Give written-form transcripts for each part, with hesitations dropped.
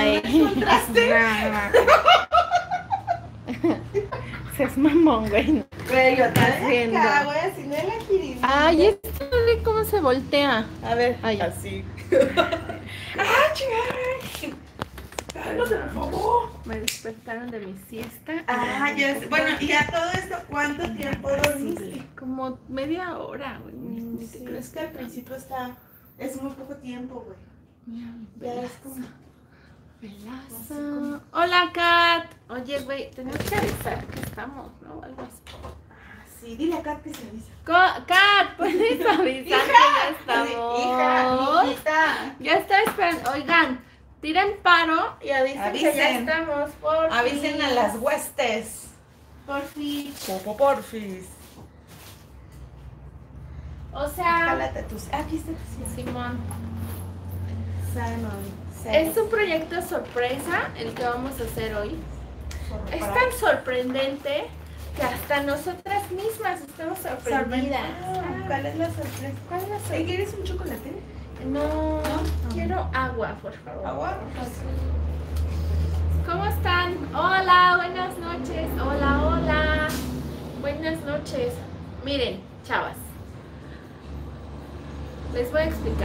¿Encontraste? Seas mamón, güey. Güey, yo Estás te viendo. cago, así no es la Kirina. Ay, esto no sé cómo se voltea. A ver, Ay. así. ¡Ah, chingada! ¡Cálmate, por favor! Me despertaron de mi siesta. Ah, ya sé. Bueno, y a todo esto, ¿cuánto tiempo dormiste? Como media hora, güey. Ni te Sí, crees es que al principio es muy poco tiempo, güey. Ya es como... Pelaza. Hola, Kat. Oye, güey, tenemos que avisar que estamos, ¿no? Algo así. Sí, dile a Kat que se avisa. Kat, ¿puedes avisar que ya estamos? Hija, hijita. Ya está esperando. Oigan, tiren paro y avisen que ya Avisen. estamos. Por Avisen fin. a las huestes. Por fin. Porfis. O sea, Jálate tus... Aquí está tu Simón. Simon. Es un proyecto sorpresa el que vamos a hacer hoy. Es tan sorprendente que hasta nosotras mismas estamos sorprendidas. ¿Cuál es la sorpresa? ¿Cuál es la sorpresa? ¿Quieres un chocolate? No, quiero agua, por favor. ¿Agua? ¿Cómo están? Hola, buenas noches. Hola, hola. Buenas noches. Miren, chavas. Les voy a explicar.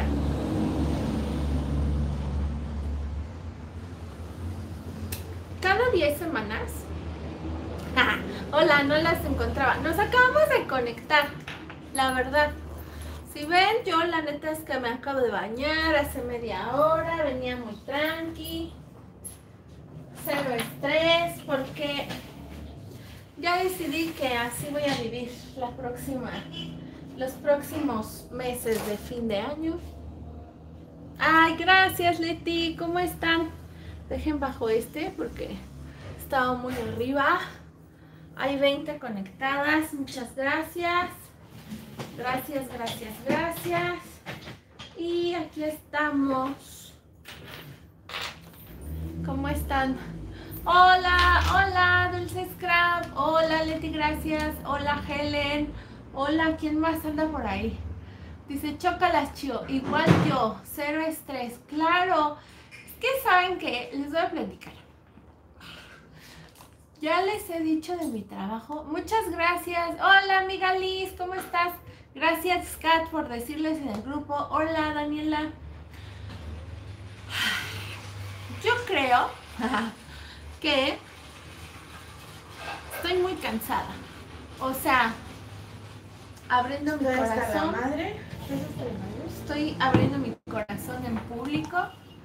Cada 10 semanas. Hola, no las encontraba. Nos acabamos de conectar, la verdad. Si ven, yo la neta es que me acabo de bañar hace media hora, venía muy tranqui, cero estrés, porque ya decidí que así voy a vivir los próximos meses de fin de año. Ay, gracias, Leti, ¿cómo están? Dejen bajo porque estaba muy arriba. Hay 20 conectadas, muchas gracias. Gracias, gracias, gracias. Y aquí estamos. ¿Cómo están? Hola, hola, Dulce Scrap. Hola, Leti, gracias. Hola, Helen. Hola, ¿quién más anda por ahí? Dice, chócalas, Chio. Igual yo, cero estrés. Claro. Es que saben que les voy a platicar. Ya les he dicho de mi trabajo. Muchas gracias. Hola, amiga Liz, ¿cómo estás? Gracias, Kat, por decirles en el grupo. Hola, Daniela. Yo creo que estoy muy cansada. O sea, abriendo mi corazón. ¿La madre? Estoy abriendo mi corazón en público.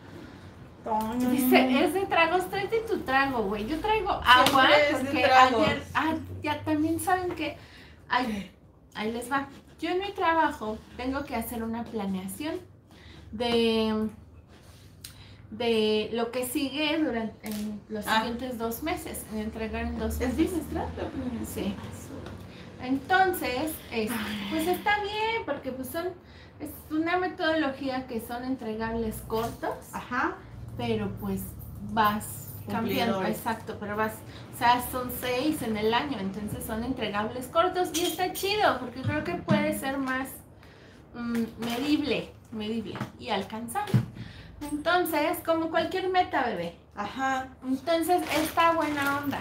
Dice, es de tragos, tráete tu trago, güey. Yo traigo agua porque ayer, ya también saben que ahí les va. Yo en mi trabajo tengo que hacer una planeación de lo que sigue en los siguientes 2 meses, en entregar en 2 meses. ¿Es bimestral? Sí. Entonces, pues está bien, porque pues es una metodología que son entregables cortos. Ajá. Pero pues vas cambiando, exacto, pero vas, o sea, son 6 en el año, entonces son entregables cortos y está chido, porque creo que puede ser más medible y alcanzable. Entonces, como cualquier meta, bebé. Ajá. Entonces, está buena onda.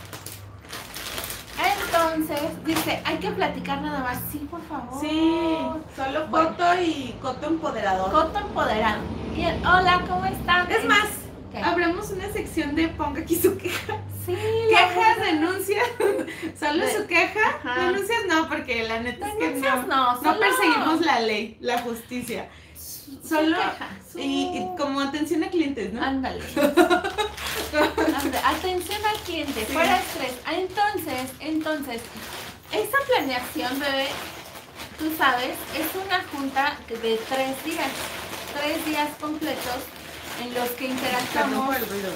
Entonces, dice, hay que platicar nada más. Sí, por favor. Sí, solo Coto y Coto empoderador. Coto empoderado. Bien, hola, ¿cómo están? Es más, ¿qué? abramos una sección de ponga aquí su queja. Sí, Quejas, denuncias, solo su queja. Ajá. Denuncias no, porque la neta es que Denuncias no solo- perseguimos la ley, la justicia. Solo queja, y como atención a clientes, ¿no? Ándale. Atención al cliente, Sí. fuera estrés. Entonces, esta planeación, bebé, tú sabes, es una junta de 3 días. 3 días completos en los que interactuamos. el ruido,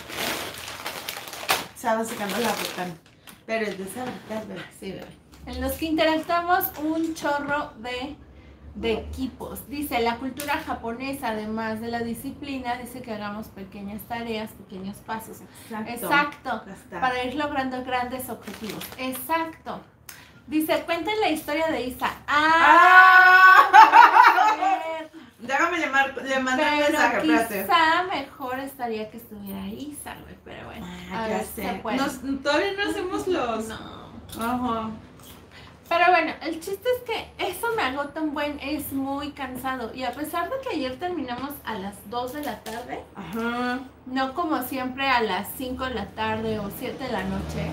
estaba sacando la botana. Pero es de esa bebé. Sí, bebé. En los que interactuamos un chorro de equipos. Dice, la cultura japonesa, además de la disciplina, dice que hagamos pequeñas tareas, pequeños pasos. Exacto. Para ir logrando grandes objetivos. Exacto. Dice, cuenten la historia de Isa. Déjame le mando un mensaje, Pero espérate. quizá mejor estaría que estuviera Isa, güey, pero bueno. Ah, a ya ver si sé. se puede. Todavía no hacemos los... No. Ajá. Pero bueno, el chiste es que eso me agota un buen, es muy cansado. Y a pesar de que ayer terminamos a las 2 de la tarde, Ajá. no como siempre a las 5 de la tarde o 7 de la noche,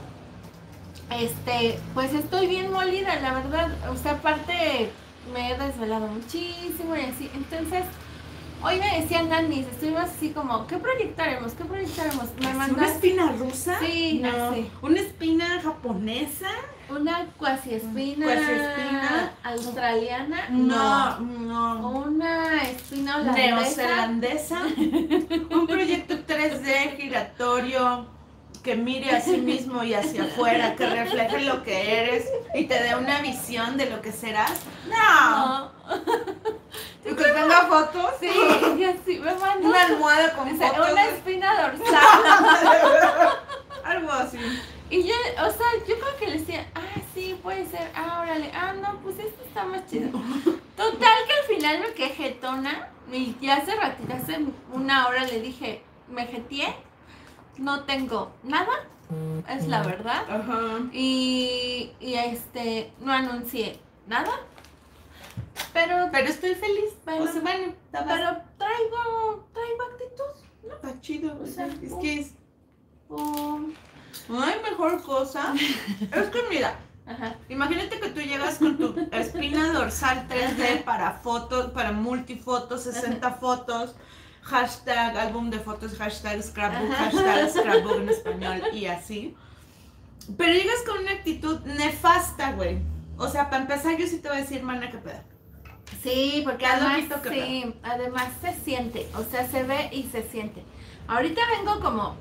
pues estoy bien molida, la verdad. O sea, aparte me he desvelado muchísimo y así. Entonces, hoy me decían Nanis, estuvimos así como, ¿qué proyectaremos? ¿Qué proyectaremos? Me ¿Una mandaste espina rusa? Sí, no. sí. ¿Una espina japonesa? una cuasiespina Cuasiespina. australiana, No. una espina holandesa. Neozelandesa. Un proyecto 3D giratorio que mire a sí mismo y hacia afuera, que refleje lo que eres y te dé una visión de lo que serás. No. ¿Y que tenga fotos? Sí, ya sí, me mandó Una almohada con dice, fotos. una espina dorsal. Algo así. Y yo, o sea, yo creo que le decía, sí, puede ser, órale, no, pues esto está más chido. Total que al final me quedé jetona y ya hace ratito, hace una hora le dije, me jeteé, no tengo nada, es la verdad. Ajá. Y no anuncié nada. Pero estoy feliz. Pero- O sea, bueno, traigo actitud. está chido. O sea, es que es. Um, No hay mejor cosa. Es que mira, ajá. imagínate que tú llegas con tu espina dorsal 3D para fotos, para multifotos, 60 fotos, hashtag álbum de fotos, hashtag scrapbook, hashtag scrapbook en español y así. Pero llegas con una actitud nefasta, güey. O sea, para empezar, yo sí te voy a decir, mana, qué pedo. Sí, porque Cada además, loquito que sí, además se siente, o sea, se ve y se siente. Ahorita vengo como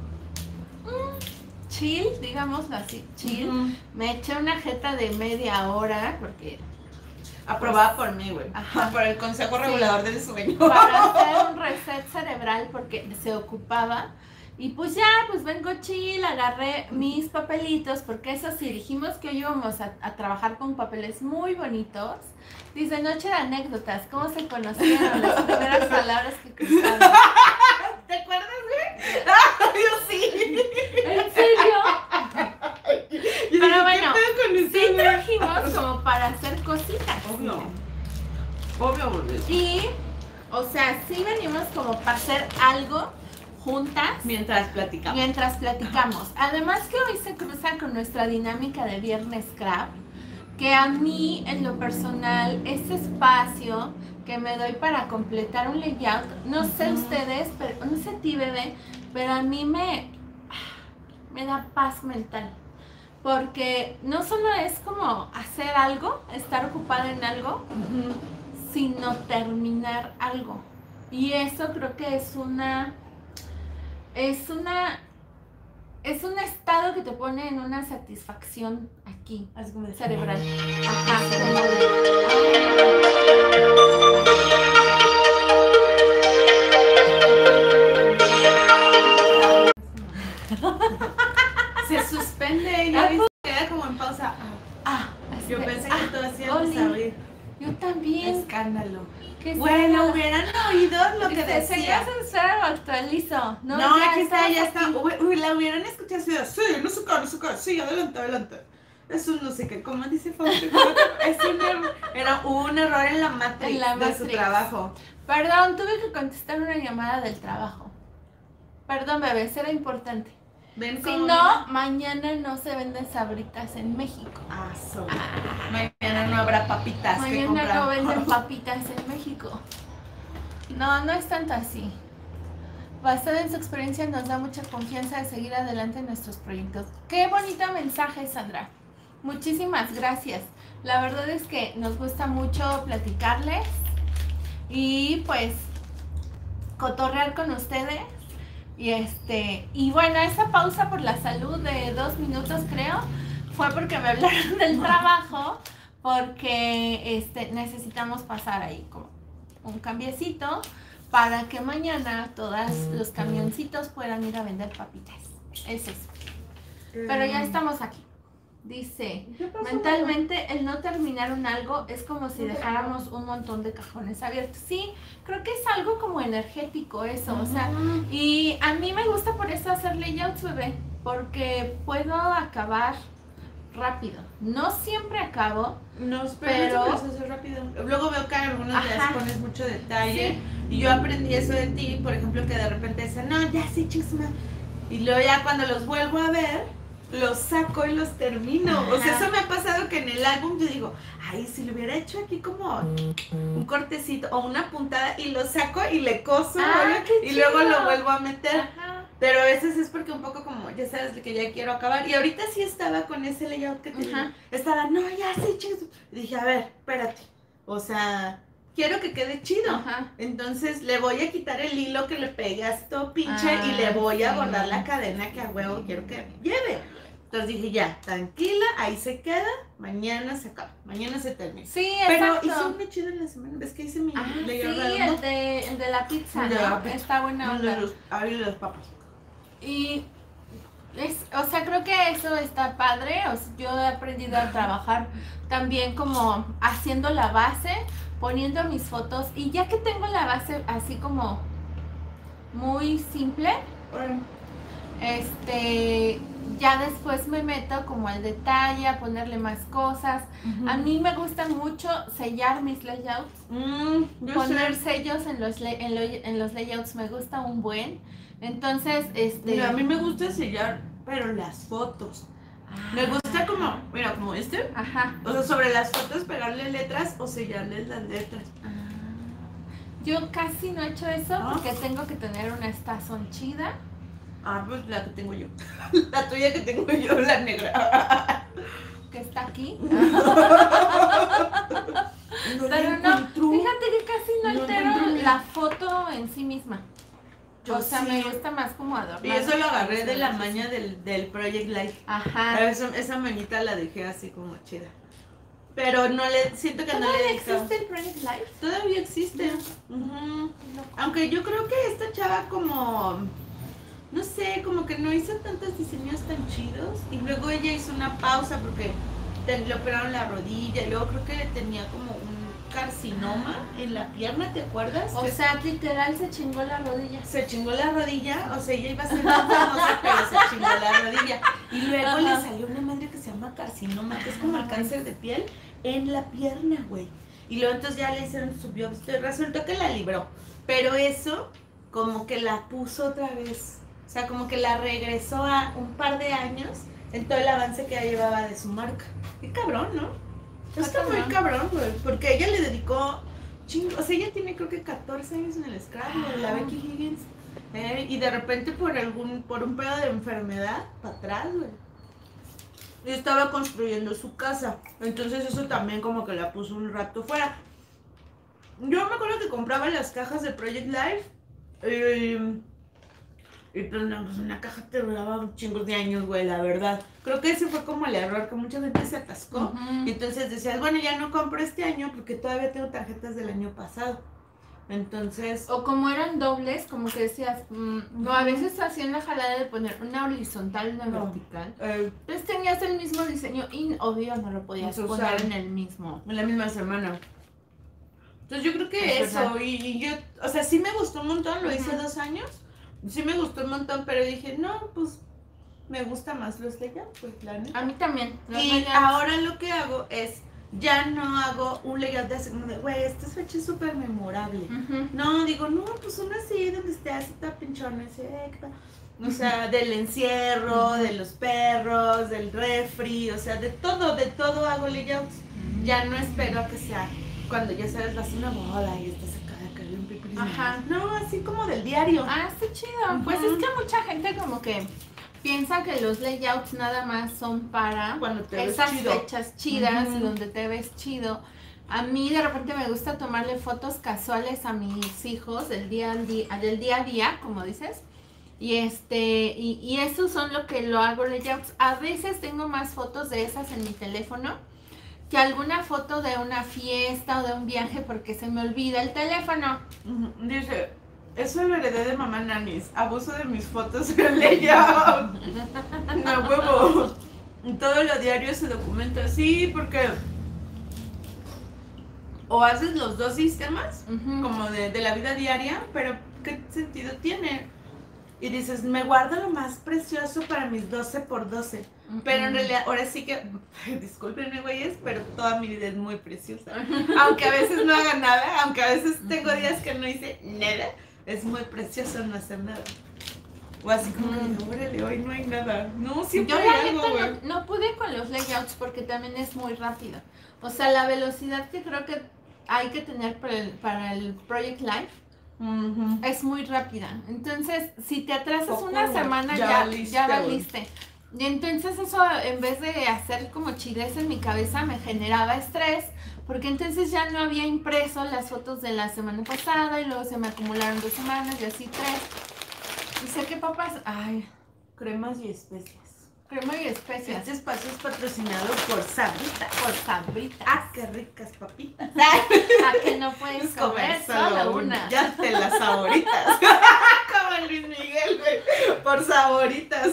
chill, digámoslo así, chill. Ujú. Me eché una jeta de media hora porque Aprobada por mí, güey. Ajá. Por el Consejo Sí. Regulador del Sueño. para hacer un reset cerebral porque se ocupaba. Y pues ya, pues vengo chill, agarré mis papelitos, porque eso sí, dijimos que hoy íbamos a trabajar con papeles muy bonitos. Dice, noche de anécdotas, ¿cómo se conocieron las primeras palabras que cruzaron? ¿Te acuerdas, güey? Yo sí. ¿En serio? Yo Pero dije, bueno, ¿qué pedo con eso, Sí güey? trajimos como para hacer cositas. Obvio. Obvio, güey. Y, o sea, sí venimos como para hacer algo juntas. Mientras platicamos. Mientras platicamos. Además que hoy se cruza con nuestra dinámica de Viernes Scrap, que a mí en lo personal, este espacio que me doy para completar un layout, no sé ustedes, pero no sé a ti, bebé, pero a mí me da paz mental. Porque no solo es como hacer algo, estar ocupada en algo, sino terminar algo. Y eso creo que es un estado que te pone en una satisfacción aquí, Así como de cerebral. Ajá, como de, se suspende y ya viste, queda como en pausa. así Yo de, pensé que tú hacías Oli. abrir. yo también. Escándalo. ¿Qué Bueno, será? hubieran oído lo que Dice, decía. seguías en cero, lo actualizo. No, ya aquí está, ya estamos está. aquí. Uy, la hubieran escuchado así de, sí, no sé qué, sí, adelante, adelante. Es un no sé qué, como dice Fausto, hubo un error en la matriz, En la de su matriz. trabajo. Perdón, tuve que contestar una llamada del trabajo. Perdón, bebé, era importante. ¿Ven Si cómo no, mañana no se venden sabritas en México. Mañana no habrá papitas que Mañana comprar. no venden papitas en México. No, no es tanto así. Basada en su experiencia nos da mucha confianza de seguir adelante en nuestros proyectos. Qué bonito mensaje, Sandra. Muchísimas gracias. La verdad es que nos gusta mucho platicarles y pues cotorrear con ustedes. Y bueno, esa pausa por la salud de 2 minutos creo fue porque me hablaron del trabajo, porque necesitamos pasar ahí como un cambiecito para que mañana todos los camioncitos puedan ir a vender papitas. Es eso. Pero ya estamos aquí. Dice, ¿Qué pasó? mentalmente el no terminar un algo es como si dejáramos un montón de cajones abiertos. Sí, creo que es algo como energético eso, o sea, y a mí me gusta por eso hacer layouts, bebé, porque puedo acabar rápido. No siempre acabo, No, pero pero eso es rápido. Luego veo que algunas veces Ajá. pones mucho detalle. Y yo aprendí eso de ti, por ejemplo, que de repente dicen, no, ya sí, chisma. Y luego ya cuando los vuelvo a ver, los saco y los termino. O sea, Ajá. eso me ha pasado que en el álbum yo digo, ay, si lo hubiera hecho aquí como un cortecito o una puntada y lo saco y le coso, Ah, ¿vale? qué Y luego chido. lo vuelvo a meter. Ajá. Pero a veces es porque un poco como, ya sabes, que ya quiero acabar. Y ahorita sí estaba con ese layout que te digo. Ajá. Estaba, no, ya sí, chicos. Y dije, a ver, espérate. O sea, quiero que quede chido. Ajá. Entonces le voy a quitar el hilo que le pegas todo pinche y le voy a bordar la cadena que a huevo quiero que lleve. Entonces dije, ya, tranquila, ahí se queda, mañana se acaba, mañana se termina. Sí, Pero exacto. hice uno chido en la semana, ¿ves que hice mi Ah, sí, layout el de la pizza, El de ¿no? la pizza. Está buena onda. Abrir las papas. Y o sea, creo que eso está padre. O sea, yo he aprendido a trabajar también como haciendo la base, poniendo mis fotos. Y ya que tengo la base así como muy simple, Bueno, ya después me meto como al detalle, a ponerle más cosas. A mí me gusta mucho sellar mis layouts. yo Poner sé. sellos en los layouts me gusta un buen. Entonces, Mira, a mí me gusta sellar, pero las fotos. Me gusta como, mira, como este. Ajá. O sea, sobre las fotos pegarle letras o sellarles las letras. Yo casi no he hecho eso ¿No? porque tengo que tener una estazón chida. Ah, pues la que tengo yo. La tuya que tengo yo, la negra. Que está aquí. No la Pero no, encuentro. fíjate que casi no No altero encuentro la foto en sí misma. Yo O sea, sí. me gusta más como adornar. Y eso lo agarré de la maña del Project Life. Ajá. Esa manita la dejé así como chida. Pero no le, siento que no le ¿Todavía he dedicado. existe el Project Life? Todavía existe. Ujú. Aunque yo creo que esta chava como, no sé, como que no hizo tantos diseños tan chidos. Y luego ella hizo una pausa porque le operaron la rodilla. Y luego creo que tenía como un carcinoma en la pierna, ¿te acuerdas? O sea, literal se chingó la rodilla. Se chingó la rodilla, o sea, ella iba a ser muy famosa, pero se chingó la rodilla. Y luego le salió una madre que se llama carcinoma, que es como el cáncer de piel en la pierna, güey. Y luego entonces ya le hicieron su biopsia y resultó que la libró. Pero eso como que la puso otra vez. O sea, como que la regresó a un par de años en todo el avance que ya llevaba de su marca. Qué cabrón, ¿no? Está muy cabrón, güey, porque ella le dedicó chingo, o sea, ella tiene creo que 14 años en el Scrabble, la Becky Higgins, y de repente por un pedo de enfermedad, para atrás, güey. Y estaba construyendo su casa, entonces eso también como que la puso un rato fuera. Yo me acuerdo que compraba las cajas de Project Life, y pues, no, pues una caja te duraba un chingo de años, güey, la verdad. Creo que ese fue como el error, que mucha gente se atascó. Y entonces decías, bueno, ya no compro este año porque todavía tengo tarjetas del año pasado. Entonces, O como eran dobles, como que decías, no, a veces hacían la jalada de poner una horizontal y una No. vertical. eh, Entonces tenías el mismo diseño y obvio no lo podías Eso poner usaban. en el mismo. en la misma semana. Entonces yo creo que Es eso, verdad. y yo, o sea, sí me gustó un montón, lo hice Ujú. 2 años. Sí me gustó un montón, pero dije, no, pues me gusta más los layouts, pues la neta. A mí también. los Y layouts. ahora lo que hago es, ya no hago un layout de así como de, güey, esta fecha es súper memorable. Ujú. No, digo, no, pues uno así, donde esté así, está pinchona, así, o sea, del encierro, de los perros, del refri, o sea, de todo hago layouts. Ya no espero a que sea cuando ya sabes, vas a una boda y estás acá, bien pipiris. Ajá. No, así como del diario. Ah, está chido. Pues Ujú. es que mucha gente como que piensa que los layouts nada más son para Cuando te ves esas chido. fechas chidas Ujú. donde te ves chido. A mí de repente me gusta tomarle fotos casuales a mis hijos del día a día, como dices. Y y esos son lo que lo hago layouts. A veces tengo más fotos de esas en mi teléfono que alguna foto de una fiesta o de un viaje porque se me olvida el teléfono. Ujú. Dice, eso lo heredé de mamá Nanis. Abuso de mis fotos en layout. No huevo. todo lo diario se documenta, sí, porque o haces los dos sistemas, como de la vida diaria, pero ¿qué sentido tiene? Y dices, me guardo lo más precioso para mis 12x12. Pero en realidad, ahora sí que, discúlpenme, güeyes, pero toda mi vida es muy preciosa. Aunque a veces no haga nada, aunque a veces tengo días que no hice nada, es muy precioso no hacer nada. O así como que, órale, hoy no hay nada. No, siempre yo hay algo, güey. no pude con los layouts porque también es muy rápido. O sea, la velocidad que creo que hay que tener para el Project Life es muy rápida. Entonces, si te atrasas una semana, ya valiste. Y entonces eso, en vez de hacer como chilés en mi cabeza, me generaba estrés, porque entonces ya no había impreso las fotos de la semana pasada y luego se me acumularon 2 semanas y así 3. Y sé que papás, ay, Cremas y especias. crema y especias. Este espacio es patrocinado por Sabritas. Por Sabritas. ¡Ah, qué ricas papitas! A que no puedes comer solo una. Ya te las saboritas. Como Luis Miguel, güey. Por saboritas.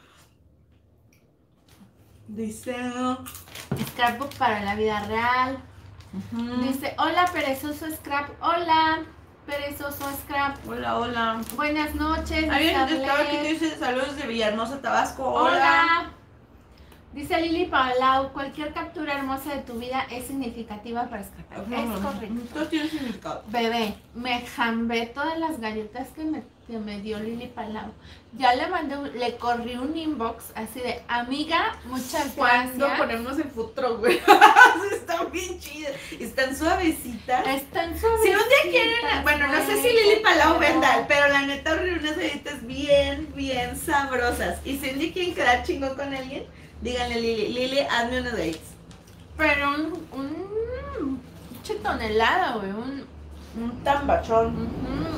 Dice... Scrapbook para la vida real. Dice, hola perezoso Scrap. Hola perezoso Scrap. Hola, hola. Buenas noches. Alguien estaba aquí que dice saludos de Villahermosa, Tabasco. Hola. Dice Lili Palau, cualquier captura hermosa de tu vida es significativa para Scrap. Es correcto. Todo tiene significado. Bebé, me jambé todas las galletas que me dio Lili Palau. Ya le corrí un inbox así de, amiga, muchas ¿Cuándo gracias. ponemos el futuro, güey? Están bien chidas. Están suavecitas. Están suavecitas. Si un día quieren, bueno, no sé si Lili Palau venda, pero la neta horrible, unas galletas bien sabrosas. Y si un día quieren quedar chingón con alguien, díganle a Lili, hazme unas galletas. Pero un tonelada, güey, un tambachón.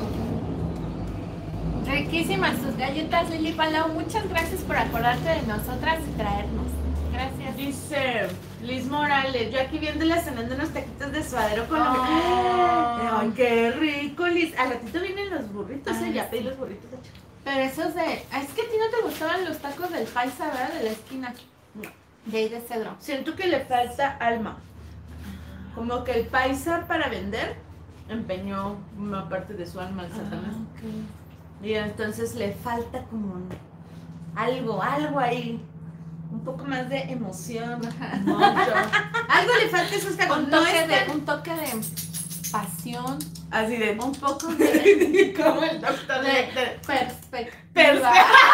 Riquísimas tus galletas, Lili Palau. Muchas gracias por acordarte de nosotras y traernos. Gracias. Dice Liz Morales, yo aquí viéndola cenando unos taquitos de suadero con ¡ay, qué rico, Liz! Al ratito vienen los burritos, ya pedí los burritos. Pero esos de... Es que a ti no te gustaban los tacos del paisa, ¿verdad? De la esquina. No. De ahí de Cedro. Siento que le falta alma. Como que el paisa para vender empeñó una parte de su alma al Satanás. Okay. Y entonces le falta como algo ahí. Un poco más de emoción. Mucho. Algo le falta a esos tacos. Un toque de pasión. Así de... Un poco de... como el doctor de perspectiva.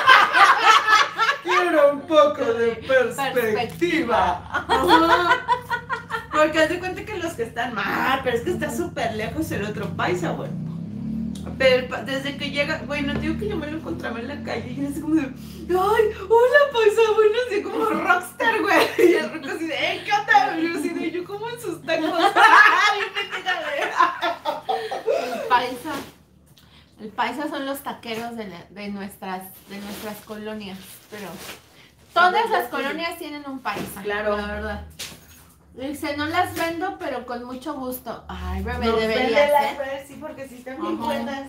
Quiero un poco de perspectiva. Porque haz de cuenta que los que están mal, pero es que está súper lejos el otro paisa, güey. Pero desde que llega, güey, no digo que yo me lo encontraba en la calle y era así como de, ay, hola paisa, bueno, así como rockstar, güey. Y el roco así de, ¿qué onda? Y yo así de, yo como en sus tacos. El paisa son los taqueros de nuestras colonias, pero todas las colonias tienen un paisa, claro, la verdad. Dice, no las vendo, pero con mucho gusto. Ay, bebé, no, deberías, sí, porque sí están bien buenas.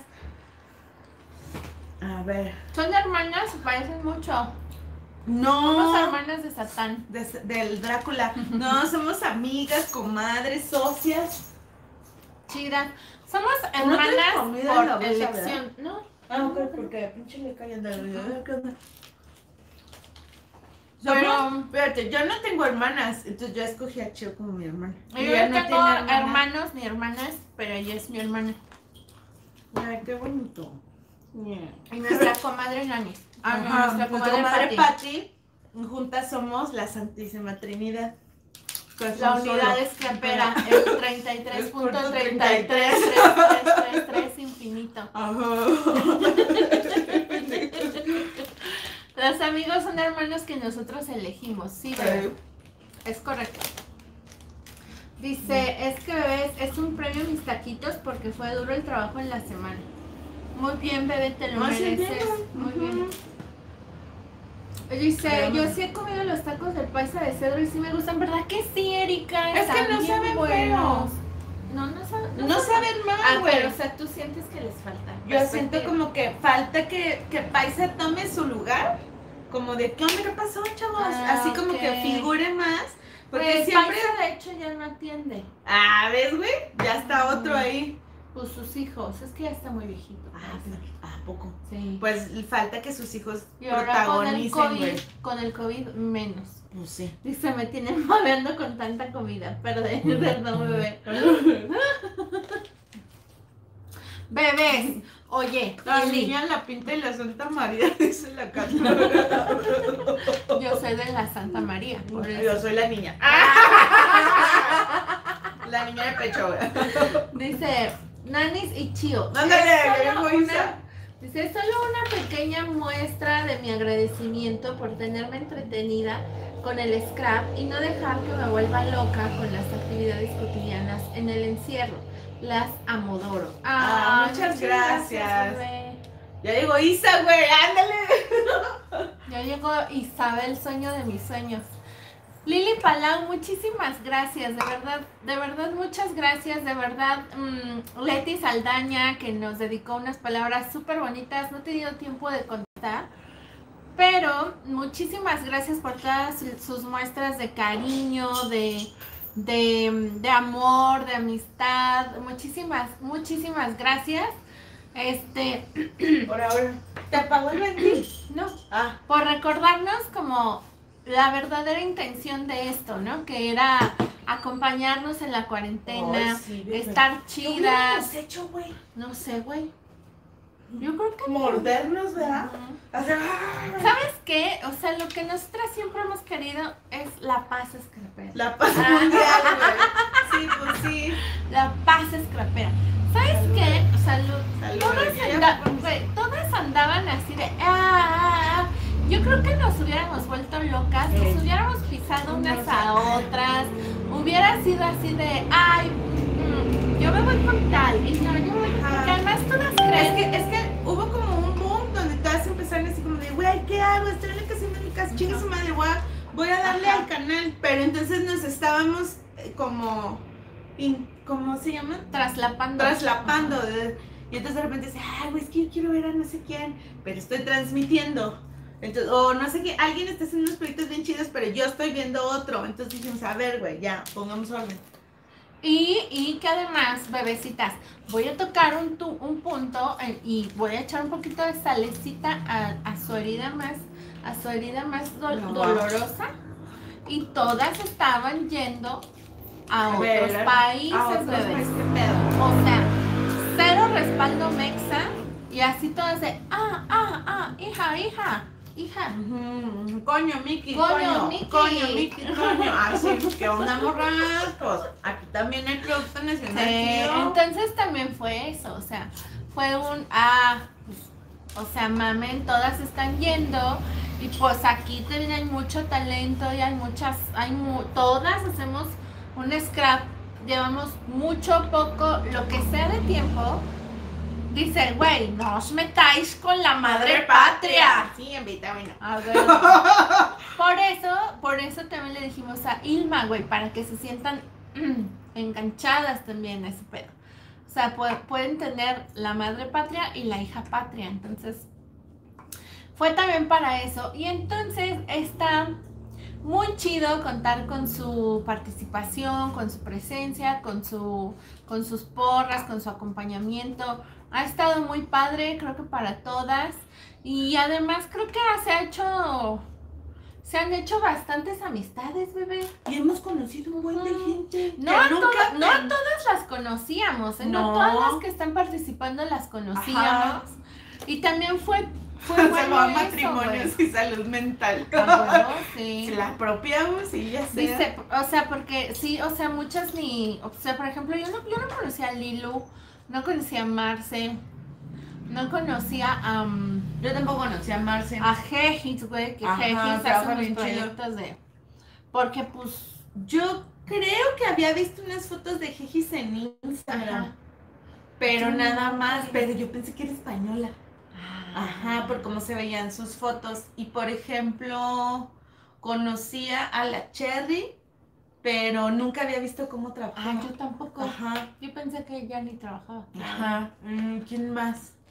A ver. ¿Son hermanas? Se parecen mucho. No. Somos hermanas de Satán. Del Drácula. No, somos amigas, comadres, socias. Chidas. Somos hermanas por elección, ¿no? Ok, porque pinche le caen de la vida. ¿Qué onda? Pero, espérate, yo no tengo hermanas, entonces yo escogí a Chio como mi hermana. Yo no tengo hermanos ni hermanas, pero ella es mi hermana. Ay, qué bonito. Y nuestra comadre Nani. Nuestra comadre Patti. Juntas somos la Santísima Trinidad. La unidad es que opera el 33.333333 infinito. Los amigos son hermanos que nosotros elegimos, sí, bebé. Es correcto. Dice, es que bebés, es un premio mis taquitos porque fue duro el trabajo en la semana. Muy bien, bebé, te lo mereces. Muy bien. Dice, yo sí he comido los tacos del paisa de Cedro y sí me gustan, ¿verdad que sí, Erika? Es que no saben buenos. No saben mal, güey. Pero o sea, tú sientes que les falta. Yo siento como que falta que Paisa tome su lugar como de, ¿qué onda? ¿Qué pasó, chavos? Así como ok. que figure más. Porque Pues siempre... Paisa, de hecho, ya no atiende. Ah, ¿ves, güey? Ya está otro ahí. Pues sus hijos, es que ya está muy viejito. ¿A poco? Sí. Pues falta que sus hijos Y ahora protagonicen, güey. con el COVID menos. Pues sí. Dice, me tienen babeando con tanta comida. Perdón, bebé. Bebés, oye, La Lili, niña la pinta y la Santa María, dice la Cata. yo soy de la Santa María. Por eso. Yo soy la niña. La niña de pecho, güey. Dice, Nanis y Chio. Ándale, es qué solo egoísta. dice, es solo una pequeña muestra de mi agradecimiento por tenerme entretenida con el scrap y no dejar que me vuelva loca con las actividades cotidianas en el encierro. Las amodoro. Muchas gracias. bebé. Ya llegó Isa, güey, ándale. Ya llegó Isabel, sueño de mis sueños. Lili Palau, muchísimas gracias, de verdad, muchas gracias, de verdad. Leti Saldaña, que nos dedicó unas palabras súper bonitas, no he tenido tiempo de contar, pero muchísimas gracias por todas sus muestras de cariño, de amor, de amistad, muchísimas gracias. Por ahora. ¿Te apagó el ventil? No, Ah. por recordarnos como la verdadera intención de esto, ¿no? Que era acompañarnos en la cuarentena, Ay, sí, bebé. estar chidas. ¿Qué hecho, güey? No sé, güey. Yo creo que Mordernos, ¿verdad? Ujú. Hacer... ¿Sabes qué? O sea, lo que nosotras siempre hemos querido es la paz escrapera. La paz mundial, güey. Sí, pues sí. La paz escrapera. ¿Sabes qué? O sea, Salud. todas andaban así de... Yo creo que nos hubiéramos vuelto locas, nos hubiéramos pisado unas a otras, hubiera sido así de, ay, yo me voy con tal, y no, yo me voy con tal, además todas creen. Es que hubo como un boom donde todas empezaron así como de, güey, ¿qué hago? Estoy en la casita de mi casa, chingue su madre, voy a darle al canal. Pero entonces nos estábamos como, ¿cómo se llama? Traslapando. Y entonces de repente dice, ay, güey, es que yo quiero ver a no sé quién, pero estoy transmitiendo. Entonces, o no sé qué, alguien está haciendo unos proyectos bien chidos, pero yo estoy viendo otro. Entonces dijimos, a ver, güey, ya, pongamos orden. Y que además, bebecitas, voy a tocar un punto y voy a echar un poquito de salecita a su herida más, dolorosa. Y todas estaban yendo a otros países, bebés. O sea, cero respaldo mexa y así todas de, hija. Coño, Miki, Coño, Miki. Así, ¿qué onda, morras? Pues aquí también hay producto nacional. tío. Entonces también fue eso, o sea, fue un, pues, o sea, mamen, todas están yendo y pues aquí también hay mucho talento y hay todas hacemos un scrap, llevamos mucho, poco, lo que sea de tiempo. Dice, güey, no os metáis con la madre patria. Sí, en vitamina. A ver. Por eso también le dijimos a Ilma, güey, para que se sientan enganchadas también a ese pedo. O sea, pueden tener la madre patria y la hija patria. Entonces, fue también para eso. Y entonces está muy chido contar con su participación, con su presencia, con sus porras, con su acompañamiento. Ha estado muy padre, creo que para todas. Y además creo que se han hecho bastantes amistades, bebé. Y hemos conocido un buen de gente. No a todas las conocíamos, no todas las que están participando las conocíamos. Ajá. Y también fue Salvó bueno matrimonios y salud mental. Sí. Si la apropiamos y ya sé. Dice, o sea, porque sí, o sea, muchas o sea, por ejemplo, yo no conocía a Lilu, no conocía a Marce, no conocía Yo tampoco conocía a Marce. a Jejis, güey, que Ajá, Jejis trabaja hace unos bien chido. proyectos porque pues, Yo creo que había visto unas fotos de Jejis en Instagram. Ajá. Pero Yo nada no más. sé. Pero yo pensé que era española. Ajá, por cómo se veían sus fotos. Y por ejemplo, conocía a la Cherry, pero nunca había visto cómo trabajaba. yo tampoco. Ajá. Yo pensé que ella ni trabajaba. Ajá. ¿Quién más?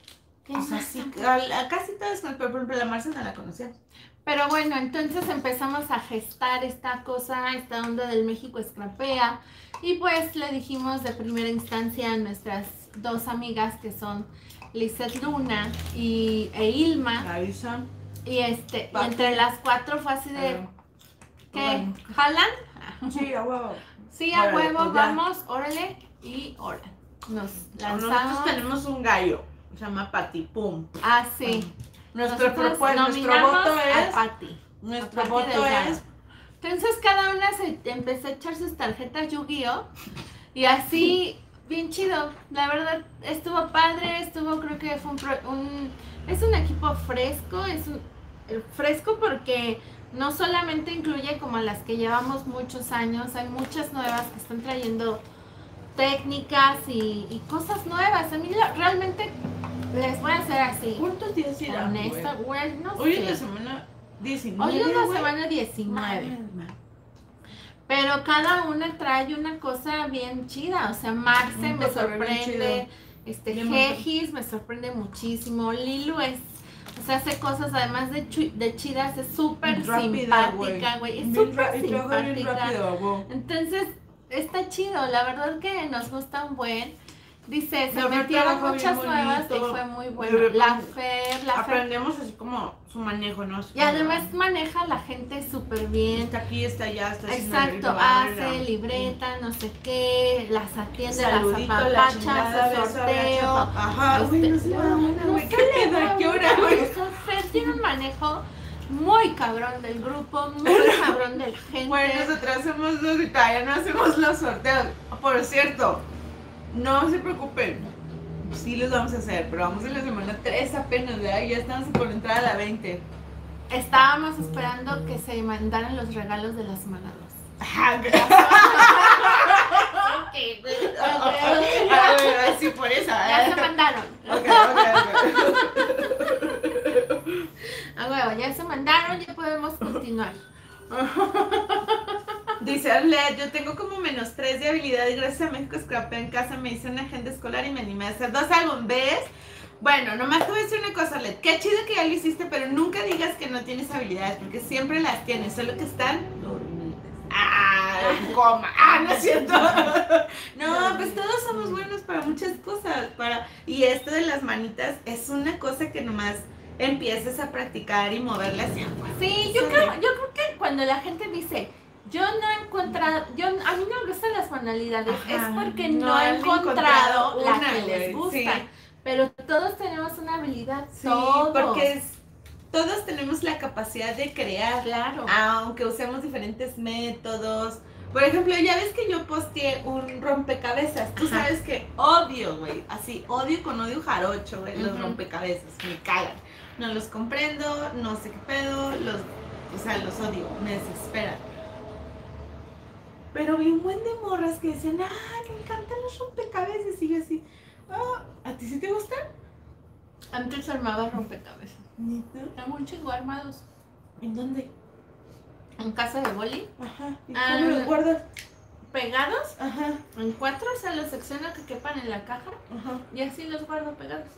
O sea, sí, a casi todas, pero por ejemplo la Marcia no la conocía. Pero bueno, entonces empezamos a gestar esta cosa, esta onda del México Scrapea. Y pues le dijimos de primera instancia a nuestras dos amigas que son Lizeth Luna e Ilma. Avisa. Y entre las cuatro fue así de, ¿qué? ¿Jalan? Sí, a huevo. Sí, a Órale, huevo, pues ya. vamos, órale y órale. Nos Nosotros lanzamos. tenemos un gallo, se llama Pati, pum. Ah, sí. Nuestro Nosotros voto nominamos a es, Pati. nuestro a Pati voto Delgado. es, Entonces cada una se empezó a echar sus tarjetas Yu-Gi-Oh! Y así, bien chido. La verdad, estuvo padre, creo que fue es un equipo fresco, fresco porque no solamente incluye como las que llevamos muchos años, hay muchas nuevas que están trayendo técnicas y cosas nuevas. A mí realmente les voy a hacer así. ¿cuántos días irá? Honesta, güey, no sé. Hoy es la semana 19. Hoy es la güey. semana 19. Mames, Pero cada una trae una cosa bien chida. O sea, Marce me cosa bien sorprende. Bien Jejis me sorprende muchísimo. Lilu o sea, hace cosas además de chidas, es súper Rápida, simpática, güey. Es Bien súper y trabaja bien simpática. rápido, güey. Entonces, está chido. La verdad que nos gusta un buen. Dice, se No, pero metieron trabaja muchas bien nuevas y bonito. fue muy De bueno. repente La Fer. Aprendemos así como su manejo, ¿no? Y además maneja a la gente súper bien. Está aquí, está allá, está haciendo Exacto, la hace libreta, no sé qué, las atiende, saludito, las la apapachas, chingada, el beso, sorteo. ajá, güey, no se le da una, güey, ¿qué pedo? ¿A qué hora, güey? O sea, Fer tiene un manejo muy cabrón del grupo, muy cabrón de la gente. Bueno, nosotros hacemos dos y todavía no hacemos los sorteos. Por cierto, no se preocupen. Sí los vamos a hacer, pero vamos en la semana 3 apenas, ¿verdad? Ya estamos por entrar a la 20. Estábamos esperando que se mandaran los regalos de la semana 2. Ajá, a ver, sí, por eso. Ya se mandaron. Ok. A huevo, ya se mandaron, ya podemos continuar. Dice Arlet, yo tengo como -3 de habilidad y gracias a México Scrapea en casa me hice una agenda escolar y me animé a hacer 2 álbumes, ¿ves? Bueno, nomás te voy a decir una cosa, Arlet, qué chido que ya lo hiciste, pero nunca digas que no tienes habilidades, porque siempre las tienes, solo que están dormidas. En coma, no es cierto. No, pues todos somos buenos para muchas cosas, y esto de las manitas es una cosa que nomás empieces a practicar y moverla hacia afuera. Sí, yo creo que cuando la gente dice, yo no he encontrado, a mí no me gustan las manualidades, es porque no he encontrado la que les gusta. Sí. Pero todos tenemos una habilidad, Sí, todos. porque todos tenemos la capacidad de crear, Claro. aunque usemos diferentes métodos. Por ejemplo, ya ves que yo posteé un rompecabezas. Tú Ajá. sabes que odio, güey, así, odio con odio jarocho, güey, los Ujú. rompecabezas, me cagan. No los comprendo, no sé qué pedo, los odio, me desesperan. Pero vi un buen de morras que decían, me encantan los rompecabezas. Y yo así, ¿a ti sí te gustan? Antes armaba rompecabezas. ¿Neta? Tengo un chingo armados. ¿En dónde? En casa de boli, Ajá. ¿Y Ah, cómo los guardas? pegados, Ajá. en 4, o sea, los secciono que quepan en la caja Ajá. y así los guardo pegados.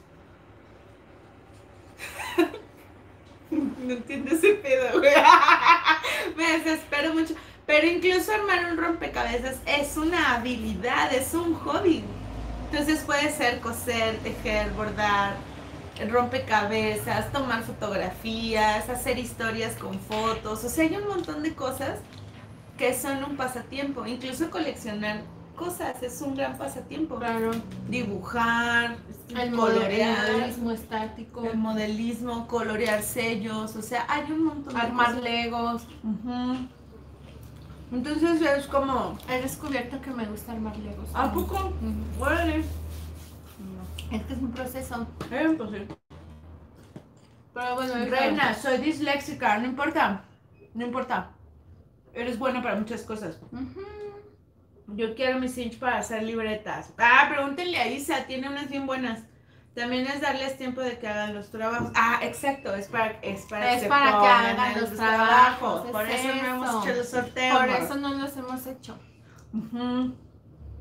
No entiendo ese pedo, güey. Me desespero mucho. Pero incluso armar un rompecabezas es una habilidad, es un hobby. Entonces puede ser coser, tejer, bordar, rompecabezas, tomar fotografías, hacer historias con fotos. O sea, hay un montón de cosas que son un pasatiempo. Incluso coleccionar cosas es un gran pasatiempo. Claro. Dibujar, El colorear, modelismo estático, el modelismo, colorear sellos, o sea, hay un montón de armar cosas. legos. Ujú. Entonces es como, He descubierto que me gusta armar legos. ¿a poco? Ujú. Órale. Es que es un proceso. Pues sí. Pero bueno, Reina, soy disléxica, no importa, no importa. Eres buena para muchas cosas. Ujú. Yo quiero mi cinch para hacer libretas. Pregúntenle a Isa, tiene unas bien buenas. También es darles tiempo de que hagan los trabajos. Exacto, es para que se que pongan hagan en los trabajos. Por es eso no hemos eso. hecho los sorteos. Por eso no los hemos hecho. Ujú.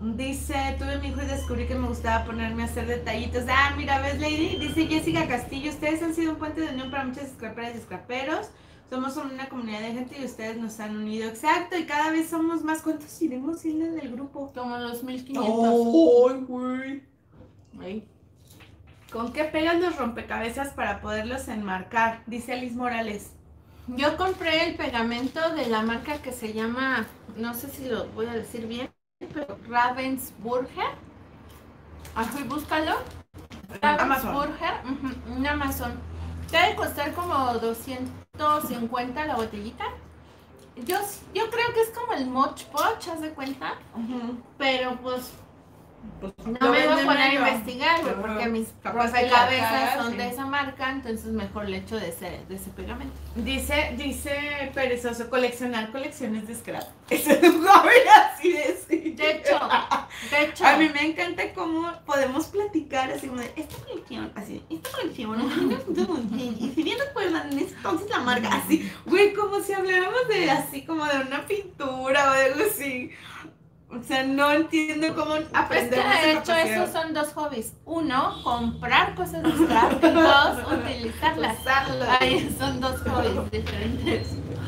Dice, tuve mi hijo y descubrí que me gustaba ponerme a hacer detallitos. Ah, mira, ¿ves, Lady? Dice Jessica Castillo, ustedes han sido un puente de unión para muchas scraperas y scraperos. Somos una comunidad de gente y ustedes nos han unido. Exacto, y cada vez somos más. ¿Cuántos iremos siendo en el grupo? Como los 1500. ¡Ay, güey! Ay. ¿Con qué pegan los rompecabezas para poderlos enmarcar? Dice Alice Morales. Yo compré el pegamento de la marca que se llama, no sé si lo voy a decir bien, pero Ravensburger. Así, búscalo. Ravensburger, en Amazon. Debe costar como 250 la botellita. Yo creo que es como el Moch Poch, ¿haz de cuenta? Pero pues no me voy a poner a investigar, güey, porque mis rompecabezas son de esa marca, entonces mejor le echo de ese pegamento. Dice Perezoso, coleccionar colecciones de scrap. Eso es un hobby así de decir. De hecho. A mí me encanta cómo podemos platicar así como de esta colección, y si bien recuerdan, entonces la marca, así, güey, como si habláramos de así como de una pintura o de algo así. O sea, no entiendo cómo aprender. Es que de hecho esos son dos hobbies. Uno, comprar cosas de scrap. Y dos, utilizarlas. Ahí son dos hobbies diferentes.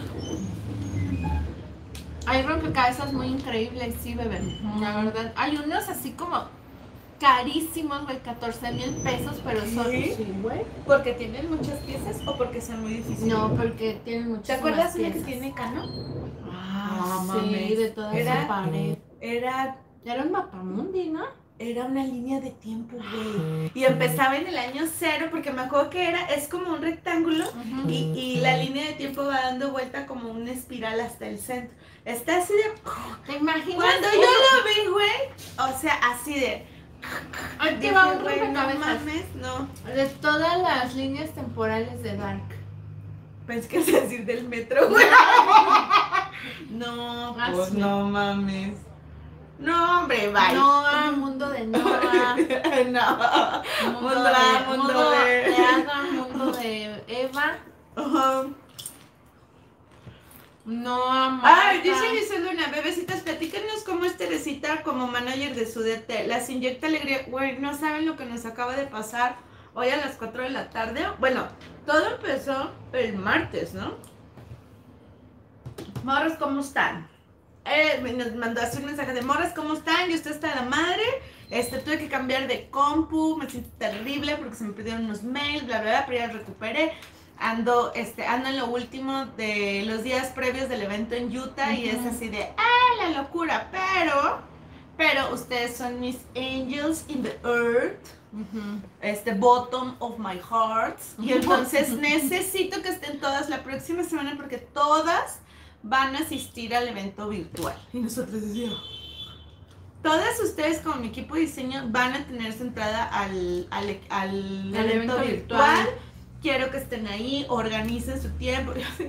Hay rompecabezas muy increíbles, sí, bebé. La verdad. Hay unos así como carísimos, güey, 14,000 pesos, pero son... Sí, güey. ¿Porque tienen muchas piezas o porque son muy difíciles? No, porque tienen muchas piezas. ¿Te acuerdas una que tiene Cano? Sí, de toda esa pared. Era un mapamundi, ¿no? Era una línea de tiempo, güey. Y empezaba en el año 0, porque me acuerdo que es como un rectángulo y la línea de tiempo va dando vuelta como una espiral hasta el centro. Está así de... ¿Te imaginas? Cuando yo lo vi, güey, o sea, así de... Aquí va un rompecabezas. No mames, no. De todas las líneas temporales de Dark. Pensé que ibas a decir del metro, güey. No, pues sí. No mames. No, hombre, bye. Noah, mundo de Noah. No. Mundo de Adam, mundo de Eva. Noah, Marta. Ay, dice Giselle Luna, bebecitas, platícanos cómo es Teresita como manager de su DT. Las inyecta alegría. Güey, no saben lo que nos acaba de pasar hoy a las 4 de la tarde. Bueno, todo empezó el martes, ¿no? Morros, ¿cómo están? Nos mandó así un mensaje de morras, ¿cómo están? Y usted está de la madre. Tuve que cambiar de compu, me siento terrible porque se me perdieron unos mails, bla, bla, bla, pero ya los recuperé. Ando en lo último de los días previos del evento en Utah y es así de, la locura, pero ustedes son mis angels in the earth. Bottom of my heart. Y entonces necesito que estén todas la próxima semana porque todas van a asistir al evento virtual. Y nosotros decíamos, todas ustedes como mi equipo de diseño van a tener su entrada al evento virtual. Quiero que estén ahí, organicen su tiempo.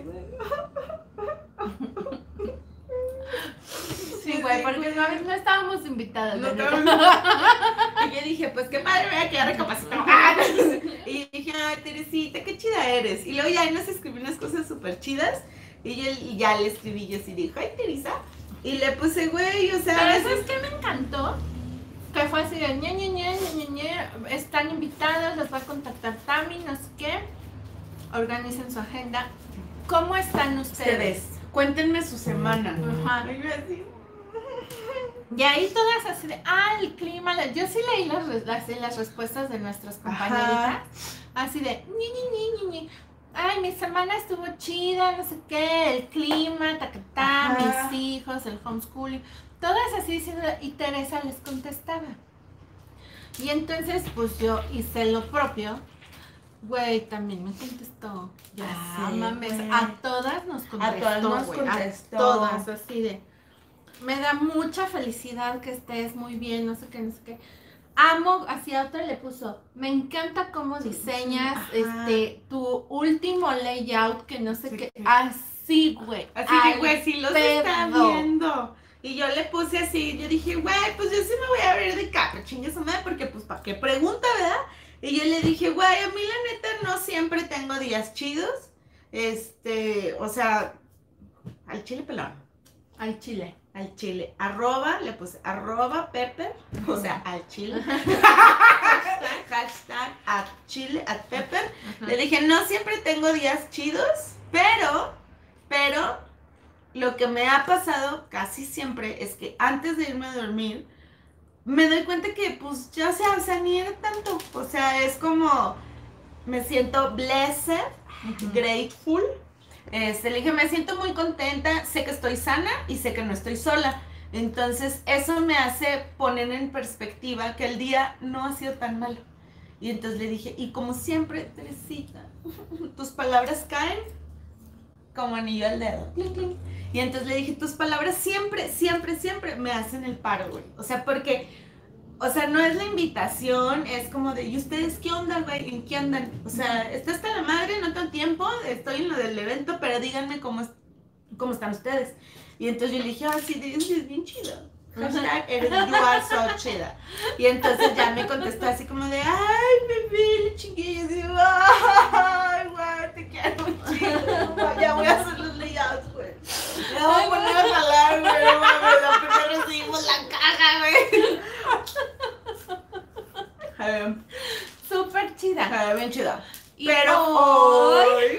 Sí, güey, porque no estábamos invitadas. No, y yo dije, pues qué padre, voy a quedar recapacitado. Y dije, ay, Teresita, qué chida eres. Y luego ya nos escribió unas cosas súper chidas. Y ya le escribí yo así, dijo, ay, Teresa. Y le puse, güey, o sea... Pero ¿sabes qué me encantó? Que fue así de, están invitados, los va a contactar Tami, no sé qué. Organicen su agenda. ¿Cómo están ustedes? Cuéntenme su semana. Ajá. Y yo así... Y ahí todas así de, el clima, yo sí leí las respuestas de nuestras compañeritas. Así de, ay, mi semana estuvo chida, no sé qué, el clima, mis hijos, el homeschooling, todas así diciendo, y Teresa les contestaba. Y entonces, pues yo hice lo propio. Güey, también me contestó. Ya sé, mames, güey. A todas nos contestó. A todas, así de. Me da mucha felicidad que estés muy bien, no sé qué. Amo, hacia otra le puso, me encanta cómo diseñas tu último layout, que no sé qué. Así, güey. Así de, güey, si los están viendo. Y yo le puse así, yo dije, güey, pues yo sí me voy a ver de capa, chingue su madre, porque pues para qué pregunta, ¿verdad? Y yo le dije, güey, a mí la neta no siempre tengo días chidos. O sea, al chile pelón. Al chile. al chile. Le puse @pepper, o sea, al chile. Hashtag @chile, @pepper. Le dije, no siempre tengo días chidos, pero lo que me ha pasado casi siempre es que antes de irme a dormir, me doy cuenta que pues ya o sea, ni era tanto. O sea, es como, me siento blessed, grateful. Le dije, me siento muy contenta, sé que estoy sana y sé que no estoy sola. Entonces, eso me hace poner en perspectiva que el día no ha sido tan malo. Y entonces le dije, y como siempre, Teresita, tus palabras caen como anillo al dedo. Clink, clink. Y entonces le dije, tus palabras siempre, siempre, siempre me hacen el paro, güey. O sea, porque, o sea, no es la invitación, es como de, ¿y ustedes qué onda, güey? ¿En qué andan? O sea, está hasta la madre, no tengo tiempo, estoy en lo del evento, pero díganme cómo están ustedes. Y entonces yo le dije, sí, es bien chido. Hashtag, you are so chida. Y entonces ya me contestó así como de, ay, bebé, chiquillo. Ay, güey, te quiero un chido. Ya voy a hacer los layouts, güey. Ya voy a poner a jalar, güey. No mames, primero recibimos la caja, güey. Súper chida. Bien chida. Y pero hoy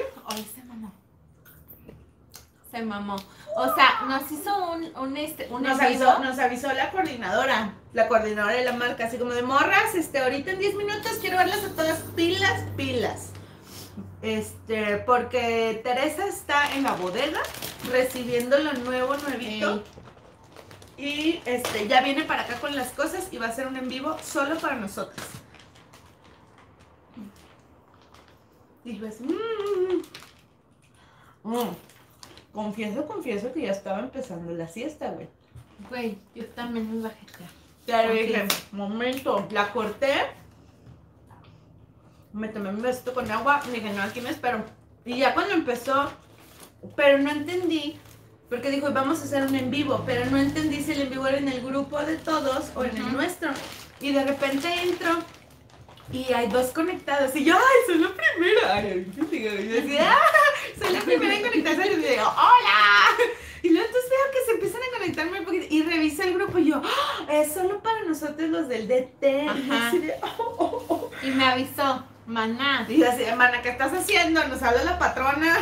se mamó. O sea, nos hizo nos avisó la coordinadora de la marca, así como de morras, ahorita en 10 minutos quiero verlas a todas pilas. Porque Teresa está en la bodega recibiendo lo nuevito. Y ya viene para acá con las cosas y va a ser un en vivo solo para nosotras. Y pues, confieso que ya estaba empezando la siesta, güey. Güey, yo también me bajé. Pero dije, momento, la corté, me tomé mi besito con agua, y dije, no, aquí me espero. Y ya cuando empezó, pero no entendí, porque dijo, vamos a hacer un en vivo, pero no entendí si el en vivo era en el grupo de todos o en el nuestro. Y de repente entro y hay 2 conectados, y yo, ay, soy la primera. Y yo decía, soy la primera en conectarse, y digo, hola. Y luego entonces veo que se empiezan a conectar muy poquito, y reviso el grupo, y yo, es solo para nosotros los del DT. Y así de, Y me avisó, maná. Y yo así, mana, ¿qué estás haciendo? Nos habla la patrona.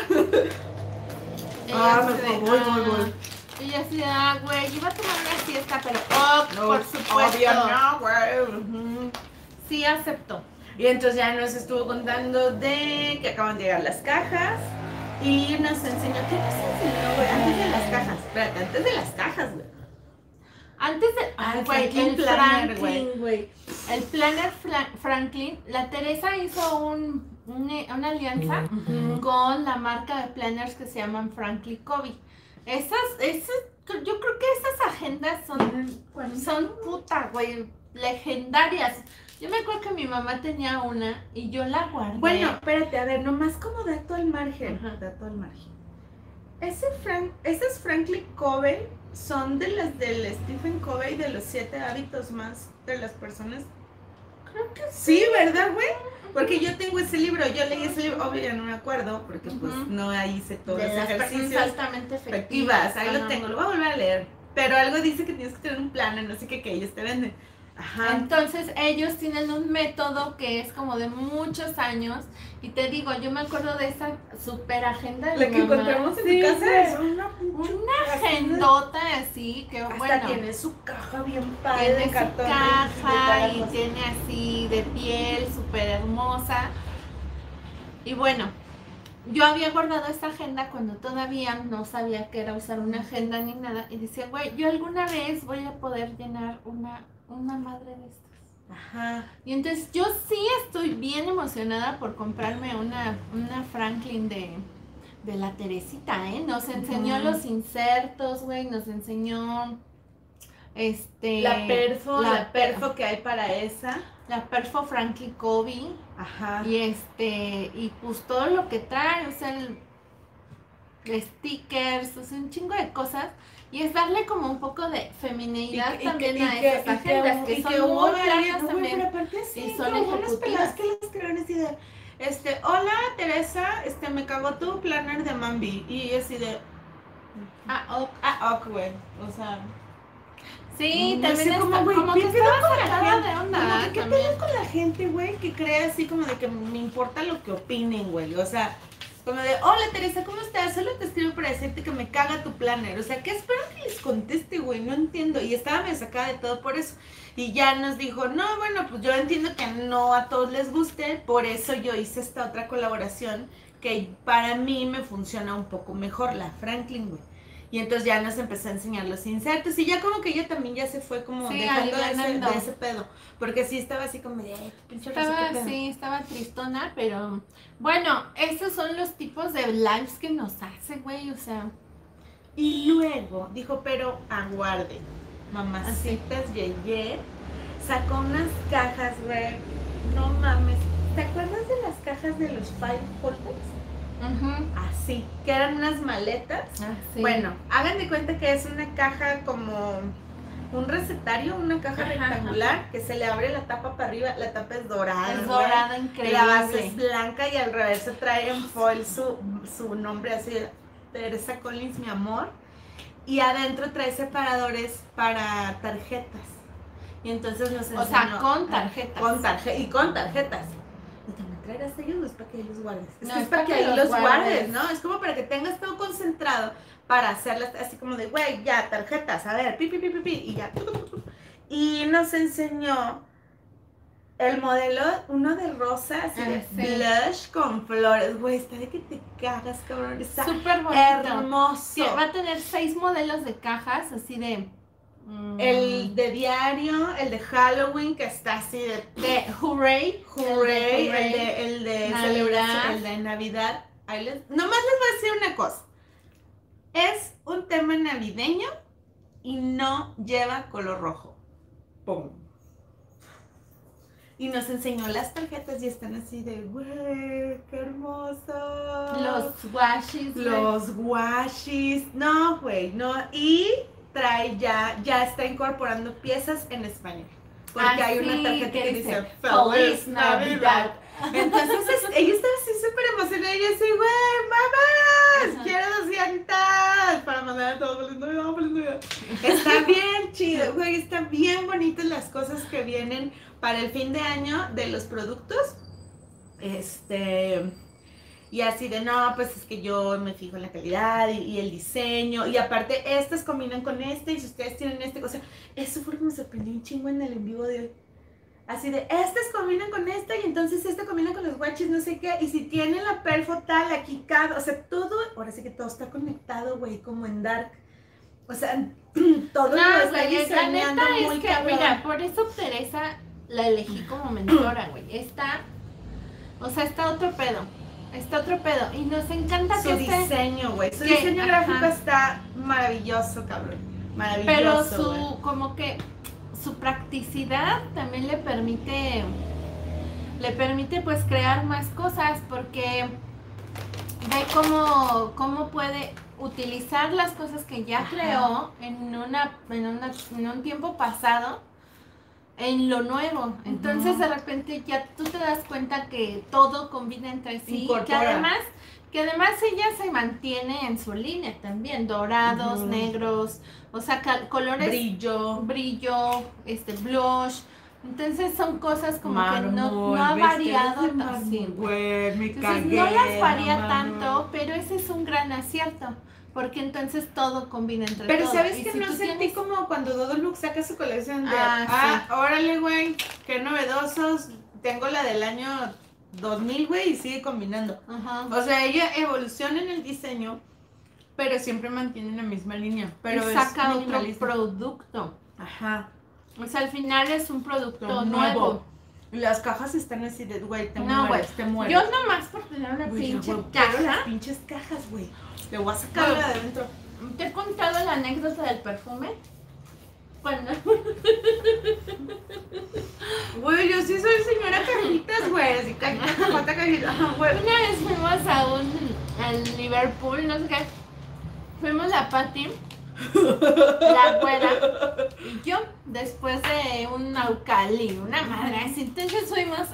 Voy. Y yo así de, güey, iba a tomar una siesta, pero, por supuesto. Obvio, no, güey. Sí aceptó. Y entonces ya nos estuvo contando de que acaban de llegar las cajas y nos enseñó, ¿qué nos enseñó, güey? Antes de las cajas, espérate, antes de las cajas, güey. Antes de, el planner, güey. El planner Franklin, la Teresa hizo una alianza con la marca de planners que se llaman Franklin Covey. Yo creo que esas agendas son puta, güey, legendarias. Yo me acuerdo que mi mamá tenía una y yo la guardé. Bueno, espérate, a ver, nomás como dato al margen. Esas Franklin Covey son de las del Stephen Covey, de los 7 hábitos más de las personas. Creo que sí, ¿verdad, güey? Porque yo tengo ese libro, yo leí ese libro, obvio ya no me acuerdo, porque pues no hice todos los ejercicios altamente efectivas. Ahí lo tengo, lo voy a volver a leer. Pero algo dice que tienes que tener un plan, no sé qué, que ellos te venden. Ajá. Entonces ellos tienen un método que es como de muchos años y te digo, yo me acuerdo de esa super agenda de la que encontramos en tu casa es una agendota así que hasta bueno, tiene su caja bien padre de cartón, su caja y tiene así de piel súper hermosa. Y bueno, yo había guardado esta agenda cuando todavía no sabía que era usar una agenda ni nada y decía, güey, yo alguna vez voy a poder llenar una madre de estas. Ajá. Y entonces yo sí estoy bien emocionada por comprarme una Franklin de la Teresita, ¿eh? Nos enseñó los insertos, güey, nos enseñó la perfo que hay para esa. La perfo Franklin Covey. Ajá. Y pues todo lo que trae, o sea, stickers, o sea, un chingo de cosas. Y es darle como un poco de feminidad también a esas agendas que son muy planas también. Pero aparte sí, y son como unas pelas ejecutivas. que las crean así de, hola Teresa, me cagó tu planner de Mambi. Y así de, Ok, güey. O sea. Sí, no también sé, está güey, como ¿qué que pedo estaba con la sacada gente? de onda. Como que, ¿qué también. pedo con la gente, güey? Que cree así como de que me importa lo que opinen, güey. O sea, como de, hola Teresa, ¿cómo estás? Solo te escribo para decirte que me caga tu planner. O sea, ¿qué espero que les conteste, güey? No entiendo. Y estaba medio sacada de todo por eso. Y ya nos dijo, no, bueno, pues yo entiendo que no a todos les guste. Por eso yo hice esta otra colaboración que para mí me funciona un poco mejor, la Franklin, güey. Y entonces ya nos empezó a enseñar los insertos y ya como que ella también ya se fue como Sí, dejando alivianando. de ese pedo. Porque sí estaba así como de, pinche Rosa, Estaba, ¿qué pedo? sí, estaba tristona, pero bueno, esos son los tipos de lives que nos hace, güey, o sea. Y luego dijo, pero aguarden, mamacitas Yeye sacó unas cajas, güey, no mames. ¿Te acuerdas de las cajas de los Five Folders? Así, que eran unas maletas. Sí. Bueno, hagan de cuenta que es una caja como un recetario, una caja rectangular que se le abre la tapa para arriba, la tapa es dorada. Es dorada, increíble. La base es blanca y al revés se trae en foil su nombre así, Teresa Collins, mi amor. Y adentro trae separadores para tarjetas. Y entonces nos enseñó. O sea, con tarjetas. Y con tarjetas. Y también traerás ellos, no es para que ahí los guardes. Es para que ahí ahí los guardes, ¿no? Es como para que tengas todo concentrado para hacerlas así como de, güey, ya, tarjetas, a ver, pi, y ya. Y nos enseñó el modelo, uno de rosa, así de blush con flores. Güey, está de que te cagas, cabrón. Está súper bonito. Hermoso. Que va a tener 6 modelos de cajas, así de... El de diario, el de Halloween, que está así de Hooray, el de Navidad. celebración, el de Navidad. Nomás les voy a decir una cosa. Es un tema navideño y no lleva color rojo. ¡Pum! Y nos enseñó las tarjetas y están así de, güey, qué hermoso. Los washis. Los washis. No, güey, no. Y trae ya está incorporando piezas en español. Porque hay una tarjeta que dice Feliz Navidad. Entonces ella estaba así súper emocionada y yo así, güey, mamás, quiero 200 para mandar a todos Feliz Navidad, Feliz Navidad. Está bien chido, güey, están bien bonitas las cosas que vienen para el fin de año de los productos. Y así de, no, pues es que yo me fijo en la calidad y el diseño. Y aparte, estas combinan con este. Y si ustedes tienen este, o sea, eso fue lo que me sorprendió un chingo en el en vivo de hoy. Así de, estas combinan con esta. Y entonces esta combina con los guachis, no sé qué. Y si tienen la perfo tal, aquí cada. O sea, todo, ahora sí que todo está conectado, güey, como en Dark. O sea, todo lo está diseñando muy cabrón. Mira, por eso Teresa la elegí como mentora, güey. Está otro pedo. Está otro pedo. Y nos encanta su diseño, güey. Su diseño gráfico está maravilloso, cabrón. Maravilloso. Pero como que su practicidad también le permite pues crear más cosas, porque ve cómo puede utilizar las cosas que ya creó en un tiempo pasado en lo nuevo. Entonces de repente ya tú te das cuenta que todo combina entre sí, que además ella se mantiene en su línea también, dorados, negros, o sea, colores, brillo, blush. Entonces son cosas como que no ha variado así. Entonces no las varía tanto, pero ese es un gran acierto. Porque entonces todo combina entre pero todo. Pero ¿sabes que no sentí como cuando Dodolook saca su colección de sí. Órale, güey, qué novedosos, tengo la del año 2000, güey, y sigue combinando. O sea, ella evoluciona en el diseño, pero siempre mantiene la misma línea. Pero saca otro producto. O sea, al final es un producto nuevo. Las cajas están así de, güey, te mueres. Yo nomás por tener una pinche caja. Las pinches cajas, güey. Le voy a sacar de adentro. ¿Te he contado la anécdota del perfume? Bueno. Güey, yo sí soy señora cajitas, güey. Así cajitas. Una vez fuimos a Liverpool, no sé qué. Fuimos la Patty, la güera y yo, después de un Naucali, una madre así. Entonces fuimos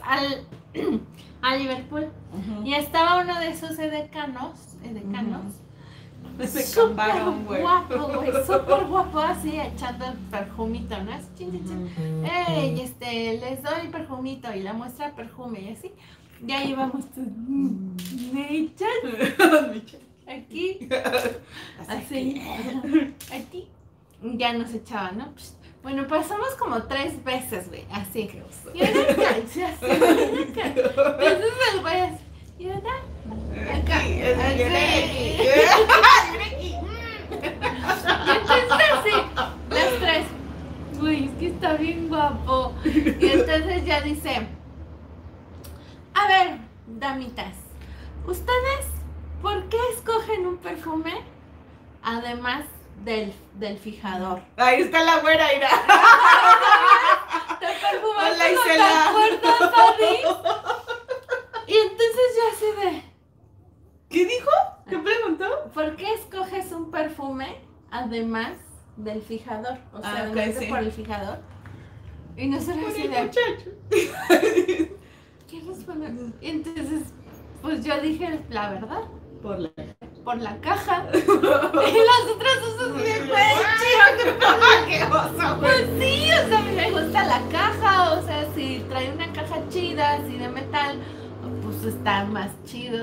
a Liverpool y estaba uno de esos edecanos Ese súper camarón, güey. guapo, güey, súper guapo, así echando el perfumito, ¿no? Así, chin, chin, chin. Ey, les doy perfumito y la muestra perfume y así. Ya llevamos tu Nathan aquí, así, aquí. Ya nos echaban, ¿no? Bueno, pasamos como 3 veces, güey, así. Y ahora así, entonces el güey así, y ahora acá, y entonces así, las 3, güey, es que está bien guapo. Y entonces ya dice, a ver, damitas, ¿ustedes por qué escogen un perfume además del fijador? Ahí está la güera, mira. Te perfumaste Hola, con Isela. tan fuerte, Fabi. Y entonces yo así de, ¿Qué dijo? ¿Qué preguntó? ¿por qué escoges un perfume además del fijador? O sea, ok, además de sí. por el fijador. Y nosotros así de, Muchacho. ¿qué responde? Y entonces, pues yo dije la verdad, Por la por la caja. Y las otras cosas me ¡Qué oso, güey! Pues sí, o sea, me gusta la caja, o sea, si trae una caja chida, así de metal, pues está más chido.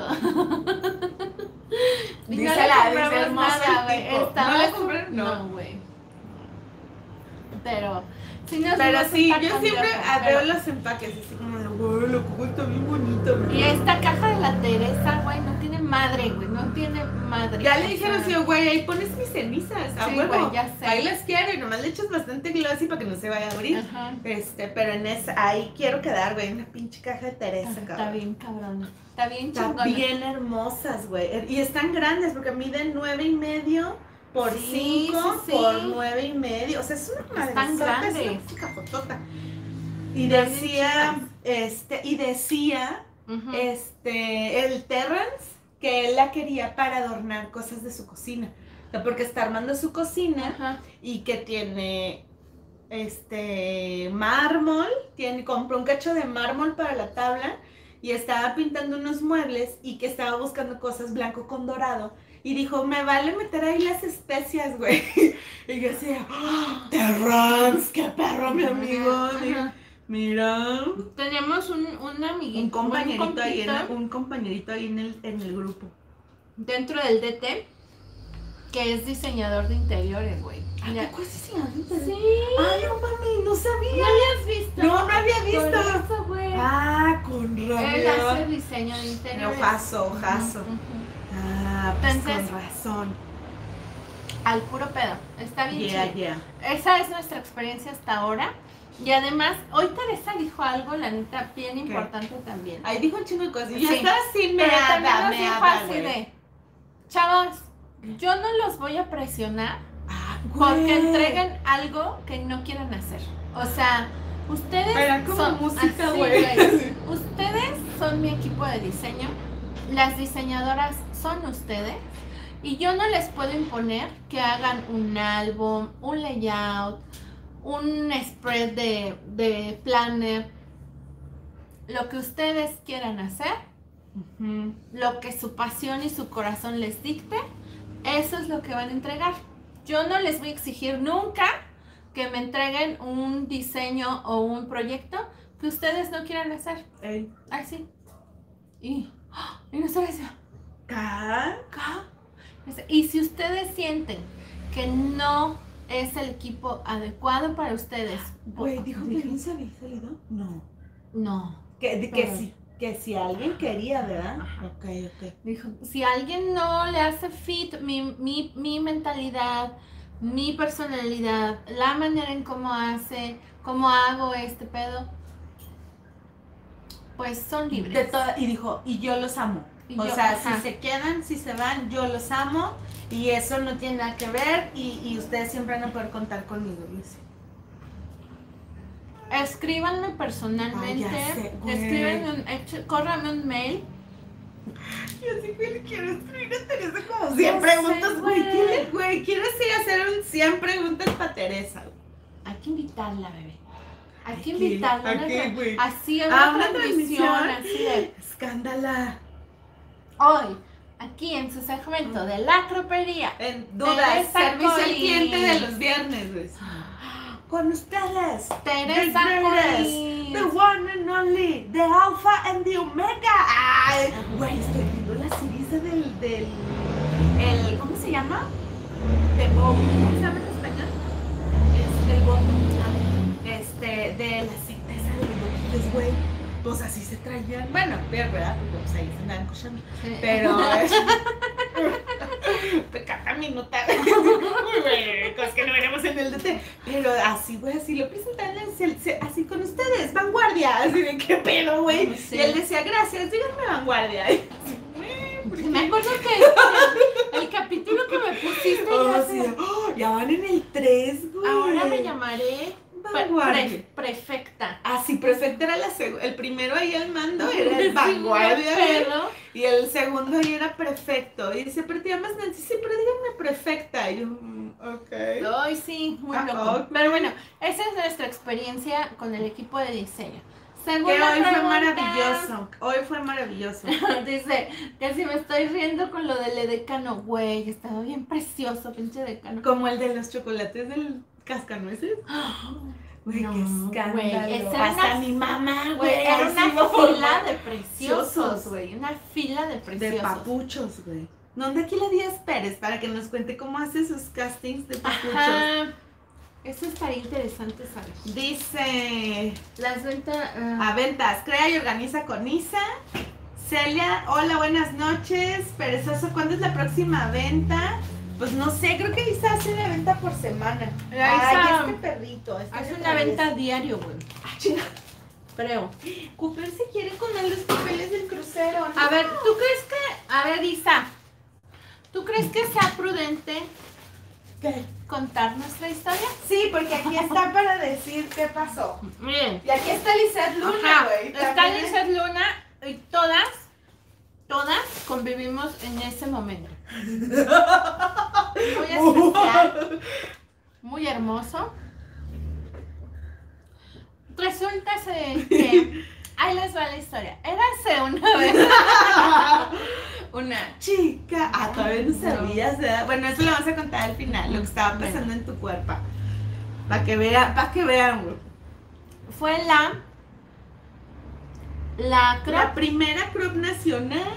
Y no le Dísela, compramos dice hermoso nada, el güey. tipo. Estaba ¿No le compraron? No, güey. Pero, si nos Pero vamos sí, a yo estar siempre cambiando, veo pero- los empaques así como de, güey, lo que está bien bonito, güey. Y esta caja de la Teresa, güey, no tiene madre, güey, no tiene madre. Ya o le dijeron, sea, sí, güey, ahí pones mis cenizas, a Sí, huevo. güey, ya sé. Ahí las quiero y nomás le echas bastante glossy para que no se vaya a abrir. Ajá. Pero en esa, ahí quiero quedar, güey, una pinche caja de Teresa, Está cabrón. bien cabrona. Está bien Están chingona. bien hermosas, güey. Y están grandes porque miden 9.5 por Sí, 5 sí, sí. por 9.5. O sea, es una madre. Están grandes. Es una chica fotota. Y Están bien decía, Ujú. el Terrence, que él la quería para adornar cosas de su cocina. O sea, porque está armando su cocina Ajá. y que tiene mármol, compró un cacho de mármol para la tabla y estaba pintando unos muebles y que estaba buscando cosas blanco con dorado y dijo, me vale meter ahí las especias, güey. Y yo decía, ¡oh, Terrence, qué perro, mi amigo! Ajá. Mira, Tenemos un amiguito, un compañerito ahí compita en el grupo. dentro del DT que es diseñador de interiores, güey. Ya- ¿Qué es diseñador de interiores? Sí. Ay, no mami, no ¿No sabía. habías visto? No había visto. Por eso, güey. Ah, con Él hace razón. diseño de interiores. Ojazo. Ujú. Ah, pues Entonces- con razón. Al puro pedo. Está bien chido. Yeah. Esa es nuestra experiencia hasta ahora. Y además, hoy Teresa dijo algo, la neta, bien importante también. Ahí dijo un chingo de cosas. Y Sí. yo estaba así, Pero también nos me dijo habla, así güey. de, chavos, yo no los voy a presionar Ah, porque güey. entreguen algo que no quieran hacer. O sea, ustedes Era como son música, así, güey. Ustedes son mi equipo de diseño. Las diseñadoras son ustedes. Y yo no les puedo imponer que hagan un álbum, un layout, un spread de planner. Lo que ustedes quieran hacer, Ujú. lo que su pasión y su corazón les dicte, eso es lo que van a entregar. Yo no les voy a exigir nunca que me entreguen un diseño o un proyecto que ustedes no quieran hacer. Ey. Así. Y no se les ¿Ca? Y si ustedes sienten que no es el equipo adecuado para ustedes, Güey, ¿dijo que no se había salido? No. no. Que si alguien quería, ¿verdad? Ok. Dijo, si a alguien no le hace fit mi mentalidad, mi personalidad, la manera en cómo hago este pedo, pues son libres. Y dijo, y yo los amo. Y O yo- sea, ajá. si se quedan, si se van, yo los amo. Y eso no tiene nada que ver. Y ustedes siempre van a poder contar conmigo, dice. Escríbanme personalmente, Ay, ya sé, güey. córranme un mail. Yo sí que le quiero escribir a Teresa como Ya 100 sé, preguntas, güey. güey. Güey, quiero sí hacer un 100 preguntas para Teresa. Hay que invitarla, bebé. Hay que ¿A qué? invitarla. ¿A una qué, tra- güey? Así, ¿A una una transmisión, transmisión? así de... Escándala. Hoy, aquí en su segmento de la cropería. En dudas, Teresa servicio al Collins. cliente de los viernes, güey. Con ustedes, Teresa the Collins. the one and only, the alpha and the omega. Ay, güey, estoy viendo la serie ¿cómo se llama? De Bob, ¿cómo se llama en español? El Bob, de la cita esa de los loquitos, güey. Pues así se traían, bueno, pero verdad, porque pues ahí se andaban cochando. Sí. Pero cada minuta, cosas que no veremos en el DT. Pero así, güey, así lo presentaban, así con ustedes, vanguardia. Así de qué pedo, güey. Sí. Y él decía, gracias, díganme vanguardia. Y así, ¿por qué? Me acuerdo que el capítulo que me pusiste Ya van en el 3, güey. ahora me llamaré Vanguardia. prefecta. Ah, sí, prefecta era el primero ahí al mando, era el vanguardia. Pero Y el segundo ahí era prefecto. Y dice, pero te llamas Nancy, sí, pero díganme prefecta. Y yo, ok. hoy sí, muy loco. Ok. Pero bueno, esa es nuestra experiencia con el equipo de diseño. Que Segunda hoy fue pregunta. maravilloso. Hoy fue maravilloso. Dice que si me estoy riendo con lo del edecano, güey, estaba bien precioso, pinche decano. Como el de los chocolates del cascanueces. Güey, No, qué escándalo. güey, esa era Hasta una- mi mamá, Güey, güey. era así una como fila de preciosos, preciosos. güey, una fila de De preciosos. papuchos, güey. ¿Dónde aquí la Díaz Pérez para que nos cuente cómo hace sus castings de papuchos? Ajá, eso estaría interesante saber. Dice Las ventas... a ventas, crea y organiza con Isa. Celia, hola, buenas noches. Perezoso, ¿cuándo es la próxima venta? Pues no sé, creo que Isa hace una venta por semana. La Ay, Isa este perrito. hace una venta diario, güey, Ah, chinga. creo. Cooper se quiere con los papeles del crucero. ¿No? A ver, ¿tú crees que... A ver, Isa, ¿tú crees que sea prudente ¿Qué? contar nuestra historia? Sí, porque aquí está para decir qué pasó. Miren. Y aquí está Lizeth Luna, Ajá, güey. está También Lizeth Luna y todas convivimos en ese momento. Muy especial, muy hermoso. Resulta que ahí les va la historia. Érase una vez una chica. Ah, todavía no sabías, ¿verdad? Bueno, eso lo vamos a contar al final, lo que estaba pasando en tu cuerpo. Para que vean, güey. fue la La primera crop nacional.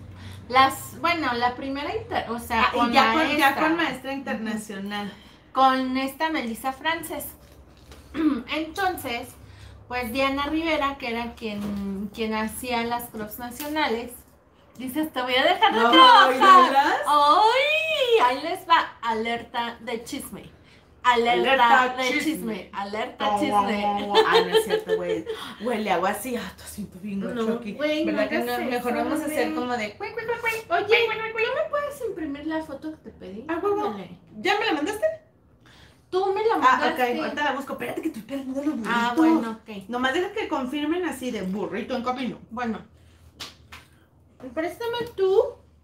la primera o sea, Ah, y ya maestra. con maestra internacional. Con esta Melissa Frances. Entonces, pues Diana Rivera, que era quien hacía las crops nacionales, dice, te voy a dejar de Ay, trabajar. ¿verdad? ¡Ay! Ahí les va, alerta de chisme. Alerta de chisme. Alerta chisme. Ah, no es cierto, güey. Huele agua así. Ah, te siento bien No, gacho aquí. güey, ¿Verdad no que hagas mejor eso, vamos a hacer güey. como de. Oye, ¿no me puedes imprimir la foto que te pedí? Ah, huevo. Ándale. ¿Ya me la mandaste? Tú me la Ah, mandaste. ok, ahorita la busco. Espérate que estoy perdiendo los burritos. Ah, bueno, ok. Nomás deja que confirmen así de burrito en camino. Bueno. Préstame tú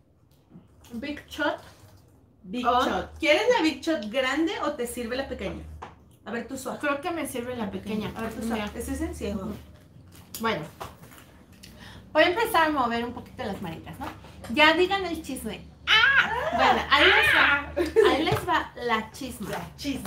Big Shot. Big Oh. Shot. ¿Quieres la Big Shot grande o te sirve la pequeña? A ver, tú suave. Creo que me sirve la pequeña. A ver, tú Mira. suave. Ese es en ciego. Bueno, voy a empezar a mover un poquito las manitas, ¿no? Ya digan el chisme. ¡Ah! Bueno, ahí les va la chisma. La chisma.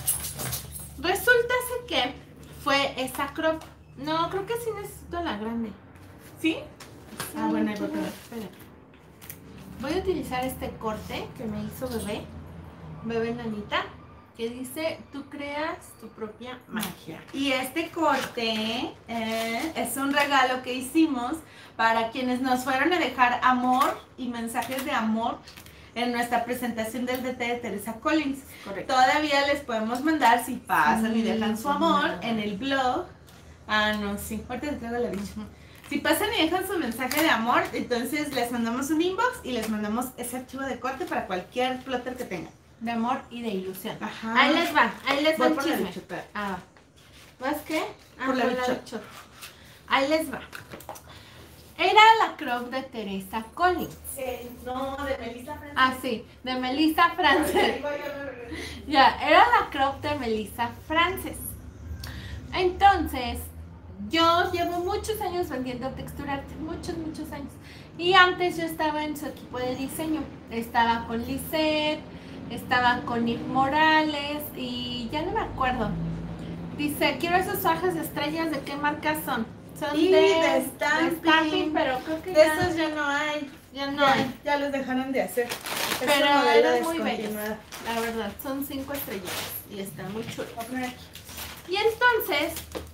Resulta que fue esa crop. No, creo que sí necesito la grande. ¿Sí? Ah, bueno, ahí voy a poner. Espera. Voy a utilizar este corte que me hizo bebé nanita, que dice, tú creas tu propia magia. Y este corte es un regalo que hicimos para quienes nos fueron a dejar amor y mensajes de amor en nuestra presentación del DT de Teresa Collins. Correcto. Todavía les podemos mandar, si pasan y Sí, dejan su amor, en el blog. Ah, no, sí, ahorita te traigo la bicha. Si pasan y dejan su mensaje de amor, entonces les mandamos un inbox y les mandamos ese archivo de corte para cualquier plotter que tengan. De amor y de ilusión. Ajá. Ahí les va Voy el por la chisme. bichota. Ah, ¿vas qué? Ah, Por la por bichota. Ahí les va. Era la crop de Teresa Collins. No, de Melissa Frances. Ah, sí, de Melissa Frances. Ya, era la crop de Melissa Frances. Entonces, yo llevo muchos años vendiendo texturarte, muchos años. Y antes yo estaba en su equipo de diseño. Estaba con Lisette, estaba con Yves Morales y ya no me acuerdo. Dice, quiero esos fajas de estrellas, ¿de qué marca son? Son Y de Stampin', pero creo que de esos ya no hay. ya no hay. Ya los dejaron de hacer. Pero Es un modelo eran muy bellos, descontinuado. la verdad. Son 5 estrellas y están muy chulos. Y entonces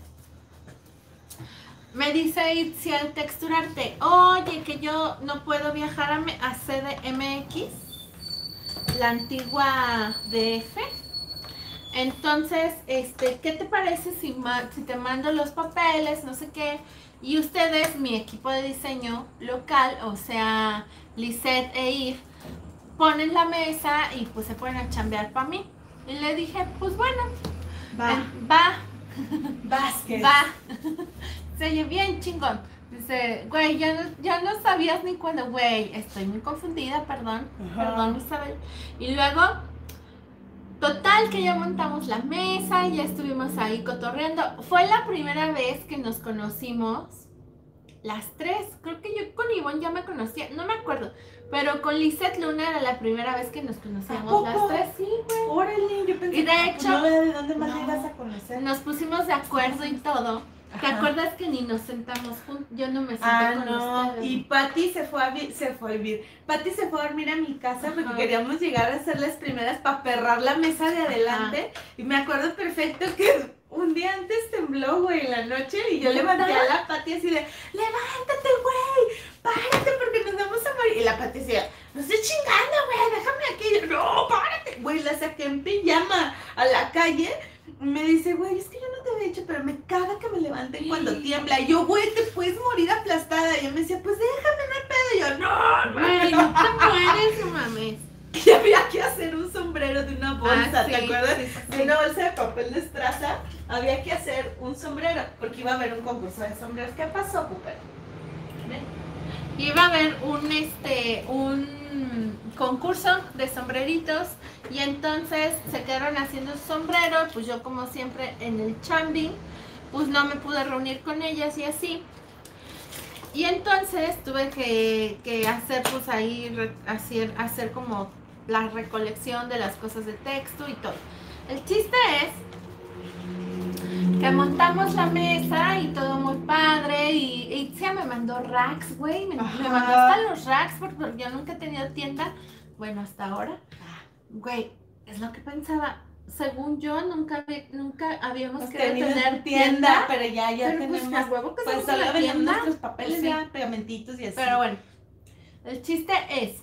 me dice Itzi al texturarte, oye, que yo no puedo viajar a CDMX, la antigua DF. Entonces, ¿qué te parece si te mando los papeles, no sé qué? Y ustedes, mi equipo de diseño local, o sea, Lisette e Yves, ponen la mesa y pues se ponen a chambear para mí. Y le dije, pues bueno, va. Vázquez. Va. Se oye bien chingón. Dice, güey, ya no sabías ni cuándo, güey, estoy muy confundida, perdón, Isabel. Y luego, total que ya montamos la mesa y ya estuvimos ahí cotorreando. Fue la primera vez que nos conocimos las tres. Creo que yo con Ivonne ya me conocía, no me acuerdo. Pero con Lisette Luna era la primera vez que nos conocíamos las tres. Sí, güey. Órale, yo pensé Y de hecho, no, ¿de dónde más no, ibas a conocer? nos pusimos de acuerdo y todo. ¿Te acuerdas que ni nos sentamos juntos? Yo no me senté con ustedes. Y Pati se fue a vivir. Pati se fue a dormir a mi casa porque queríamos llegar a ser las primeras para perrar la mesa de adelante. Y me acuerdo perfecto que un día antes tembló, güey, en la noche. Y yo levanté a la Pati así de, levántate, güey, párate porque nos vamos a morir. Y la Pati decía, no estoy chingando, güey, déjame aquí. Y yo, no, párate. Güey, la saqué en pijama a la calle. Me dice, güey, es que yo no te había dicho, pero me caga que me levanten cuando tiembla. Y yo, güey, te puedes morir aplastada. Y yo me decía, pues déjame, no hay pedo. Y yo, no, güey, no te mueres, no mames. Y había que hacer un sombrero de una bolsa, sí, ¿te acuerdas? Sí. De una bolsa de papel de estraza, había que hacer un sombrero, porque iba a haber un concurso de sombreros. ¿Qué pasó, Cooper? Iba a haber un concurso de sombreritos y entonces se quedaron haciendo sombreros, pues yo como siempre en el chambing, pues no me pude reunir con ellas y así. Y entonces tuve que hacer pues ahí, hacer como la recolección de las cosas de texto y todo. El chiste es que montamos la mesa y todo muy padre y Itzia me mandó racks, güey, me mandó hasta los racks porque yo nunca he tenido tienda, bueno, hasta ahora, güey, es lo que pensaba, según yo nunca habíamos querido tener tienda, pero ya pero tenemos, pues, huevo que pues somos una solo vendemos tienda. nuestros papeles, Sí. ya, pegamentitos y así. Pero bueno, el chiste es,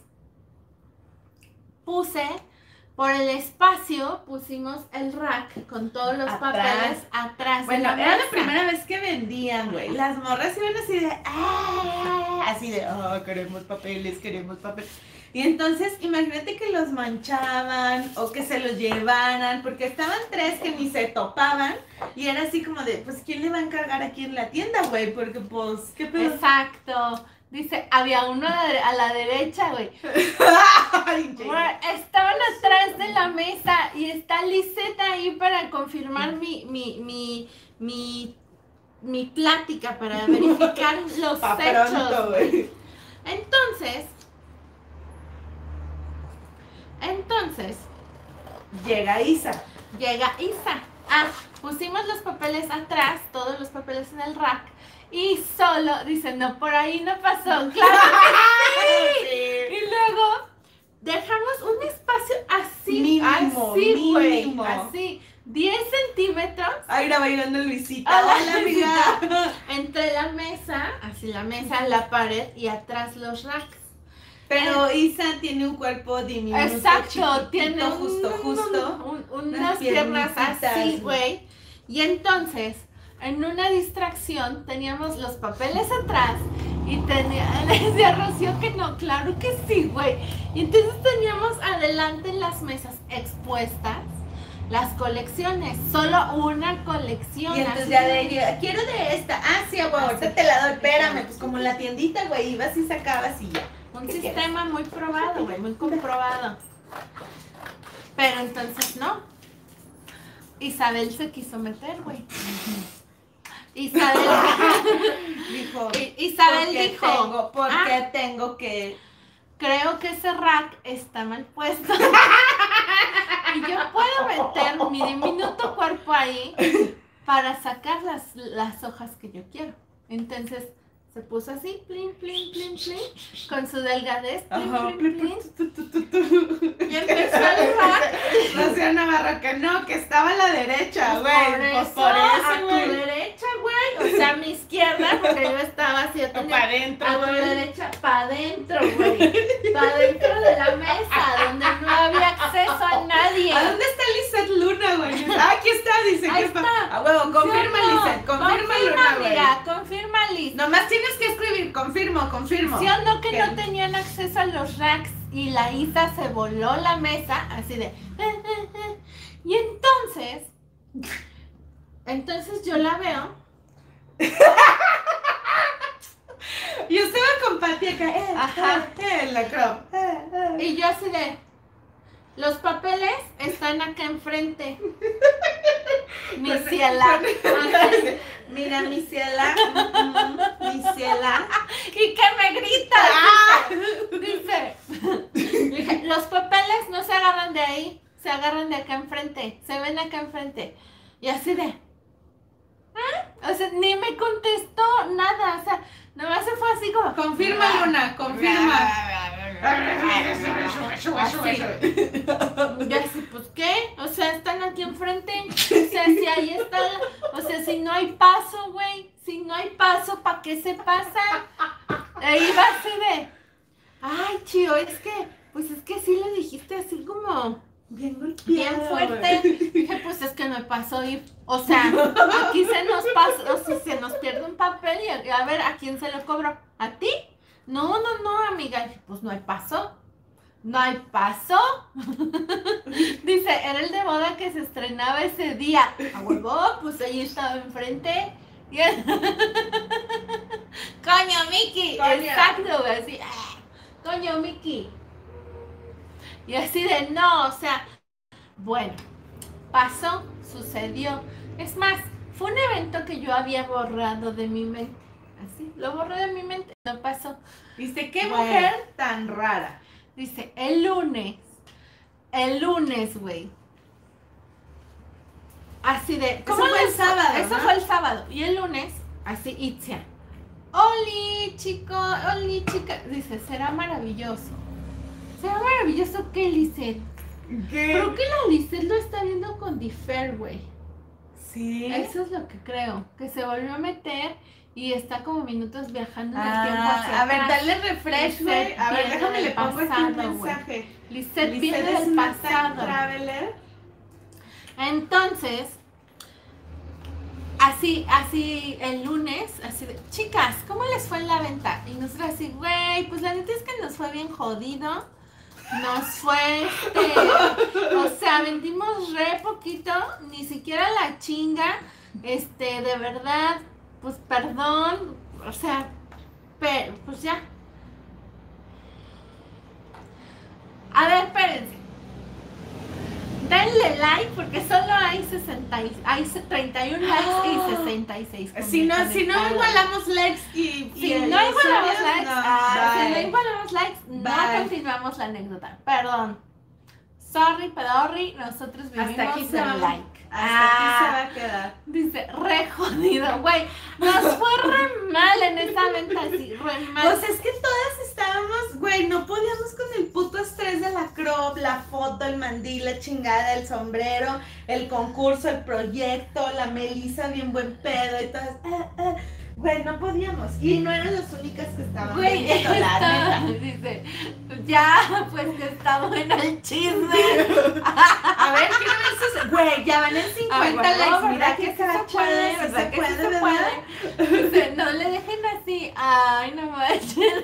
por el espacio, pusimos el rack con todos los papeles atrás. Bueno, de la era la mesa. primera vez que vendían, güey. Las morras iban así de, así de, queremos papeles. Y entonces, imagínate que los manchaban o que se los llevaran, porque estaban tres que ni se topaban. Y era así como de, pues, ¿quién le va a encargar aquí en la tienda, güey? Porque, pues, ¿qué pedo? Exacto. Dice, había uno a la derecha, güey. Estaban atrás de la mesa y está Lisette ahí para confirmar mi plática, para verificar los hechos. Pronto, güey. Entonces, Llega Isa. llega Isa. Pusimos los papeles atrás, todos los papeles en el rack. Y solo, dice, no, por ahí no pasó. ¡Claro que sí! Y luego dejamos un espacio así, Mínimo, así, güey, mínimo. así, 10 centímetros. Aira bailando Luisita. Hola, amiga. Entre la mesa, la pared y atrás los racks. Pero Isa tiene un cuerpo diminuto. Exacto, chiquitito, tiene justo. unas piernas piernitas. así, güey. Y entonces, en una distracción, teníamos los papeles atrás y decía Rocío que no, claro que sí, güey. Y entonces teníamos adelante en las mesas expuestas las colecciones, solo una colección. Y entonces así ya de ella, quiero de esta. Sí, güey, ahorita te la doy, espérame. Pues como en la tiendita, güey, ibas y sacabas y ya. Un ¿Qué sistema muy probado, güey, muy comprobado. Pero entonces no. Isabel se quiso meter, güey. Isabel Dijo, Isabel dijo, porque tengo que... creo que ese rack está mal puesto. Y yo puedo meter mi diminuto cuerpo ahí para sacar las hojas que yo quiero. Entonces se puso así, plin, plin, plin, plin, con su delgadez, plin, Ajá. plin, plin. Y empezó el rack. Rocío Navarro, que no, que estaba a la derecha, güey. Pues por eso, a tu güey. derecha, güey. O sea, a mi izquierda, porque yo estaba así, yo tenía Para adentro, a tu güey. derecha, para adentro, güey. Para adentro de la mesa, donde no había acceso a nadie. ¿A dónde está Lizeth Luna, güey? Ah, aquí está, dice. Ahí ¿qué está. pasa? A huevo, confirma, ¿Sí o no? Lizeth, confirma Luna, güey. amiga, confirma, Liz. Nomás tienes que escribir, confirmo. ¿Sí o no que ¿Qué? no tenían acceso a los racks y la Isa se voló la mesa así de... Y entonces yo la veo. Yo estaba con Pati acá, Ajá. en la crop. Y yo así de... Los papeles están acá enfrente. Mi ciela. Así. Mira, mi ciela. Mi ciela. Y que me grita. Dice, dije, los papeles no se agarran de ahí, se agarran de acá enfrente, se ven acá enfrente. Y así de, ¿ah? O sea, ni me contestó nada, o sea, nomás se fue así como, Confirma, Luna, confirma. Yo así, pues, ¿qué? O sea, están aquí enfrente, o sea, si ahí está, o sea, si no hay paso, güey, si no hay paso, ¿para qué se pasa? Ahí va así de, ay, Chío, es que sí le dijiste así como Bien golpeado. bien fuerte. Dije, pues es que no pasó ir. O sea, aquí se nos pasa, o sea, se nos pierde un papel y a ver, ¿a quién se lo cobro? ¿A ti? No, amiga. Dije, pues no hay paso. No hay paso. Dice, era el de boda que se estrenaba ese día. A huevo, pues ahí estaba enfrente. Y coño, Miki. Coño. Exacto, güey, así. Coño, Miki. Y así de no, o sea, bueno, pasó, sucedió. Es más, fue un evento que yo había borrado de mi mente. Así, lo borré de mi mente, no pasó. Dice, qué Bueno. mujer tan rara. Dice, el lunes, güey. Así de, Eso fue el sábado, Eso ¿no? fue el sábado. Y el lunes, así, Itzia. Oli, chico, oli, chica. Dice, será maravilloso. ¿Será maravilloso qué, Lizeth? Creo que la Lizeth lo está viendo con Differ, güey. Sí. Eso es lo que creo. Que se volvió a meter y está como minutos viajando en el tiempo hacia A ver, atrás. dale refresh, güey. Lizeth A ver, viene déjame del le pongo aquí un pasado, güey. mensaje. Lizeth viene Lizeth es del una time pasado. traveler. Entonces, así el lunes, así de, chicas, ¿cómo les fue en la venta? Y nosotros así, güey, pues la neta es que nos fue bien jodido. Nos fue, o sea, vendimos re poquito, ni siquiera la chinga, de verdad, pues perdón, o sea, pero, pues ya. A ver, espérense. Denle like porque solo hay 31 likes y 66. Si no conectados. igualamos likes y Si y no igualamos usuarios, likes, no. si no Bye. igualamos likes, no Bye. continuamos la anécdota. Perdón. Sorry, pedorri, nosotros vivimos Hasta aquí se del va. like. Hasta aquí se va a quedar. Dice, re jodido, güey. Nos fue re mal en esa venta, así, re mal. Pues es que todas estábamos, güey, no podíamos con el puto estrés de la crop, la foto, el mandil, la chingada, el sombrero, el concurso, el proyecto, la Melissa bien buen pedo y todas. Güey, no podíamos. Y no eran las únicas que estaban Güey, viendo, la neta. dice, ya, pues que está bueno el chisme. A ver, quiero ver sus. Güey, ya van en 50 likes. Mira que se puede, ¿verdad? Que se puede. Dice, no le dejen así. Ay, no manches.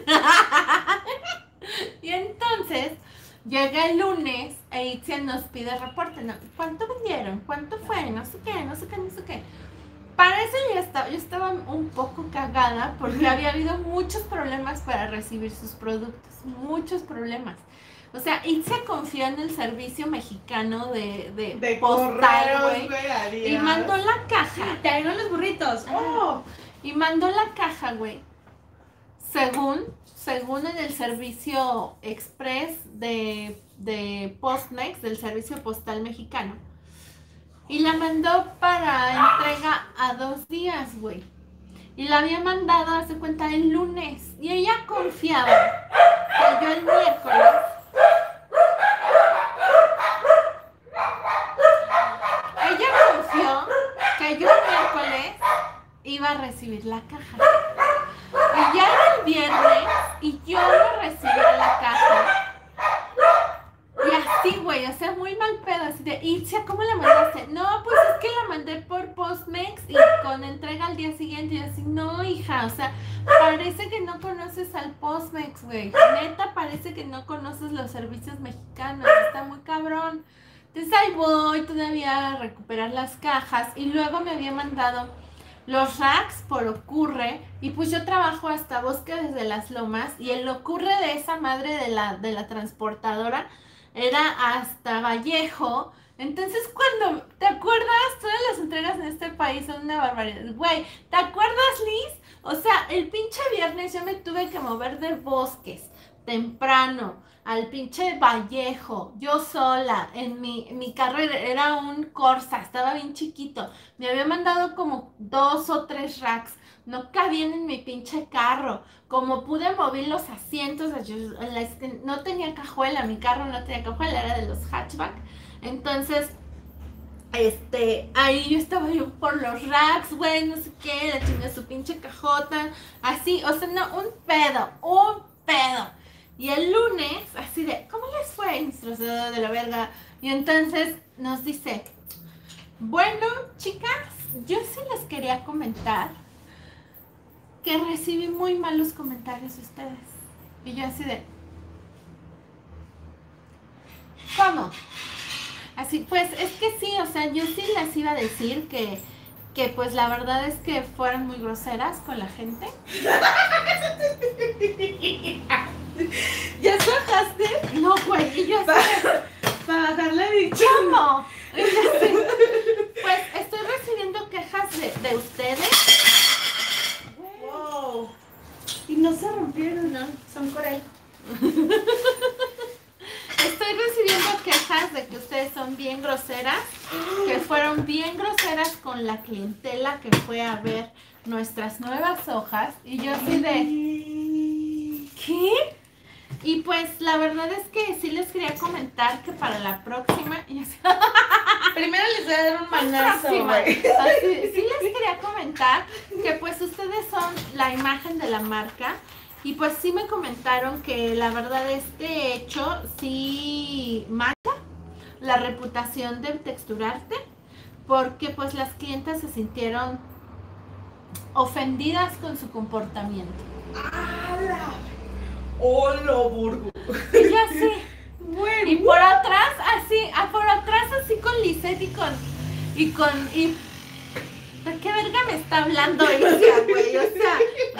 Y entonces, llega el lunes e Itzia nos pide reporte. ¿No? ¿Cuánto vendieron? ¿Cuánto fue? No sé qué, no sé qué, no sé qué. Para eso yo estaba un poco cagada porque había habido muchos problemas para recibir sus productos. Muchos problemas. O sea, Itzia confió en el servicio mexicano de postal, güey. Y mandó la caja. Te dieron los burritos. ¡Oh! Y mandó la caja, güey. Según en el servicio express de Postmex, del servicio postal mexicano. Y la mandó para entrega a 2 días, güey. Y la había mandado, hace cuenta, el lunes. Y ella confiaba que yo el miércoles... Ella confió que yo el miércoles iba a recibir la caja. Y ya era el viernes y yo no recibía la caja. Y así, güey, o sea, muy mal pedo, así de, Itzia, ¿cómo la mandaste? No, pues es que la mandé por Postmex y con entrega al día siguiente. Y yo así, no, hija, o sea, parece que no conoces al Postmex, güey. Neta, parece que no conoces los servicios mexicanos, está muy cabrón. Entonces ahí voy todavía a recuperar las cajas y luego me había mandado los racks por Ocurre y pues yo trabajo hasta Bosque desde las Lomas y el Ocurre de esa madre de la transportadora era hasta Vallejo. Entonces cuando, ¿te acuerdas? Todas las entregas en este país son una barbaridad. Güey, ¿te acuerdas, Liz? O sea, el pinche viernes yo me tuve que mover de Bosques temprano al pinche Vallejo, yo sola, en mi carro era un Corsa, estaba bien chiquito, me había mandado como 2 o 3 racks, no cabían en mi pinche carro, como pude mover los asientos, no tenía cajuela, mi carro no tenía cajuela, era de los hatchback, entonces, ahí yo estaba yo por los racks, güey, no sé qué, la chingada su pinche cajota, así, o sea, no, un pedo. Y el lunes, así de, ¿cómo les fue? Nuestro dedo de la verga. Y entonces nos dice, bueno, chicas, yo sí les quería comentar que recibí muy malos comentarios de ustedes. Y yo así de, ¿cómo? Así, pues, es que sí, o sea, yo sí les iba a decir que pues la verdad es que fueron muy groseras con la gente. ¿Ya bajaste? No, güey, y yo así, para bajarle dicho. ¿cómo? Y yo así, pues estoy recibiendo quejas de ustedes. Wow. Y no se rompieron, ¿no? Son Corel. Estoy recibiendo quejas de que ustedes son bien groseras, que fueron bien groseras con la clientela que fue a ver nuestras nuevas hojas. Y yo así de, ¿qué? Y pues la verdad es que sí les quería comentar que para la próxima... Primero les voy a dar un manazo, güey. Sí les quería comentar que pues ustedes son la imagen de la marca. Y pues sí me comentaron que la verdad este hecho sí mancha la reputación de Texturarte, porque pues las clientas se sintieron ofendidas con su comportamiento. ¡Hala! ¡Hola, Burgo! Y yo así, Bueno. y por atrás así con Lisette y ¿de qué verga me está hablando ella, güey? O sea,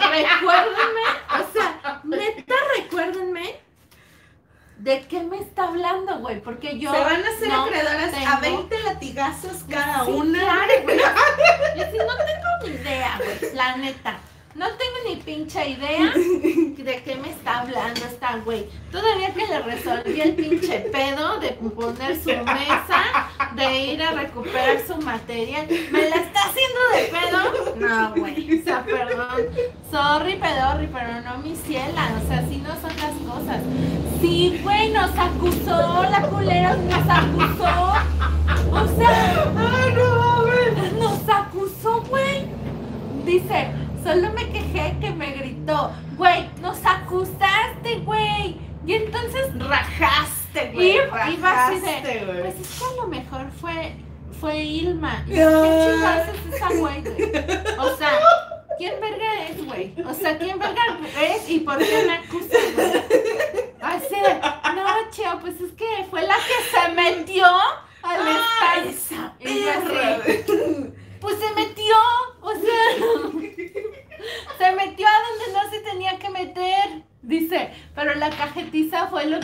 recuérdenme de qué me está hablando, güey, porque yo se van a hacer no acreedoras tengo... a 20 latigazos cada sí, una. Claro, güey. Yo sí no tengo ni idea, güey, la neta. No tengo ni pinche idea de qué me está hablando esta güey. Todavía que le resolví el pinche pedo de poner su mesa, de ir a recuperar su material. ¿Me la está haciendo de pedo? No, güey. O sea, perdón. Sorry, pedorri, pero no mi ciela. O sea, así no son las cosas. Sí, güey, nos acusó. La culera nos acusó. O sea, ¡ay, no mames! Nos acusó, güey. Dice... Solo me quejé que me gritó, güey, nos acusaste, güey. Y entonces rajaste, güey. Iba así de, güey. pues es que a lo mejor fue Ilma. ¿Qué chingados es esa güey? O sea, ¿quién verga es, güey? O sea, ¿quién verga es y por qué me acusa, güey? Así de, no, cheo, pues es que fue la que se metió al estadio. Y yo así, pues se metió, o sea, se metió a donde no se tenía que meter. Dice, pero la cajetiza fue lo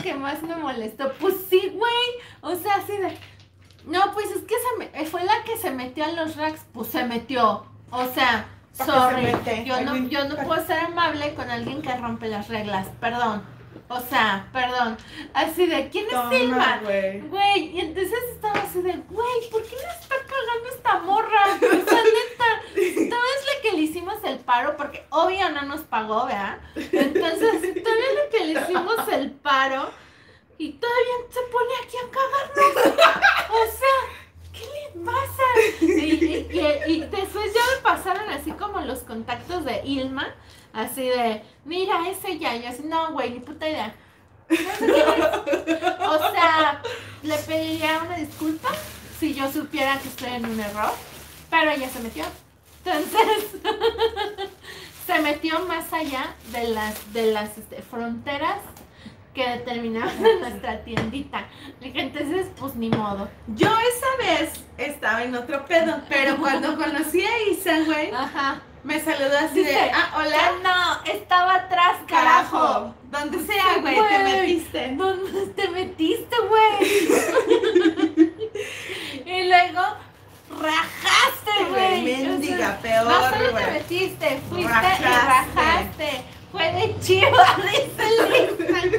que más me molestó. Pues sí, güey. O sea, así de... No, pues es que fue la que se metió a los racks. Pues se metió. O sea, sorry. Yo no puedo ser amable con alguien que rompe las reglas. Perdón. O sea, perdón. Así de, ¿quién es Silma? Güey, y entonces estaba así de, güey, ¿por qué le está cagando esta morra? O sea, neta, ¿sabes lo que le hicimos el paro? Porque obvio no nos pagó, ¿verdad? Entonces, todavía lo que le hicimos el paro y todavía se pone aquí a cagarnos. O sea, ¿qué le pasa? Y después ya me pasaron así como los contactos de Ilma. Así de, mira, es ella. Y yo así, no, güey, ni puta idea. No sé quién es. O sea, le pediría una disculpa si yo supiera que estoy en un error, pero ella se metió. Entonces, se metió más allá de las fronteras que determinaban en nuestra tiendita. Le dije, entonces, pues ni modo. Yo esa vez estaba en otro pedo, pero cuando conocí a Isa, güey, me saludó así. Dice, de, hola. No, estaba atrás, carajo. Donde sea, güey, te metiste. ¿Dónde te metiste, güey? Y luego rajaste, güey. Mendiga, peor, no solo te metiste, fuiste y rajaste. Fue de Chivas, dice el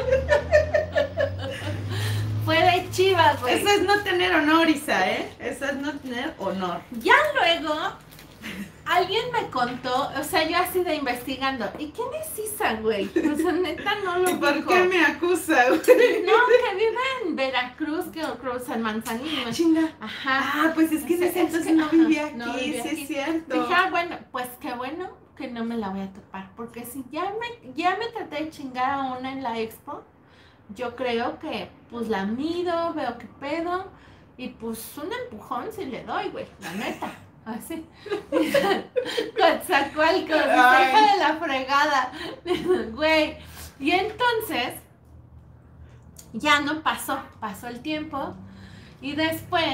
Fue de Chivas, güey. Eso es no tener honor, Isa, ¿eh? Eso es no tener honor. Ya luego, alguien me contó, o sea, yo así de investigando, ¿y quién es Isa, güey? O sea, neta no lo ¿Por dijo. qué me acusa, güey? No, que vive en Veracruz, que Cruz en Manzanillo. Chinga. Ajá. Pues es que en ese entonces no vivía aquí, no vivía aquí. Es cierto. Dije, bueno, pues qué bueno que no me la voy a topar, porque si ya me traté de chingar a una en la expo, yo creo que pues la mido, veo qué pedo, y pues un empujón si le doy, güey, la neta. Así. Sacó el consejo de la fregada. Güey. Y entonces, ya no pasó el tiempo. Y después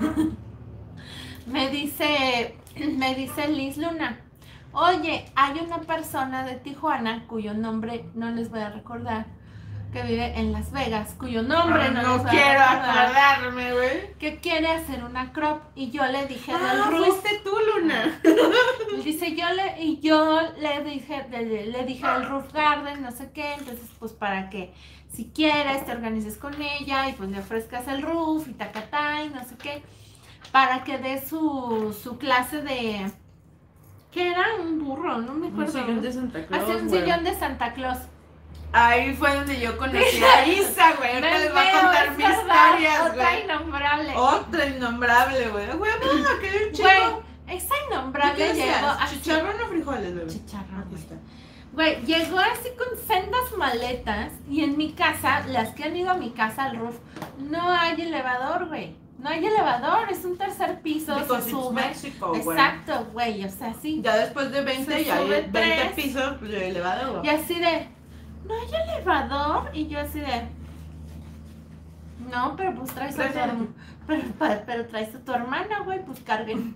me dice Liz Luna, oye, hay una persona de Tijuana cuyo nombre no les voy a recordar, que vive en Las Vegas, cuyo nombre no quiero acordarme, güey, que quiere hacer una crop. Y yo le dije fuiste tú, Luna. Dice, yo le dije al Roof Garden, no sé qué, entonces pues para que si quieres te organices con ella y pues le ofrezcas el roof y tacatá y no sé qué, para que dé su clase de, ¿qué era? Un burro, no me acuerdo. Un sillón de Santa Claus. Hace un sillón de Santa Claus. Ahí fue donde yo conocí a Isa, güey. Ahorita les voy a contar mis historias, güey. Otra innombrable. Otra innombrable, güey. Güey, que un chico. Güey, esa innombrable llegó. ¿Chicharrón o frijoles, bebé? Chicharrón. Güey, llegó así con sendas maletas. Y en mi casa, las que han ido a mi casa al roof, no hay elevador, güey. No hay elevador, es un tercer piso, se sube. México, exacto, güey, o sea, sí. Ya después de 20, ya hay 20 pisos, pues de elevador, güey. Y así de, ¿no hay elevador? Y yo así de, no, pero pues traes a tu hermana. Pero traes a tu hermana, güey, pues carguen.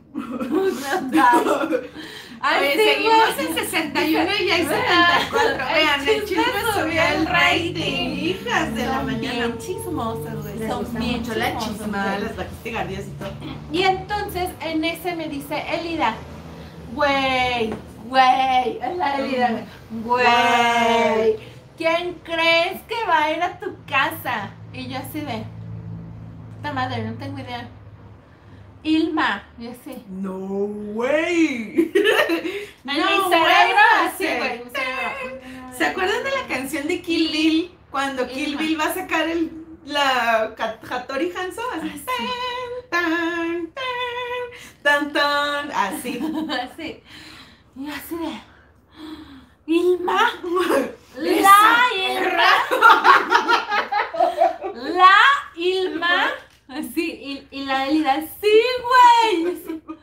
Oye, seguimos en 61 y ya hay 74. Vean, el chisme subió el rating. Hijas de la mañana. Bien chismosas, güey. Son bien mucho la chisma, las vaquitigardías y todo. Y entonces en ese me dice Elida, güey, es la Elida, güey, ¿quién crees que va a ir a tu casa? Y yo así de, puta madre, no tengo idea. Ilma, y así. No, güey. En mi cerebro, así, güey. ¿Se acuerdan de la canción de Kill Bill? Cuando Kill Bill va a sacar la Hattori Hanzo, así. Tan, tan, tan, tan, así. Así. Y así de, Ilma. La Ilma. Así, y la Elida, sí, güey.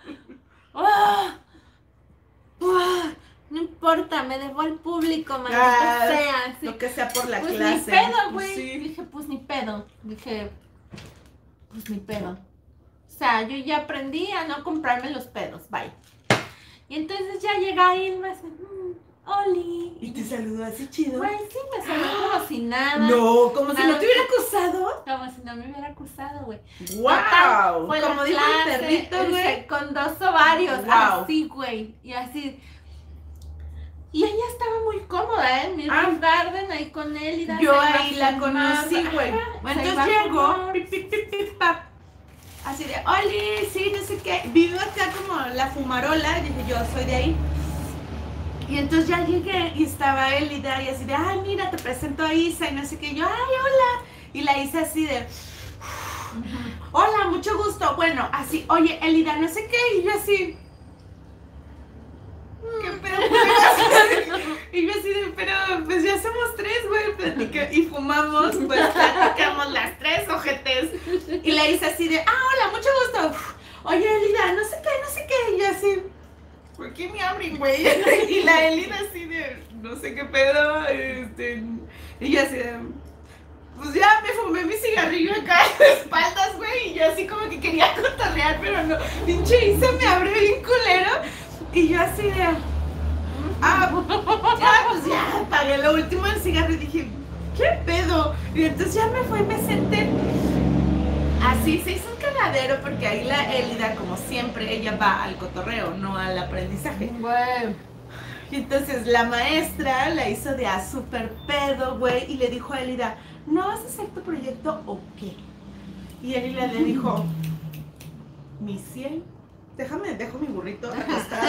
No importa, me debo al público, maldita sea. Sí. Lo que sea por la pues clase. Ni pedo, güey. Sí. Dije, pues ni pedo. O sea, yo ya aprendí a no comprarme los pedos, bye. Y entonces ya llega Ilma, así, Oli. ¿Y te saludó así chido? Güey, sí, me saludó como si nada. No, como si Nada. no te hubiera acusado. Como si no me hubiera acusado, güey. ¡Wow! Fue Como la dijo el clase, perrito, güey. con 2 ovarios, Wow. así, güey. Y así. Y ella estaba muy cómoda, ¿eh? Ah. Miss Garden ahí con él y Yo ahí la conocí, güey. Ajá, Bueno, se entonces iba a llegó, fumar. pip, pip, pip, pip, pap. Así de, Oli, sí, no sé qué. Vivo acá como la fumarola. Y dije, yo soy de ahí. Y entonces ya llegué y estaba Elida y así de, ay, mira, te presento a Isa y no sé qué. Y yo, ay, hola. Y la Isa así de, hola, mucho gusto. Bueno, así, oye, Elida, no sé qué. Y yo así, ¿qué pedo? Y yo así de, pero pues ya somos 3, güey, y fumamos, pues platicamos las 3, ojetes. Y la hice así de, hola, mucho gusto. Oye, Elida, no sé qué. Y yo así, ¿por qué me abren, güey? Y la Elida así de, no sé qué pedo, y yo así de, pues ya me fumé mi cigarrillo acá en las espaldas, güey, y yo así como que quería cotorrear, pero no, pinche Isa me abre bien culero. Y yo así de, pues ya, apagué lo último del cigarro y dije, ¿qué pedo? Y entonces ya me fui y me senté. Así se hizo un cagadero porque ahí la Elida, como siempre, ella va al cotorreo, no al aprendizaje. Güey. Y entonces la maestra la hizo de a súper pedo, güey, y le dijo a Elida, ¿no vas a hacer tu proyecto o qué? Y Elida le dijo, mi cielo, dejo mi burrito acostado.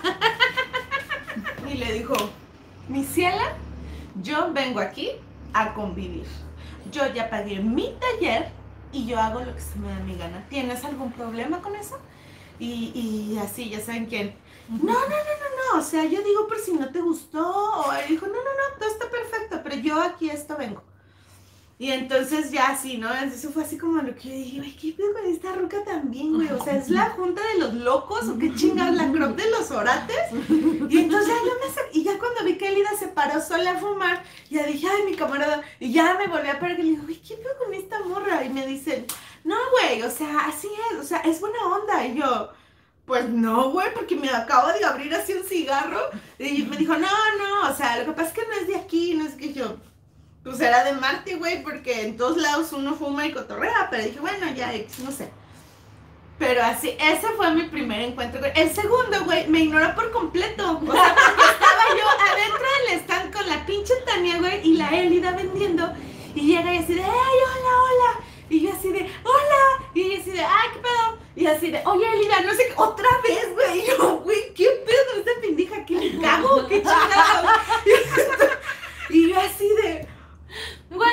Y le dijo, mi ciela, yo vengo aquí a convivir. Yo ya pagué mi taller y yo hago lo que se me da mi gana. ¿Tienes algún problema con eso? Y así, ya saben quién. No, o sea, yo digo por si no te gustó. O él dijo, no, todo está perfecto, pero yo aquí a esto vengo. Y entonces ya así, ¿no? Eso fue así como lo que yo dije, güey, ¿qué pedo con esta ruca también, güey? O sea, ¿es la junta de los locos o qué chingados, la crop de los orates? Y entonces ya yo me saqué, y ya cuando vi que Elida se paró sola a fumar, ya dije, ay, mi camarada, y ya me volví a parar y le digo, güey, ¿qué pedo con esta morra? Y me dicen, no, güey, o sea, así es, o sea, es buena onda. Y yo, pues no, güey, porque me acabo de abrir así un cigarro. Y me dijo, no, o sea, lo que pasa es que no es de aquí, no es que yo... Pues era de Marte, güey, porque en todos lados uno fuma y cotorrea, pero dije, bueno, ya, no sé. Pero así, ese fue mi primer encuentro. El segundo, güey, me ignoró por completo. O sea, porque estaba yo adentro del stand con la pinche Tania, güey, y la Elida vendiendo. Y llega y así de, ¡ay, hola! Y yo así de, ¡hola! Y ella así de, ¡ay, qué pedo! Y así de, oye, Elida, no sé qué, otra vez, güey. Y yo, güey, ¿qué pedo con esta pendeja? ¿Qué le cago? ¿Qué chingados? Y yo así de... Güey,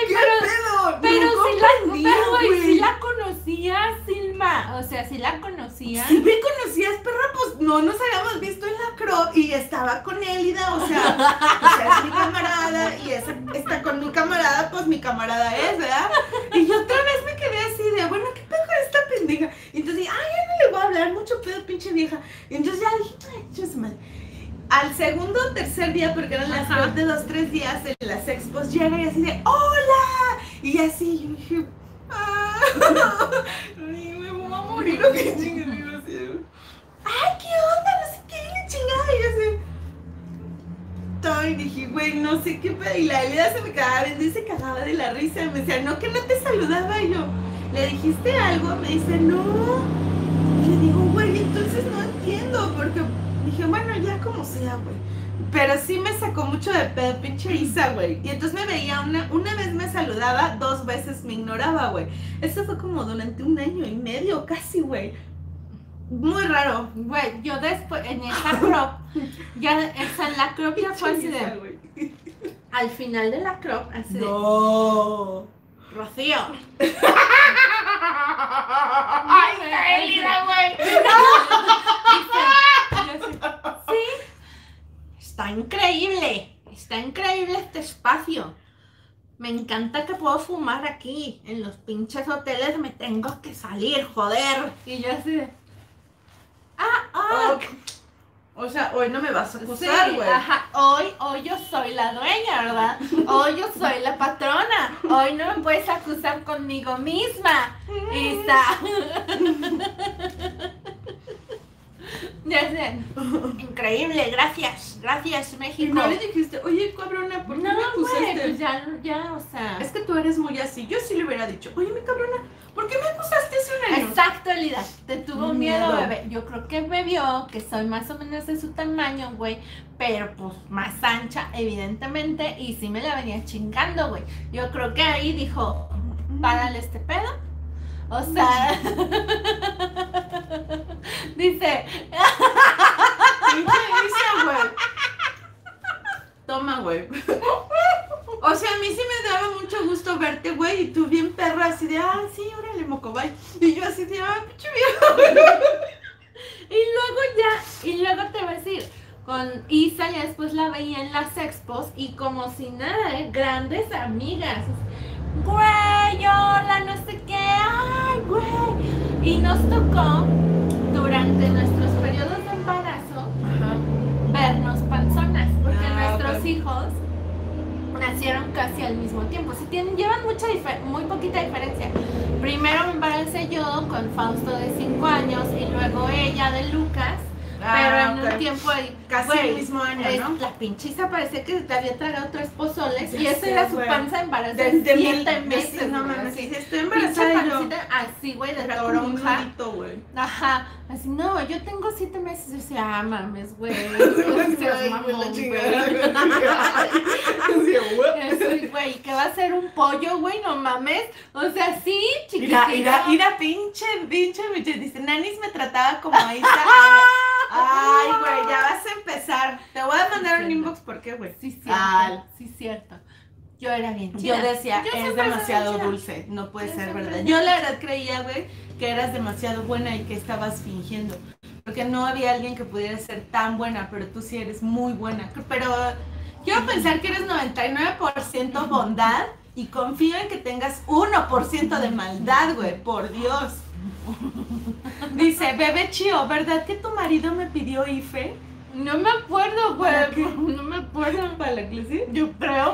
si la conocías, Silma. O sea, si la conocías. Si me conocías, perra, pues no nos habíamos visto en la crop y estaba con Elida, o sea, es mi camarada y está con mi camarada, pues mi camarada es, ¿verdad? Y yo otra vez me quedé así de, bueno, ¿qué pedo con esta pendeja? Y entonces dije, ay, ya no le voy a hablar, mucho pedo, pinche vieja. Y entonces ya dije, ay, chus, madre. Al segundo o tercer día, porque eran las crop de 2-3 días en las expos, llega y así de, ¡hola! Y así, yo dije, ay, me voy a morir, o qué chingas, digo así, ay, ¿qué onda? No sé qué, chingada, y yo así, ay, dije, güey, no sé qué pedo, y la Elida se me cagaba viendo y se cagaba de la risa, me decía, no, que no te saludaba, y yo, ¿le dijiste algo? Me dice, no, y le digo, güey, entonces no entiendo, porque dije, bueno, ya como sea, güey. Pero sí me sacó mucho de pedo, pinche Isa, güey. Y entonces me veía, una vez me saludaba, 2 veces me ignoraba, güey. Eso fue como durante 1 año y medio, casi, güey. Muy raro. Güey, yo después, en esa crop, ya, en la crop ya fue así de... Al final de la crop, así de... No. Rocío. Ay, Elida, güey. Sí, está increíble este espacio. Me encanta que puedo fumar aquí. En los pinches hoteles me tengo que salir, joder. Y yo así de... Okay. O sea, hoy no me vas a acusar, güey. Sí, ajá, hoy yo soy la dueña, ¿verdad? Hoy yo soy la patrona. Hoy no me puedes acusar conmigo misma, Isa. Ya sé. Increíble, gracias Y México. no le dijiste, oye, cabrona, ¿por qué me güey, acusaste? pues ya, o sea. Es que tú eres muy así. Yo sí le hubiera dicho, oye, mi cabrona, ¿por qué me acusaste hace un año? Exacto, Lida. Te tuvo miedo, Miedo. bebé. Yo creo que me vio que soy más o menos de su tamaño, güey. Pero pues más ancha, evidentemente. Y sí me la venía chingando, güey. Yo creo que ahí dijo, párale este pedo. O sea, dice, Pinche Isa, güey. Toma, güey. O sea, a mí sí me daba mucho gusto verte, güey, y tú bien perra, así de, ah, sí, órale, mocobay. Y yo así de, ah, pinche viejo. y luego te voy a decir, con Isa ya después la veía en las expos y como si nada, grandes amigas. Güey, hola, no sé qué, ay, güey. Y nos tocó durante nuestros periodos de embarazo vernos panzonas, porque nuestros hijos nacieron casi al mismo tiempo. Si llevan muy poquita diferencia. Primero me embaracé yo con Fausto de 5 años y luego ella de Lucas. Pero en un tiempo ahí, casi el mismo año, ¿no? La pinchiza parecía que te había tragado 3 pozoles y Ya esa sé, era su güey. panza embarazada De de 7 meses. no güey, mames, así. sí, estoy Pinche embarazada y yo. pancita así, güey, de Era como un toronja. nudito, güey. Ajá, así, no, yo tengo 7 meses. Y yo decía, ah, mames, güey. No seas mamón, güey. Eso, güey, que va a ser un pollo, güey, no mames. O sea, sí, chiquitito. Mira, pinche, dice, Nanis me trataba como Isa. Ay, güey, ya vas a empezar. Te voy a mandar un inbox, ¿por qué, güey? Sí, cierto, sí, cierto. Yo era bien chida. Yo decía, Yo es siempre demasiado soy chida. dulce, no puede Yo ser siempre verdad. soy Yo chida. la verdad creía, güey, que eras demasiado buena y que estabas fingiendo. Porque no había alguien que pudiera ser tan buena, pero tú sí eres muy buena. Pero quiero pensar que eres 99% bondad y confío en que tengas 1% de maldad, güey, por Dios. Dice, bebé Chío, ¿verdad que tu marido me pidió IFE? No me acuerdo, güey. ¿Para qué? No me acuerdo. ¿Para la clase? Yo creo.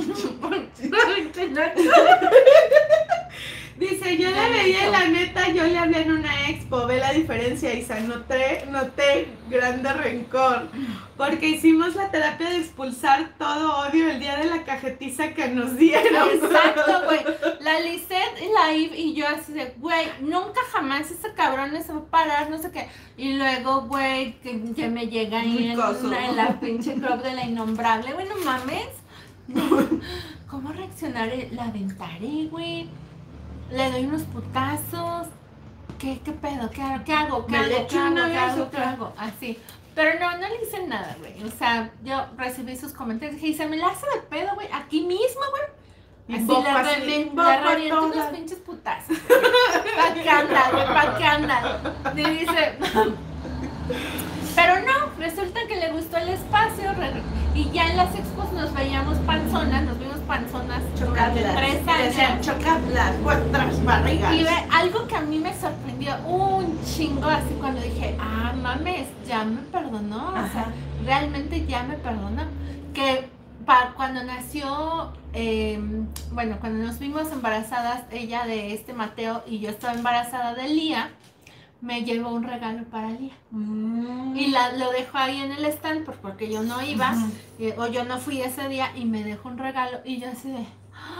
Dice, yo la veía en la neta, yo le hablé en una expo, ve la diferencia, Isa, noté grande rencor, porque hicimos la terapia de expulsar todo odio el día de la cajetiza que nos dieron. Exacto, güey. La Lisette y la Eve y yo así de, güey, nunca jamás ese cabrón se va a parar, no sé qué. Y luego, güey, que me llega ahí en la pinche crop de la innombrable, güey, no mames. ¿Cómo reaccionar? La aventaré, güey. Le doy unos putazos. ¿Qué pedo? ¿Qué hago? Me le echo una vez, ¿Qué hago? Así. Pero no le hice nada, güey. O sea, yo recibí sus comentarios y se me la hace de pedo, güey. Aquí mismo, güey. Así le reviento unos pinches putazos. ¿Para qué anda, güey? ¿Para qué anda? Y dice... Pero no, resulta que le gustó el espacio y ya en las expos nos veíamos panzonas, durante 3 años. Chocablas, vuestras barrigas. Y ve, algo que a mí me sorprendió un chingo, así cuando dije, ah, mames, ya me perdonó, o sea, realmente ya me perdonó. Que cuando nació, cuando nos vimos embarazadas, ella de este Mateo y yo estaba embarazada de Lía, me llevó un regalo para Lía. Y lo dejó ahí en el stand porque yo no iba, o yo no fui ese día, y me dejó un regalo y yo así de...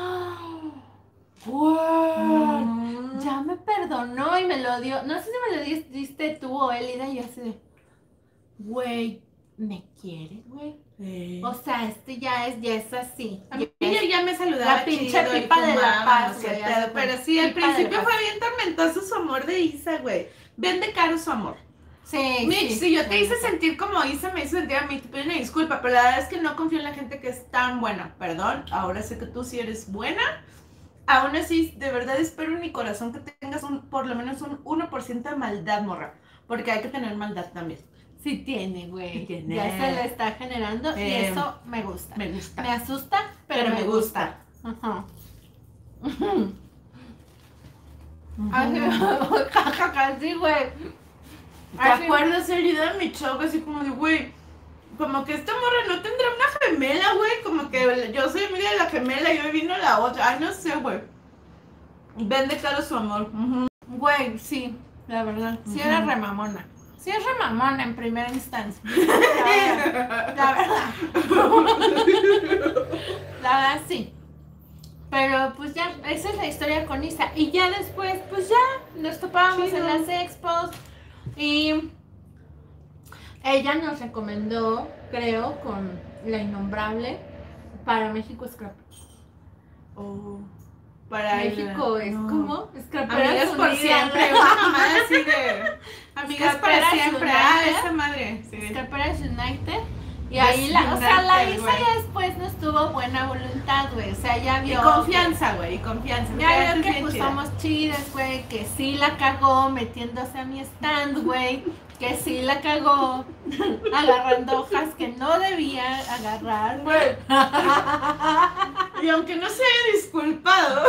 ¡Wow! Ya me perdonó y me lo dio. No sé si me lo diste tú o Elida, y yo así de... Güey, ¿me quieres, güey? O sea, ya es así. Ella ya me saludaba. La pinche pipa de la paz, güey. Pero sí, al principio fue bien tormentoso su amor de Isa, güey. Vende caro su amor. Sí, Mitch, si yo te hice sentir como Isa me hizo sentir a mí, te pido una disculpa, pero la verdad es que no confío en la gente que es tan buena. Perdón, ahora sé que tú sí eres buena. Aún así, de verdad espero en mi corazón que tengas por lo menos un 1% de maldad, morra. Porque hay que tener maldad también. Sí tiene, güey. Sí tiene. Ya se le está generando y eso me gusta. Me gusta. Me asusta, pero me gusta. Ajá. Así, güey. ¿Te acuerdas, Elida, de mi show? Así como de, güey, como que esta morra no tendrá una gemela, güey. Como que yo soy amiga de la gemela y hoy vino la otra. Ay, no sé, güey. Vende caro su amor. Güey, sí, la verdad. Sí era remamona. Sí es remamona en primera instancia. La verdad. La verdad sí. Pero pues ya, esa es la historia con Isa. Y ya después, pues ya nos topábamos en las expos. Y ella nos recomendó, creo, con La Innombrable para México Scrap. Para México es como Amigas por siempre, una mamada así de amigas para siempre. Esa madre. Sí. Scraperas United. Y ahí la Isa ya después nos tuvo buena voluntad, güey. O sea, ya vio. Y confianza, güey, y confianza. Ya vio que pues somos chidas, güey. Que sí la cagó metiéndose a mi stand, güey. Que sí la cagó agarrando hojas que no debía agarrar, güey. Y aunque no se haya disculpado.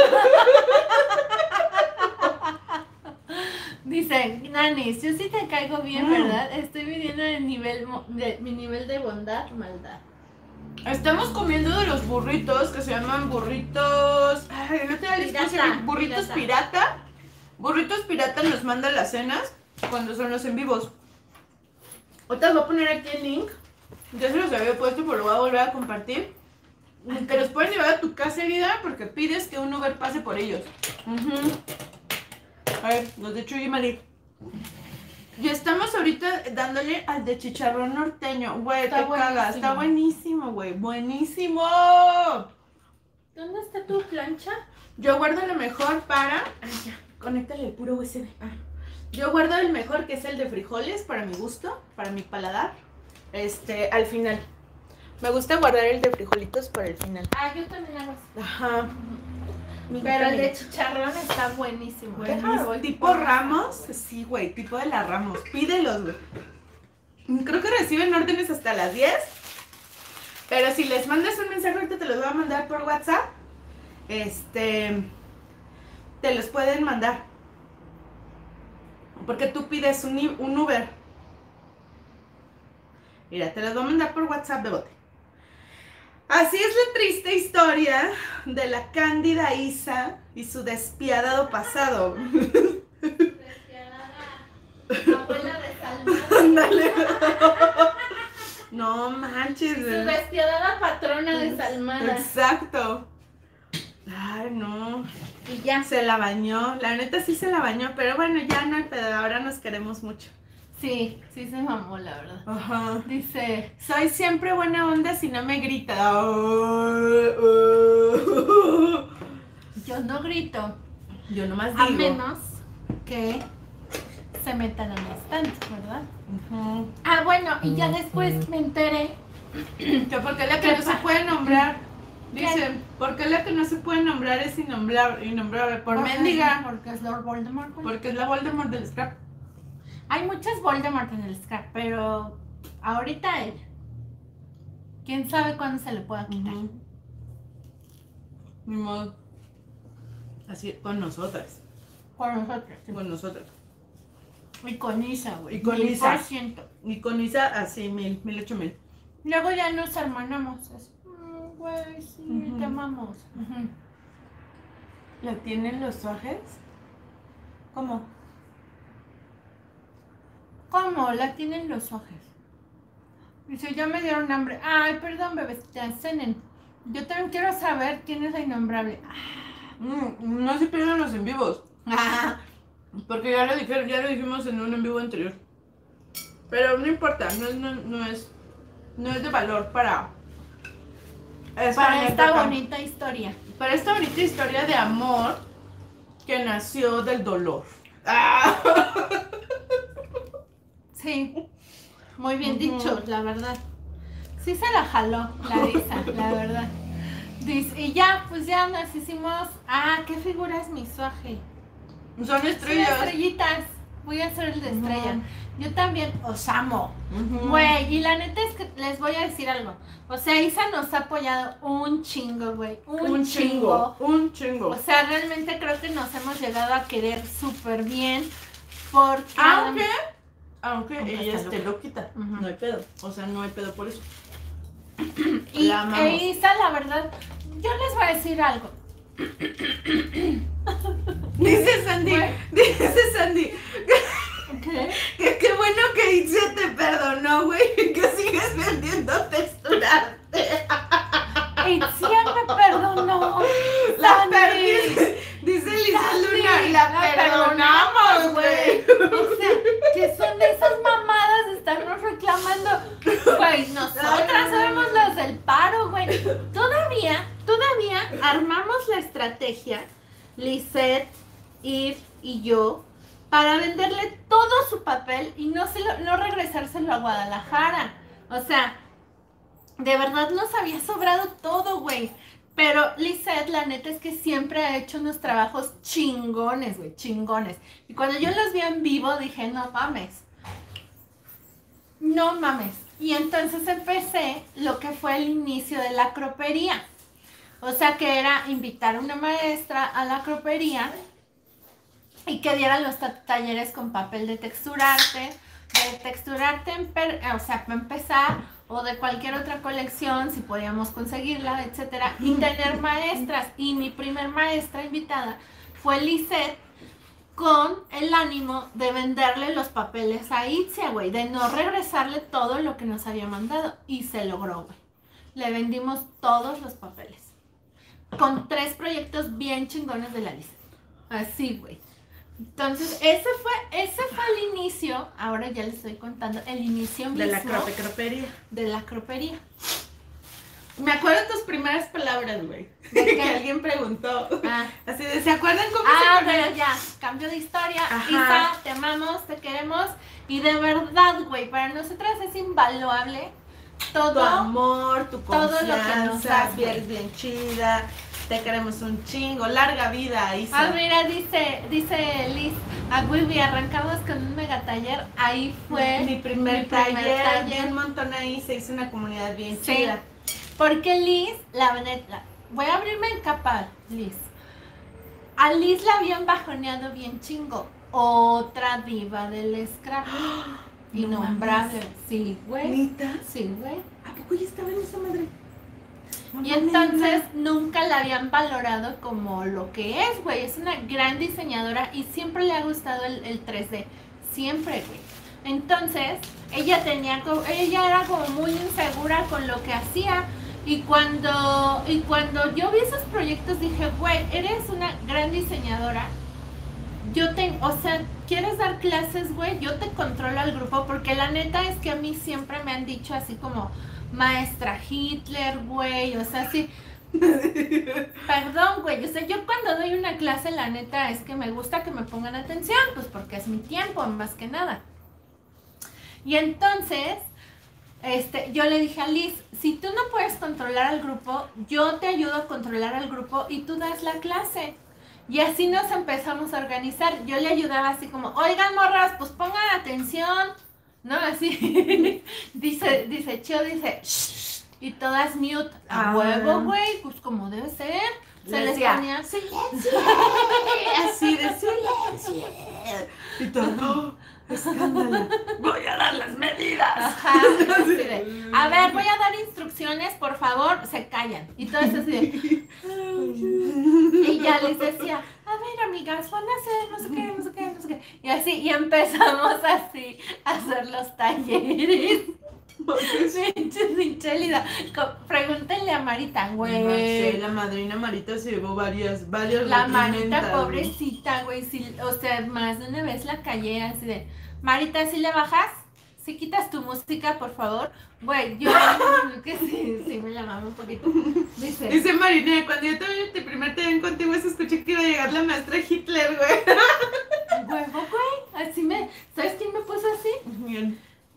Dice, Nanis, yo sí te caigo bien, ¿verdad? Estoy midiendo mi nivel de bondad, maldad. Estamos comiendo de los burritos que se llaman burritos. Ay, no te da burritos pirata. Burritos pirata nos mandan las cenas cuando son los en vivos. Ahorita les voy a poner aquí el link. Ya se los había puesto, pero lo voy a volver a compartir. Te los pueden llevar a tu casa, herida, porque pides que un Uber pase por ellos. A ver, los de Chuy y Mari. Y estamos ahorita dándole al de chicharrón norteño. Güey, te cagas. Está buenísimo, güey. Buenísimo. ¿Dónde está tu plancha? Yo guardo lo mejor para... Ay, ya. Conéctale el puro USB. Yo guardo el mejor, que es el de frijoles, para mi gusto, para mi paladar. Al final. Me gusta guardar el de frijolitos para el final. Yo también hago así. Ajá. Pero el de chicharrón está buenísimo. ¿Tipo Ramos? Sí, güey, tipo de la Ramos. Pídelos, güey. Creo que reciben órdenes hasta las 10. Pero si les mandas un mensaje, ahorita te los voy a mandar por WhatsApp. Te los pueden mandar. Porque tú pides un Uber. Mira, te los voy a mandar por WhatsApp, Bebote. Así es la triste historia de la cándida Isa y su despiadado pasado. Despiadada. Abuela de Salma. Ándale. No manches. Su despiadada patrona de Salmada. Exacto. Ay, no. Y ya. Se la bañó. La neta sí se la bañó, pero bueno, ya no hay pedo. Ahora nos queremos mucho. Sí, sí se mamó, la verdad. Ajá. Dice, soy siempre buena onda si no me grita. Yo no grito. Yo nomás digo. A menos que se metan a mi stand, ¿verdad? Bueno, y ya después me enteré. Que porque la que no se puede nombrar. Dicen, porque la que no se puede nombrar es innombrable. Por mendiga. Porque es Lord Voldemort. Porque es la Voldemort del scrap. Hay muchas Voldemort en el scrap, pero ahorita ella. ¿Quién sabe cuándo se le pueda quitar? Ni modo. Así, con nosotras. Con nosotros. Sí. Con nosotras. Y con Isa, güey. Y con Isa. 1000%. Y con Isa así, 8000. Luego ya nos hermanamos. Güey, sí, te amamos. ¿La tienen los trajes? ¿Cómo? ¿Cómo? La tienen los ojos. Dice, ya me dieron hambre. Ay, perdón, bebés, cenen. Yo también quiero saber quién es la innombrable. No se pierdan los en vivos. Porque ya lo dijimos en un en vivo anterior. Pero no importa, no es de valor para esta bonita historia. Para esta bonita historia de amor que nació del dolor. Sí, muy bien dicho, la verdad. Sí se la jaló la Isa, la verdad. Dice, y ya, pues ya nos hicimos. ¿Qué figura es mi suaje? Son estrellas. Sí, estrellitas. Voy a hacer el de estrella. Yo también os amo. Güey, y la neta es que les voy a decir algo. O sea, Isa nos ha apoyado un chingo, güey. Un chingo. O sea, realmente creo que nos hemos llegado a querer súper bien. Porque aunque ella esté loquita, no hay pedo. O sea, no hay pedo por eso. Y Isa, la verdad, yo les voy a decir algo. Dice Sandy. ¿Qué? Qué Lisette, Eve y yo, para venderle todo su papel y no regresárselo a Guadalajara. O sea, de verdad nos había sobrado todo, güey. Pero Lisette, la neta es que siempre ha hecho unos trabajos chingones, güey, chingones. Y cuando yo los vi en vivo dije, no mames. No mames. Y entonces empecé lo que fue el inicio de la cropería. O sea, que era invitar a una maestra a la cropería y que diera los talleres con papel de texturarte, o sea, para empezar, o de cualquier otra colección, si podíamos conseguirla, etcétera, y tener maestras. Y mi primer maestra invitada fue Lisette, con el ánimo de venderle los papeles a Itzia, güey, de no regresarle todo lo que nos había mandado. Y se logró, güey. Le vendimos todos los papeles. Con 3 proyectos bien chingones de la lista. Así, güey. Entonces, ese fue el inicio. Ahora ya les estoy contando el inicio mismo. De la cropería. De la cropería. Me acuerdo de tus primeras palabras, güey. Que alguien preguntó. Así de, ¿se acuerdan cómo se pero ya, cambio de historia. Ajá. Isa, te amamos, te queremos. Y de verdad, güey, para nosotras es invaluable todo. Tu amor, tu confianza, todo lo que nos das, eres bien chida. Te queremos un chingo. Larga vida, Isa. Mira, dice Liz, Wiwi, arrancamos con un mega taller. Ahí fue mi primer taller. Vi un montón ahí, se hizo una comunidad bien chida. Porque Liz, voy a abrirme en capa, Liz. A Liz la habían bajoneado bien chingo. Otra diva del scrap. Innombrable. Sí, güey. ¿Nita? Sí, güey. ¿A poco ya estaba en esa madre? Y entonces nunca la habían valorado como lo que es, güey. Es una gran diseñadora y siempre le ha gustado el 3D. Siempre, güey. Entonces, ella era como muy insegura con lo que hacía. Y cuando yo vi esos proyectos dije, güey, eres una gran diseñadora. O sea, ¿quieres dar clases, güey? Yo te controlo al grupo, porque la neta es que a mí siempre me han dicho así como maestra Hitler, güey, o sea, sí. Perdón, güey, o sea, yo cuando doy una clase, la neta es que me gusta que me pongan atención, pues porque es mi tiempo, más que nada. Y entonces, yo le dije a Liz, si tú no puedes controlar al grupo, yo te ayudo a controlar al grupo y tú das la clase. Y así nos empezamos a organizar. Yo le ayudaba así como, oigan, morras, pues pongan atención, ¿no? Así, dice Chio, shh, y todas mute. A huevo, güey, pues como debe ser. Se les ponía silencio. Así de silencio. Y todo, escándalo. Voy a dar las medidas. Ajá. Así de, a ver, voy a dar instrucciones, por favor, se callan. Y todo eso así de. Y ya les decía, a ver, amigas, van a hacer no sé qué. Y así, y empezamos así a hacer los talleres. Sin chélida. Pregúntenle a Marita, güey. No sé, la madrina Marita se llevó varias La Marita, pobrecita, güey. O sea, más de una vez la callé así de, Marita, ¿sí le bajas? ¿Sí quitas tu música, por favor? Güey, yo que sí me llamaba un poquito. Dice Marina, cuando yo tuve mi primer taller contigo, escuché que iba a llegar la maestra Hitler, güey. Huevo, güey. Así ¿sabes quién me puso así? Bien.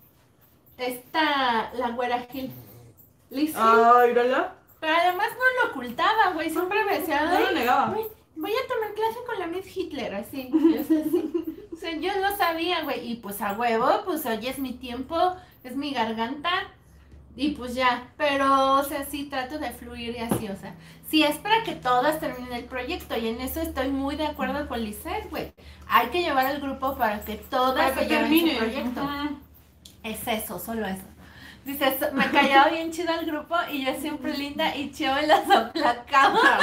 La güera Gil. Liz. Ay, mírala. Pero además no lo ocultaba, güey. Siempre me decía, no lo negaba. Güey, voy a tomar clase con la Miss Hitler, así. O sea, yo lo sabía, güey. Y pues a huevo, pues hoy es mi tiempo, es mi garganta. Y pues ya. Pero, o sea, sí trato de fluir y así, o sea. Sí, es para que todas terminen el proyecto. Y en eso estoy muy de acuerdo con Lisette, güey. Hay que llevar al grupo para que todas terminen su proyecto. Es eso, solo eso. Dice, me callaba bien chido el grupo y yo siempre linda y Chio me las aplacaba.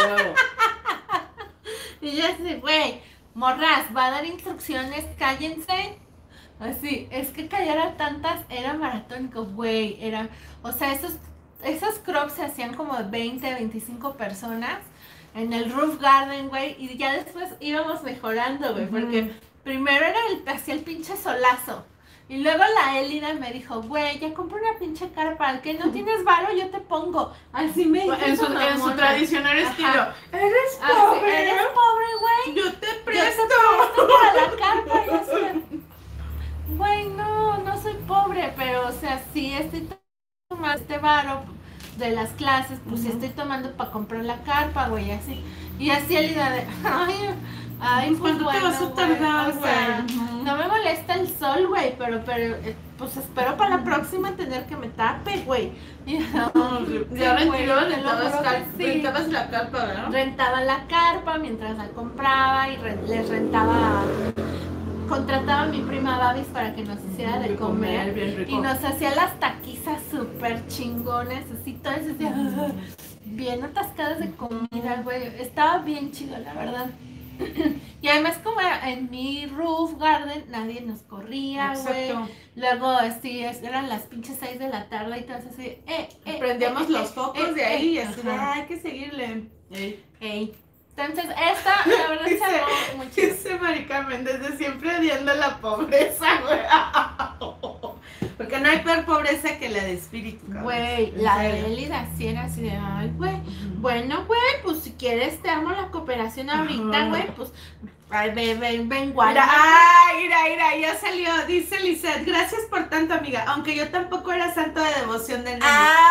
Y yo así, güey, morras, va a dar instrucciones, cállense. Así, es que callar a tantas era maratónico, güey. O sea, esos crops se hacían como de 20, 25 personas en el roof garden, güey. Y ya después íbamos mejorando, güey, porque primero era hacía el pinche solazo. Y luego la Elida me dijo, güey, ya compré una pinche carpa, al que no tienes varo yo te pongo. Así me dijo. En su tradicional estilo. ¿Eres pobre? ¿Eres pobre, güey? Yo te Yo presto. te presto para la carpa. Y así, güey, no soy pobre, pero o sea, sí estoy tomando este varo de las clases, pues sí estoy tomando para comprar la carpa, güey, así. Y así Elida de, ay, pues ¿Cuánto te vas a güey, tardar, o sea, güey? no me molesta el sol, güey, pero pues espero para la próxima tener que me tape, güey. Y, Ya rentabas rentabas la carpa, ¿verdad? Rentaba la carpa mientras la compraba y les rentaba, contrataba a mi prima Babis para que nos hiciera de comer bien rico. y nos hacía las taquizas súper chingones, así todas así, bien atascadas de comida, güey. Estaba bien chido, la verdad. Y además como en mi roof garden nadie nos corría, güey. Luego eran las pinches 6 de la tarde y todas así, prendíamos los focos de ahí y así, ajá. hay que seguirle. Ey. Entonces esta, la verdad, se armó muy chido. Dice Marica Méndez de siempre odiando la pobreza, güey. Porque no hay peor pobreza que la de espíritu, cabrón. Güey, la de Elida sí era así de, ay, güey, bueno, güey, pues si quieres te amo la cooperación ahorita, güey, pues, ay, ven, guarda. Mira, ya salió, dice Lizeth, gracias por tanto, amiga, aunque yo tampoco era santo de devoción del niño.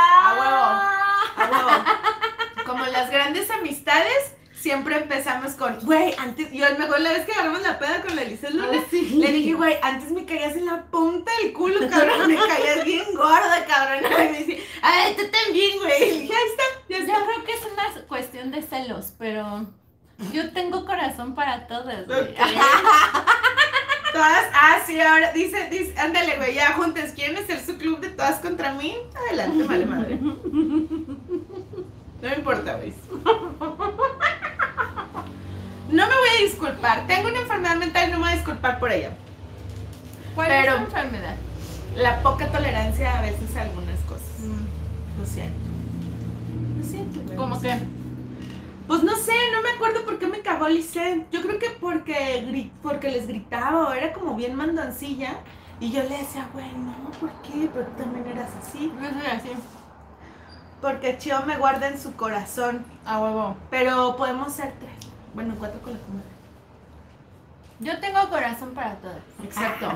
A huevo. Como las grandes amistades, siempre empezamos con, güey, antes, yo me acuerdo la vez que agarramos la peda con la Lizeth Luna, le dije, güey, antes me caías en la punta del culo, cabrón, me caías bien gorda, cabrón, y me dice, ay, tú también, güey, y dije, ahí está, ya está. Yo creo que es una cuestión de celos, pero yo tengo corazón para todas, güey. Okay. Todas, sí, ahora, dice, ándale, güey, ya juntas, ¿quieren hacer su club de todas contra mí? Adelante, vale madre. No me importa, güey. No me voy a disculpar. Tengo una enfermedad mental y no me voy a disculpar por ella. ¿Cuál es tu enfermedad? La poca tolerancia a veces a algunas cosas. Lo siento. Lo siento. ¿Cómo que? Pues no sé, no me acuerdo por qué me cagó Lizeth. Yo creo que porque les gritaba o era como bien mandoncilla. Y yo le decía, güey, no, ¿por qué? Pero tú también eras así. Yo soy así. Porque Chio me guarda en su corazón. A huevo. Pero podemos ser 3. Bueno, 4 con la comadre. Yo tengo corazón para todas. Exacto.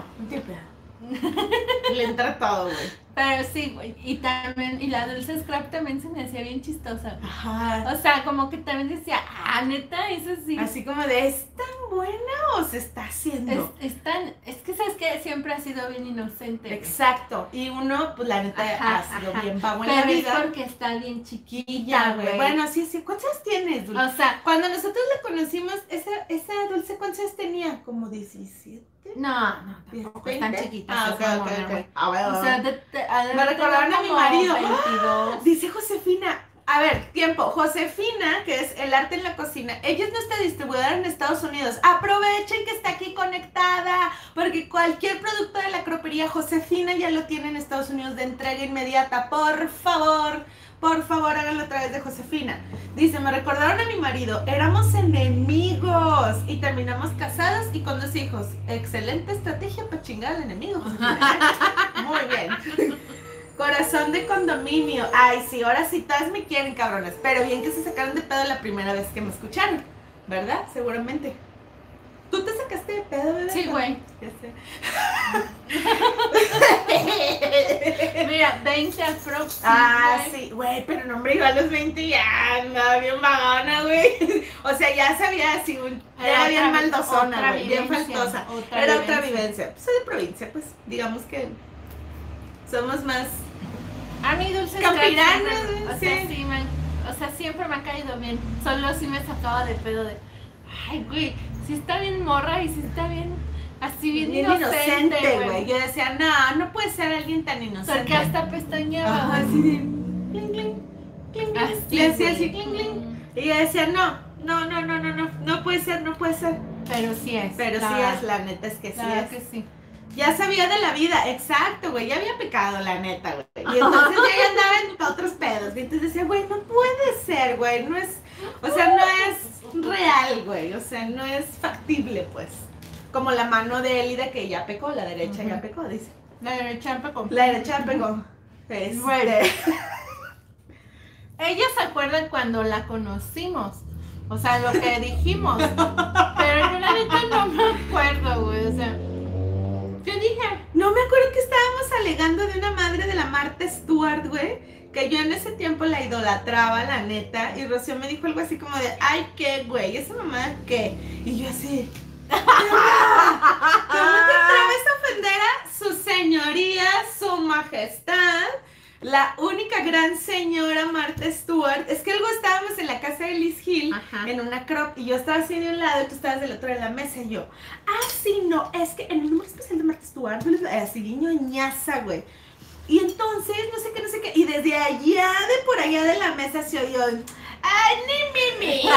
Le entra todo, güey. Pero sí, güey. Y también, y la Dulce Scrap también se me hacía bien chistosa. Ajá. O sea, como que también decía, neta, eso sí. Así como de, ¿es tan buena o se está haciendo? Es que sabes que siempre ha sido bien inocente. Exacto. Y uno, pues la neta, ha sido bien pavo en pero la vida. es porque está bien chiquilla, Ya, güey. Bueno, sí. ¿Cuántos años tienes, Dulce? O sea, cuando nosotros la conocimos, esa Dulce, ¿cuántos años tenía? Como 17. No, tampoco es tan chiquita. Ok. Bueno. O sea, me recordaron a mi marido. 22. Dice Josefina. A ver, tiempo. Josefina, que es el arte en la cocina, ella es nuestra distribuidora en Estados Unidos. Aprovechen que está aquí conectada, porque cualquier producto de la cropería Josefina ya lo tiene en Estados Unidos de entrega inmediata. Por favor, háganlo a través de Josefina. Dice, me recordaron a mi marido, éramos enemigos y terminamos casados y con 2 hijos. Excelente estrategia para chingar al enemigo, Josefina. Muy bien. Corazón de condominio. Ay, sí, ahora sí todas me quieren, cabronas. Pero bien que se sacaron de pedo la primera vez que me escucharon, ¿verdad? Seguramente. ¿Tú te sacaste de pedo, bebé? Sí, güey. Ya sé. Mira, 20 aprox. Sí, güey, pero no, hombre, yo a los 20 ya andaba bien vagona, güey. O sea, ya sabía así, era bien maldosona, güey, bien faltosa. Era otra vivencia. Soy de provincia, pues, digamos que somos más a mí Dulce campiranas, sí. O sea, siempre me ha caído bien. Solo sí me sacaba de pedo de, ay, güey, sí está bien morra y sí está bien, así bien inocente, güey. Yo decía, no puede ser alguien tan inocente. Porque hasta pestañeaba. Así de, cling, cling, cling, cling. Y decía así, cling, cling. Y yo decía, no puede ser. Pero sí es. La neta es que sí es. Que sí. Ya sabía de la vida, exacto, güey, ya había pecado, la neta, güey. Y entonces ya andaba en otros pedos. Y entonces decía, güey, no puede ser, güey, no es, o sea, no es real, güey, o sea, no es factible, pues. como la mano de él y de que ya pecó, la derecha ya pecó, dice. La derecha pecó. La derecha pecó. Bueno. Ella se acuerda cuando la conocimos. O sea, lo que dijimos. Pero yo la neta no me acuerdo, güey. O sea, ¿qué dije? No me acuerdo que estábamos alegando de una madre de la Martha Stewart, güey. Que yo en ese tiempo la idolatraba, la neta. Y Rocío me dijo algo así como de, ay, ¿qué, güey? ¿Esa mamá qué? Y yo así... ¿Cómo te atreves a ofender a su señoría, su majestad? La única gran señora Martha Stewart. Es que luego estábamos en la casa de Liz Hill, en una crop, y yo estaba así de un lado y tú estabas del otro de la mesa y yo, sí, no, es que en el número especial de Martha Stewart, así ñoñaza, güey. Y entonces, no sé qué, y desde allá, de por allá de la mesa se oyó, ¡ay, ni mimi!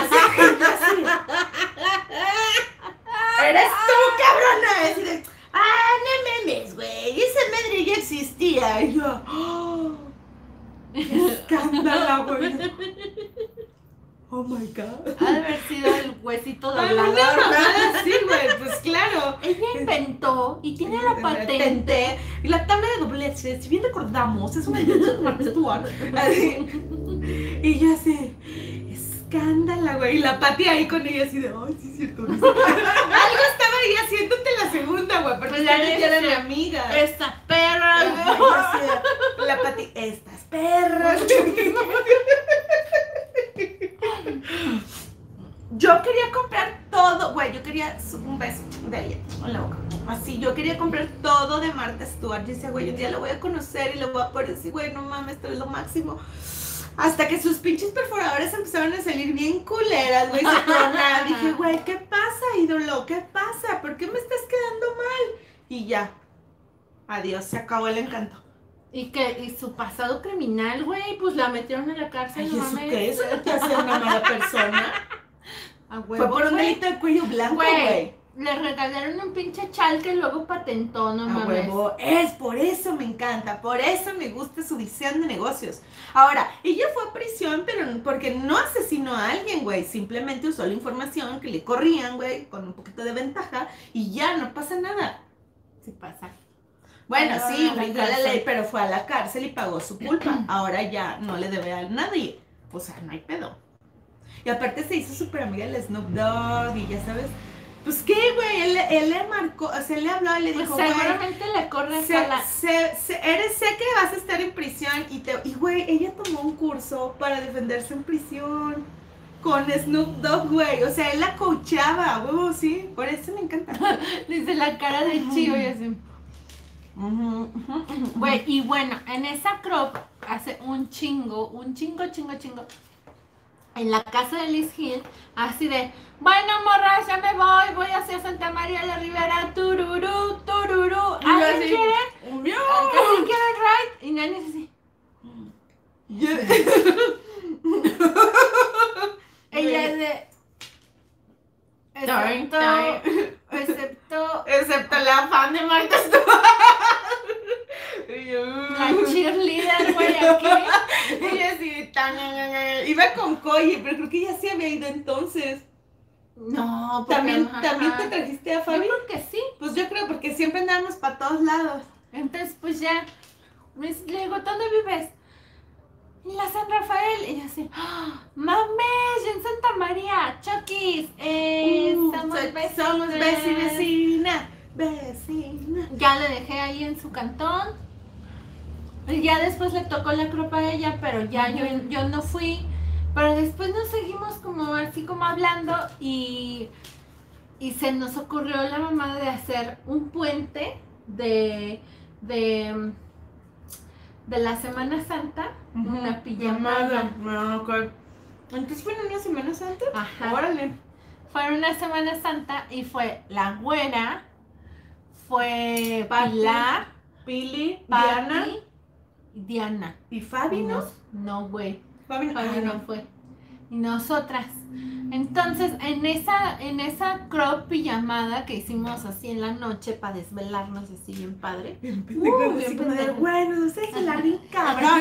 ¡Eres tú, cabrona! Así de, no memes, güey, esa madre ya existía. Y yo, ¡oh! ¡Qué escándalo, güey! ¡Oh, my God! Ha de haber sido el huesito doblador. Sí, güey, pues claro. Ella inventó y tiene la patente. Y la tabla de dobleces, si bien recordamos, es una invención de Martha Stewart. Y yo así, escándala, güey. Y la Pati ahí con ella así de, ay, sí es cierto. Algo estaba ahí haciéndote la segunda, güey, porque pues ya era mi amiga. Esta perra. La Pati, estas perras. Yo quería comprar todo, güey, yo quería un beso de ella en la boca. Así, yo quería comprar todo de Martha Stewart. Yo decía, güey, un día la voy a conocer y le voy a poner así, güey, no mames, esto es lo máximo. Hasta que sus pinches perforadores empezaron a salir bien culeras, güey, se tronaron. Dije, güey, ¿qué pasa, ídolo? ¿Qué pasa? ¿Por qué me estás quedando mal? Y ya, adiós, se acabó el encanto. Y su pasado criminal, güey, pues la metieron en la cárcel. Ay, ¿eso qué? ¿Eso no te hace una mala persona? A huevo, fue por un delito de cuello blanco, güey. Le regalaron un pinche chal que luego patentó, no mames. A huevo, es por eso me encanta, por eso me gusta su visión de negocios. Ahora, ella fue a prisión, pero porque no asesinó a alguien, güey. Simplemente usó la información que le corrían, güey, con un poquito de ventaja y ya, no pasa nada. Sí pasa. Bueno, sí, brincó la ley, pero fue a la cárcel y pagó su culpa. Ahora ya no le debe a nadie. O sea, no hay pedo. Y aparte se hizo súper amiga del Snoop Dogg y ya sabes. Pues qué, güey, él le marcó, o sea, él le habló y le dijo, pues seguramente le corre sé que vas a estar en prisión y güey, ella tomó un curso para defenderse en prisión con Snoop Dogg, güey, o sea, él la coachaba, güey, sí, por eso me encanta. Dice la cara de chivo y así. Güey, y bueno, en esa crop hace un chingo, en la casa de Liz Hill, así de, bueno, morras, ya me voy hacia Santa María la Ribera, tururú, ¿alguien quiere? ¿Alguien quiere ride? Y Nani es así. Ella es de, excepto la fan de Martha Stewart. La cheerleader, güey, aquí. Ella sí, iba con Koye, pero creo que ya se había ido entonces. No, ¿También te trajiste a Fabi? Yo creo que sí. Pues yo creo, porque siempre andamos para todos lados. Entonces, pues ya, le digo, ¿dónde vives? En la San Rafael. Y yo así, ¡oh, mames! Yo en Santa María, Chokis. Somos vecina. Ya le dejé ahí en su cantón. Y ya después le tocó la cropa a ella, pero ya yo no fui. Pero después nos seguimos como así como hablando y se nos ocurrió la mamada de hacer un puente de la Semana Santa, una pijamada. ¿Entonces fue en una Semana Santa? Ajá. Órale. Fue en una Semana Santa y fue la güera, fue Pati, Pilar, Pili, Pati, Diana. ¿Y Fabi no? No, güey. Fabi no fue. Y nosotras. Entonces, en esa crop pijamada que hicimos así en la noche para desvelarnos así bien padre. Bien pendejo. Bueno, no sé si la vi cabrón.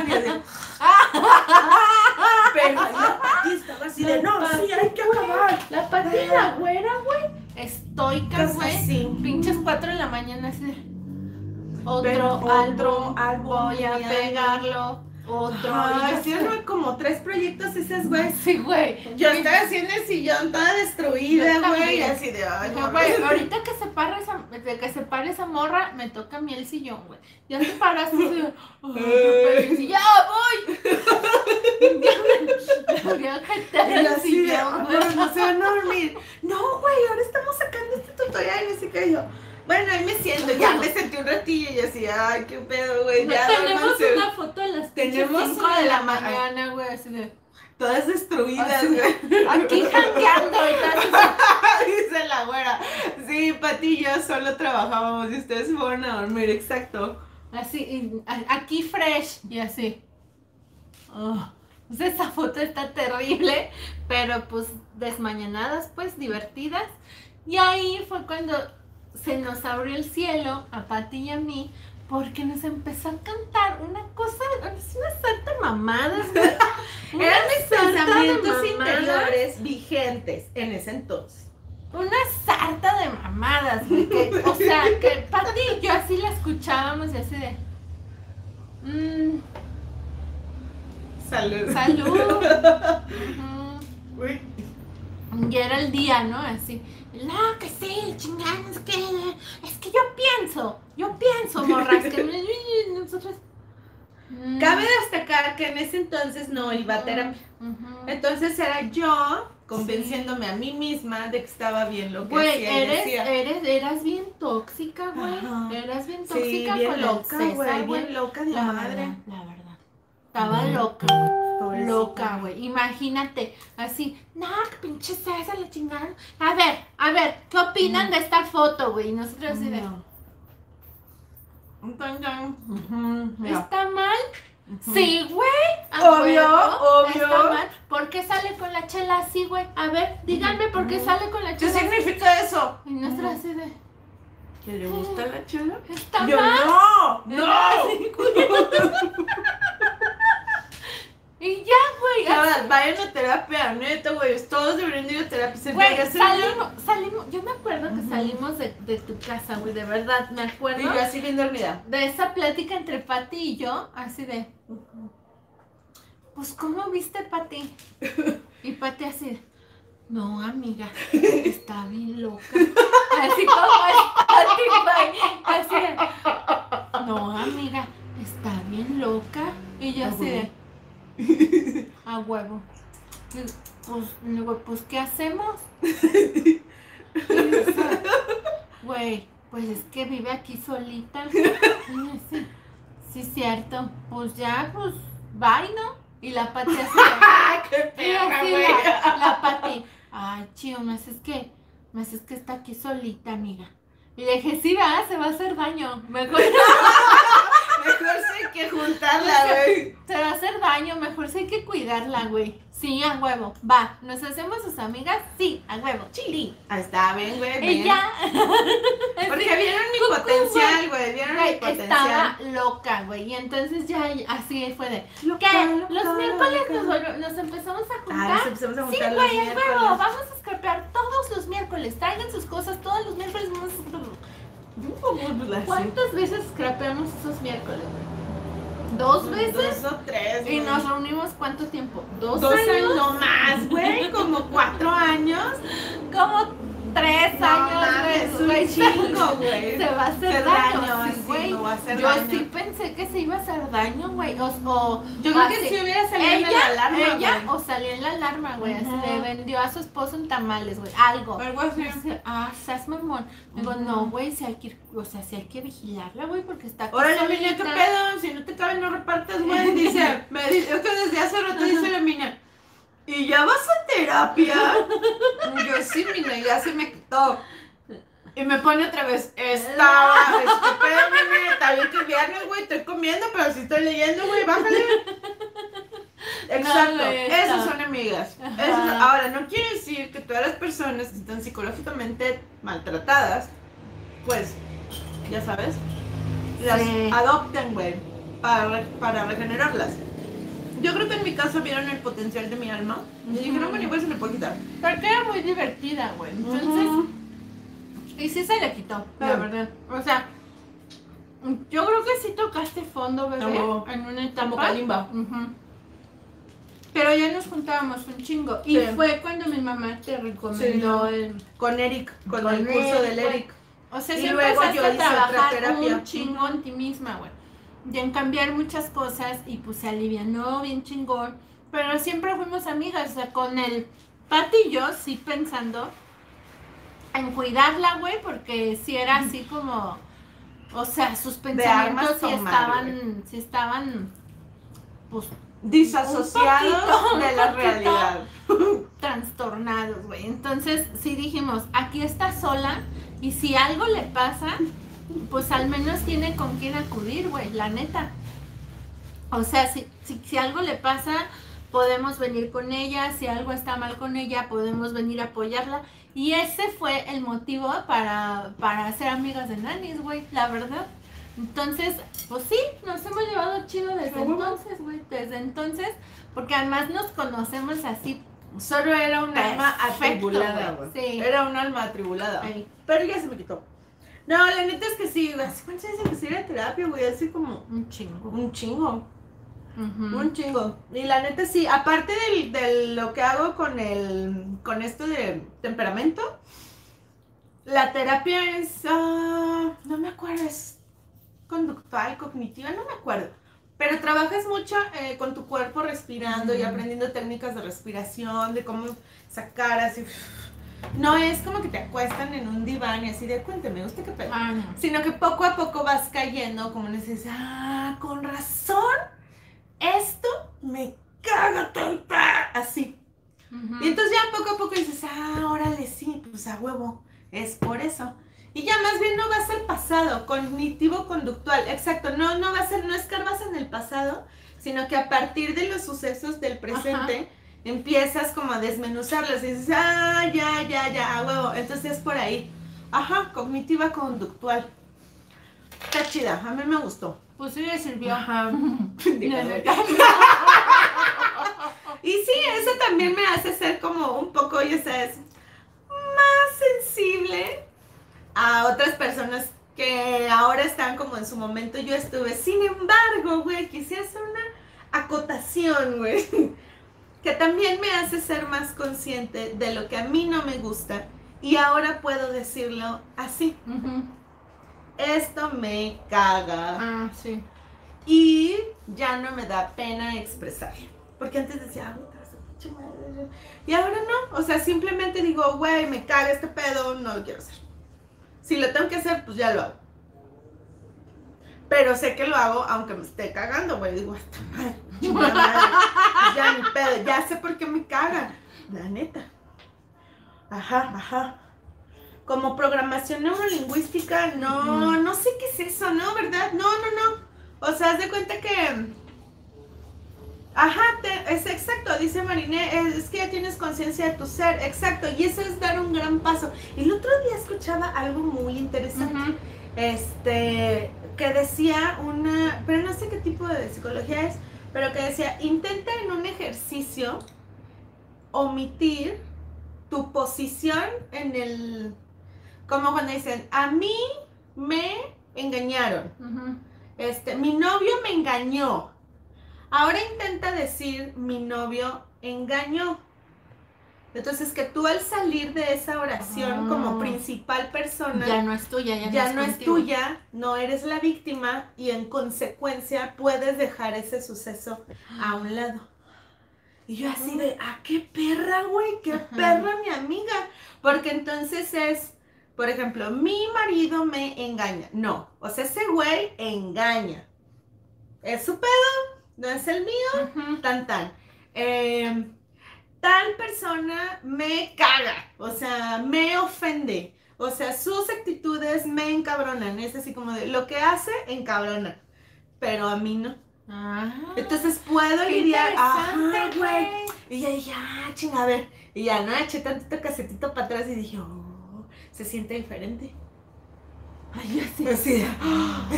Pero la Pati estaba así de, no, sí, hay que acabar. La Pati y la güera, güey, estoicas, güey. Sí. Pinches 4 de la mañana, así de... Pero Otro álbum, álbum, voy a ya. pegarlo. Otro. Ajá, y yo hicieron así, como 3 proyectos esas, güey. sí, güey. Yo estaba haciendo el sillón toda destruida, Yo güey, también. así de, ay, Dije, no, güey, ahorita que se pare esa morra, me toca a mí el sillón, güey. Ya se para así, de, ay, qué pedo, y ya voy. Ya voy a quitar Y el así de, sillón, güey. "Ay, no se van a dormir. No, güey, ahora estamos sacando este tutorial y no sé qué yo. Bueno, ahí me siento, ya me senté un ratillo y así, ay, qué pedo, güey, ya Tenemos duérmanse. una foto de las Tenemos 5 una de de la la ma- mañana, güey, así de... Todas destruidas, Así, güey. aquí jangueando y todo así. Dice la güera. Sí, Pati y yo solo trabajábamos y ustedes fueron a dormir, exacto. Así, y aquí fresh y así. Oh, pues esa foto está terrible, pero pues desmañanadas, pues divertidas. Y ahí fue cuando se nos abrió el cielo a Pati y a mí, porque nos empezó a cantar una cosa, es una sarta de mamadas, güey. Una Eran mis sarta de pensamientos mamadas. interiores vigentes en ese entonces. Una sarta de mamadas, güey, que, o sea, que Pati y yo así la escuchábamos y así de... Salud. salud. Ujú. Uy. Y era el día, ¿no? Así, no, que sí, chingada, es que yo pienso, morras, que nosotros... Cabe destacar que en ese entonces no iba a terapia. Ujú. Entonces era yo convenciéndome a mí misma de que estaba bien lo que Güey, hacía y decía. eras bien tóxica, güey. Ajá. Eras bien Sí, tóxica bien con loca, el César, güey, güey. bien loca de la madre. La verdad. Estaba loca, güey. Pobrecita. Loca, güey. Imagínate, así, no, que pinche César, la chingada. A ver, ¿qué opinan de esta foto, güey? Y nosotros así de, No. Ujú, mira. ¿está mal? Ujú. Sí, güey. A Obvio, huevo, obvio. Está mal. ¿Por qué sale con la chela así, güey? A ver, díganme por qué sale con la ¿Qué chela así. significa eso? Y nosotros así de, ¿Que le gusta la chela? ¿está Yo mal? no, no. Así, güey. Y ya, güey. Ya, vayan a terapia, neta, güey. Todos deberían ir a terapia. Se Güey, debería hacer salimos, yo me acuerdo que salimos de tu casa, güey, de verdad, me bien. acuerdo Y yo así bien dormida. de esa plática entre Pati y yo, así de, pues, ¿cómo viste, Pati? Y Pati así de, no, amiga, está bien loca. Así como es Pati, güey, así de, no, amiga, está bien loca. Y yo así de, a huevo. Pues, ¿qué hacemos? Y dice, güey, pues es que vive aquí solita. Y yo así, sí, cierto. Pues ya, pues, bye, ¿no? Y la Pati así, ¡Ah, qué y perra, así güey! la Pati, ay, chío, me haces que está aquí solita, amiga. Y le dije, sí, va, se va a hacer daño. Mejor Mejor sí hay que juntarla, güey. se va a hacer daño, mejor sí hay que cuidarla, güey. Sí, a huevo. Va, ¿nos hacemos sus amigas? Sí, a huevo. Chili. Ahí está, ven, güey. Y ven. ya. Porque vieron mi Cucú, potencial, güey. Vieron mi Güey, potencial. estaba loca, güey. Y entonces ya así fue de, Loca, ¿qué? loca, Los miércoles loca. nos empezamos a Ah, juntar. nos empezamos a Sí, juntar los güey, a huevo. miércoles. Vamos a scrapear todos los miércoles. Traigan sus cosas todos los miércoles. ¿Cuántas veces scrapeamos esos miércoles, güey? ¿2 veces? 2 o 3, ¿Y güey. nos reunimos cuánto tiempo? ¿2 2 años? años, no más, güey. Como 4 años. Como 3 No años, mames, güey. un chingo, güey. Se va a hacer Hacer daño, daño, sí, así, güey. no va a hacer Yo daño. sí pensé que se iba a hacer daño, güey. Yo creo que si hubiera salido en la alarma, ella güey. o salió en la alarma, güey. Así Ujú. le vendió a su esposo un tamales, güey. Algo. Algo así. Así, seas mamón. Digo, Ujú. no, güey, si hay que ir, o sea, si hay que vigilarla, güey, porque está aquí Órale, solita. Minia, ¿qué pedo? Si no te caben, no repartas, güey. Dice, me dice, es que desde hace rato dice la Minia. ¿Y ya vas a terapia? Y yo, sí, Minia, ya se me quitó. Y me pone otra vez, ¿qué pedo, Minia? Está bien que es viernes, güey, estoy comiendo, pero si estoy leyendo, güey, bájale. Exacto, güey, esas está. son amigas. Ajá. Ahora, no quiere decir que todas las personas que están psicológicamente maltratadas, pues, ya sabes, las Sí. adopten, güey, para regenerarlas. Yo creo que en mi caso vieron el potencial de mi alma y dijeron, bueno, igual se me puede quitar. Porque era muy divertida, güey. Entonces, Ujú. Y sí se le quitó, la verdad. O sea, yo creo que sí tocaste fondo, bebé, en una etapa. Como Kalimba. Pero ya nos juntábamos un chingo. Y fue cuando mi mamá te recomendó con Eric, con el curso del Eric. O sea, sí empezaste a trabajar un chingo en ti misma, güey. Y en cambiar muchas cosas y pues se alivianó bien chingón. Pero siempre fuimos amigas, o sea, con el Pati y yo sí pensando en cuidarla, güey, porque sí era así como, o sea, sus pensamientos sí estaban, pues, disasociados de la realidad. Trastornados, güey. Entonces sí dijimos, aquí está sola y si algo le pasa, pues al menos tiene con quién acudir, güey, la neta. O sea, si algo le pasa, podemos venir con ella, si algo está mal con ella, podemos venir a apoyarla. Y ese fue el motivo para ser amigas de Nanis, güey, la verdad. Entonces, pues sí, nos hemos llevado chido desde entonces, güey, desde entonces, porque además nos conocemos así. Solo era un alma atribulada, güey. Sí. Era un alma atribulada. Ay. Pero ya se me quitó. No, la neta es que sí, güey. ¿Hace cuánto dicen que sí era terapia, güey? Así como... Un chingo. Un chingo. Un chingo. Y la neta sí, aparte de lo que hago con esto de temperamento, la terapia es... no me acuerdo, es conductual, cognitiva, no me acuerdo. Pero trabajas mucho con tu cuerpo respirando y aprendiendo técnicas de respiración, de cómo sacar así. No es como que te acuestan en un diván y así de cuénteme, ¿usted qué pedo? No. Sino que poco a poco vas cayendo, como dices, con razón, esto me caga tanta. Así. Y entonces ya poco a poco dices, órale, sí, pues a huevo, es por eso. Y ya más bien no vas al pasado, cognitivo-conductual, exacto, no escarbas en el pasado, sino que a partir de los sucesos del presente, empiezas como a desmenuzarlos y dices, ya, a huevo, entonces es por ahí. Cognitiva-conductual. Está chida, a mí me gustó. Pues sí le sirvió. Y sí, eso también me hace ser como un poco, ya sabes, más sensible a otras personas que ahora están como en su momento yo estuve. Sin embargo, güey, quisiera hacer una acotación, güey, que también me hace ser más consciente de lo que a mí no me gusta y ahora puedo decirlo así. Esto me caga. Sí. Y ya no me da pena expresar. Porque antes decía, y ahora no. O sea, simplemente digo, güey, me caga este pedo, no lo quiero hacer. Si lo tengo que hacer, pues ya lo hago. Pero sé que lo hago aunque me esté cagando, güey. Digo, hasta madre, ya ni pedo, ya sé por qué me cagan. La neta. Como programación neurolingüística, no sé qué es eso, ¿no? ¿Verdad? No. O sea, haz de cuenta que... es exacto, dice Mariné, es que ya tienes conciencia de tu ser, exacto, y eso es dar un gran paso. El otro día escuchaba algo muy interesante, que decía pero no sé qué tipo de psicología es, pero que decía, intenta en un ejercicio omitir tu posición en el, como cuando dicen, a mí me engañaron, mi novio me engañó. Ahora intenta decir, mi novio engañó. Entonces, que tú al salir de esa oración como principal persona, ya no es tuya, ya no es tuya, no eres la víctima y en consecuencia puedes dejar ese suceso a un lado. Y yo así de, qué perra, güey, qué perra mi amiga. Porque entonces es, por ejemplo, mi marido me engaña. No, o sea, ese güey engaña. Es su pedo. No es el mío, tan. Tal persona me caga, o sea, me ofende, o sea, sus actitudes me encabronan, es así como de, lo que hace, encabrona, pero a mí no. Entonces puedo lidiar, güey. Y ya dije, chinga, a ver, y ya no, eché tantito casetito para atrás y dije, se siente diferente. Ay, así,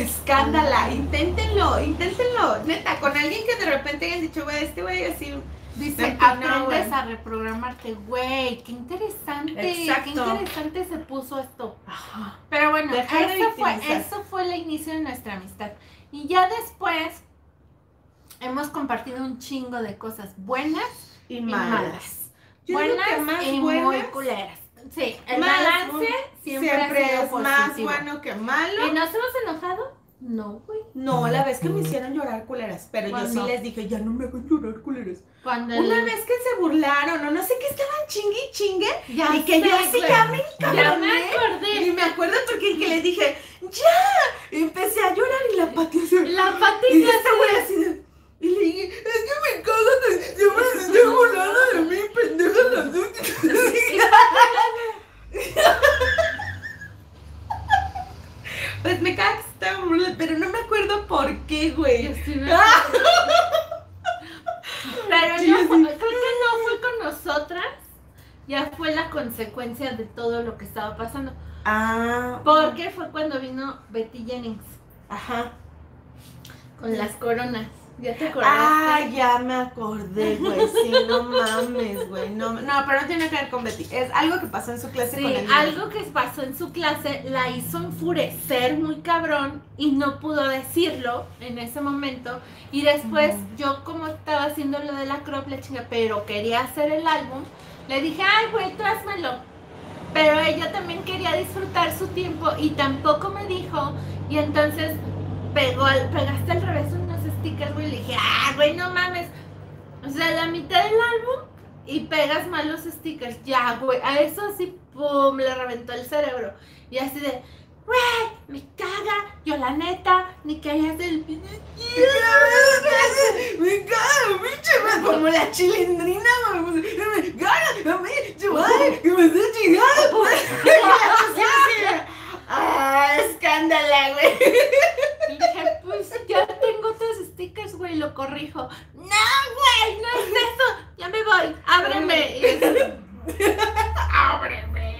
escándala, inténtenlo, neta, con alguien que de repente hayan dicho, güey, este güey así, Dice, No, aprendes güey. a reprogramarte, güey, qué interesante, Exacto. qué interesante se puso esto. Ajá. Pero bueno, Dejar de victimizar. eso fue el inicio de nuestra amistad. Y ya después hemos compartido un chingo de cosas buenas Y y malas. malas. Yo digo Buenas que más y buenas, muy culeras. Sí, el más balance bu- siempre ha sido es más positivo. bueno que malo. ¿Y nos hemos enojado? No, güey. No, la vez que me hicieron llorar culeras, pero yo ¿Cuándo? sí les dije, ya no me hagan llorar culeras. Cuando Una vez que se burlaron o no sé qué estaban chingue y chingue ya y que yo sé, así güey. ya me Ya me encabroné. acordé. Y me acuerdo porque que les dije, ya, y empecé a llorar y la Pati así. La Y patita esta güey así de, y le dije, es que me cagan, siempre se están burlando de mí, pendeja las dos. Pues me caga que se estaban burlando, pero no me acuerdo por qué, güey. Yo sí me acuerdo. Pero Sí, no sí. fue, creo que no fue con nosotras. Ya fue la consecuencia de todo lo que estaba pasando. Ah, Porque fue cuando vino Betty Jennings ajá. con las coronas. ¿Ya te acordaste? Ah, ya me acordé, güey. Sí, no mames, güey. No, pero no tiene que ver con Betty. Es algo que pasó en su clase Sí, con el niño. algo que pasó en su clase la hizo enfurecer muy cabrón y no pudo decirlo en ese momento. Y después yo, como estaba haciendo lo de la crop, le chinga, pero quería hacer el álbum, le dije, ay, güey, tú házmelo. Pero ella también quería disfrutar su tiempo y tampoco me dijo. Y entonces pegaste al revés unos stickers, güey. Le dije, ah, güey, no mames. O sea, la mitad del álbum y pegas mal los stickers. Ya, güey. A eso así, pum, le reventó el cerebro. Y así de, güey, me caga. Yo, la neta, ni que hayas el. Me cago, pinche, como la chilindrina, me caga, a mí, chaval, que me está chingando. Ah, escándala, güey. Y dije, pues ya tengo otros stickers, güey, lo corrijo. No, güey, no es eso. Ya me voy, ábreme. Y así, Ábreme.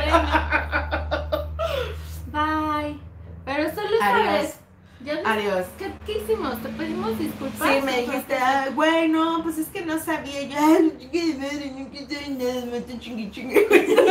bye. Pero solo esa Adiós. vez. Ya Adiós. ¿Qué hicimos? ¿Te pedimos disculpas? Sí, me dijiste, ah, güey, no, pues es que no sabía. Yo, ay, no chingue de madre, no quiero nada, me está chingue, chingue.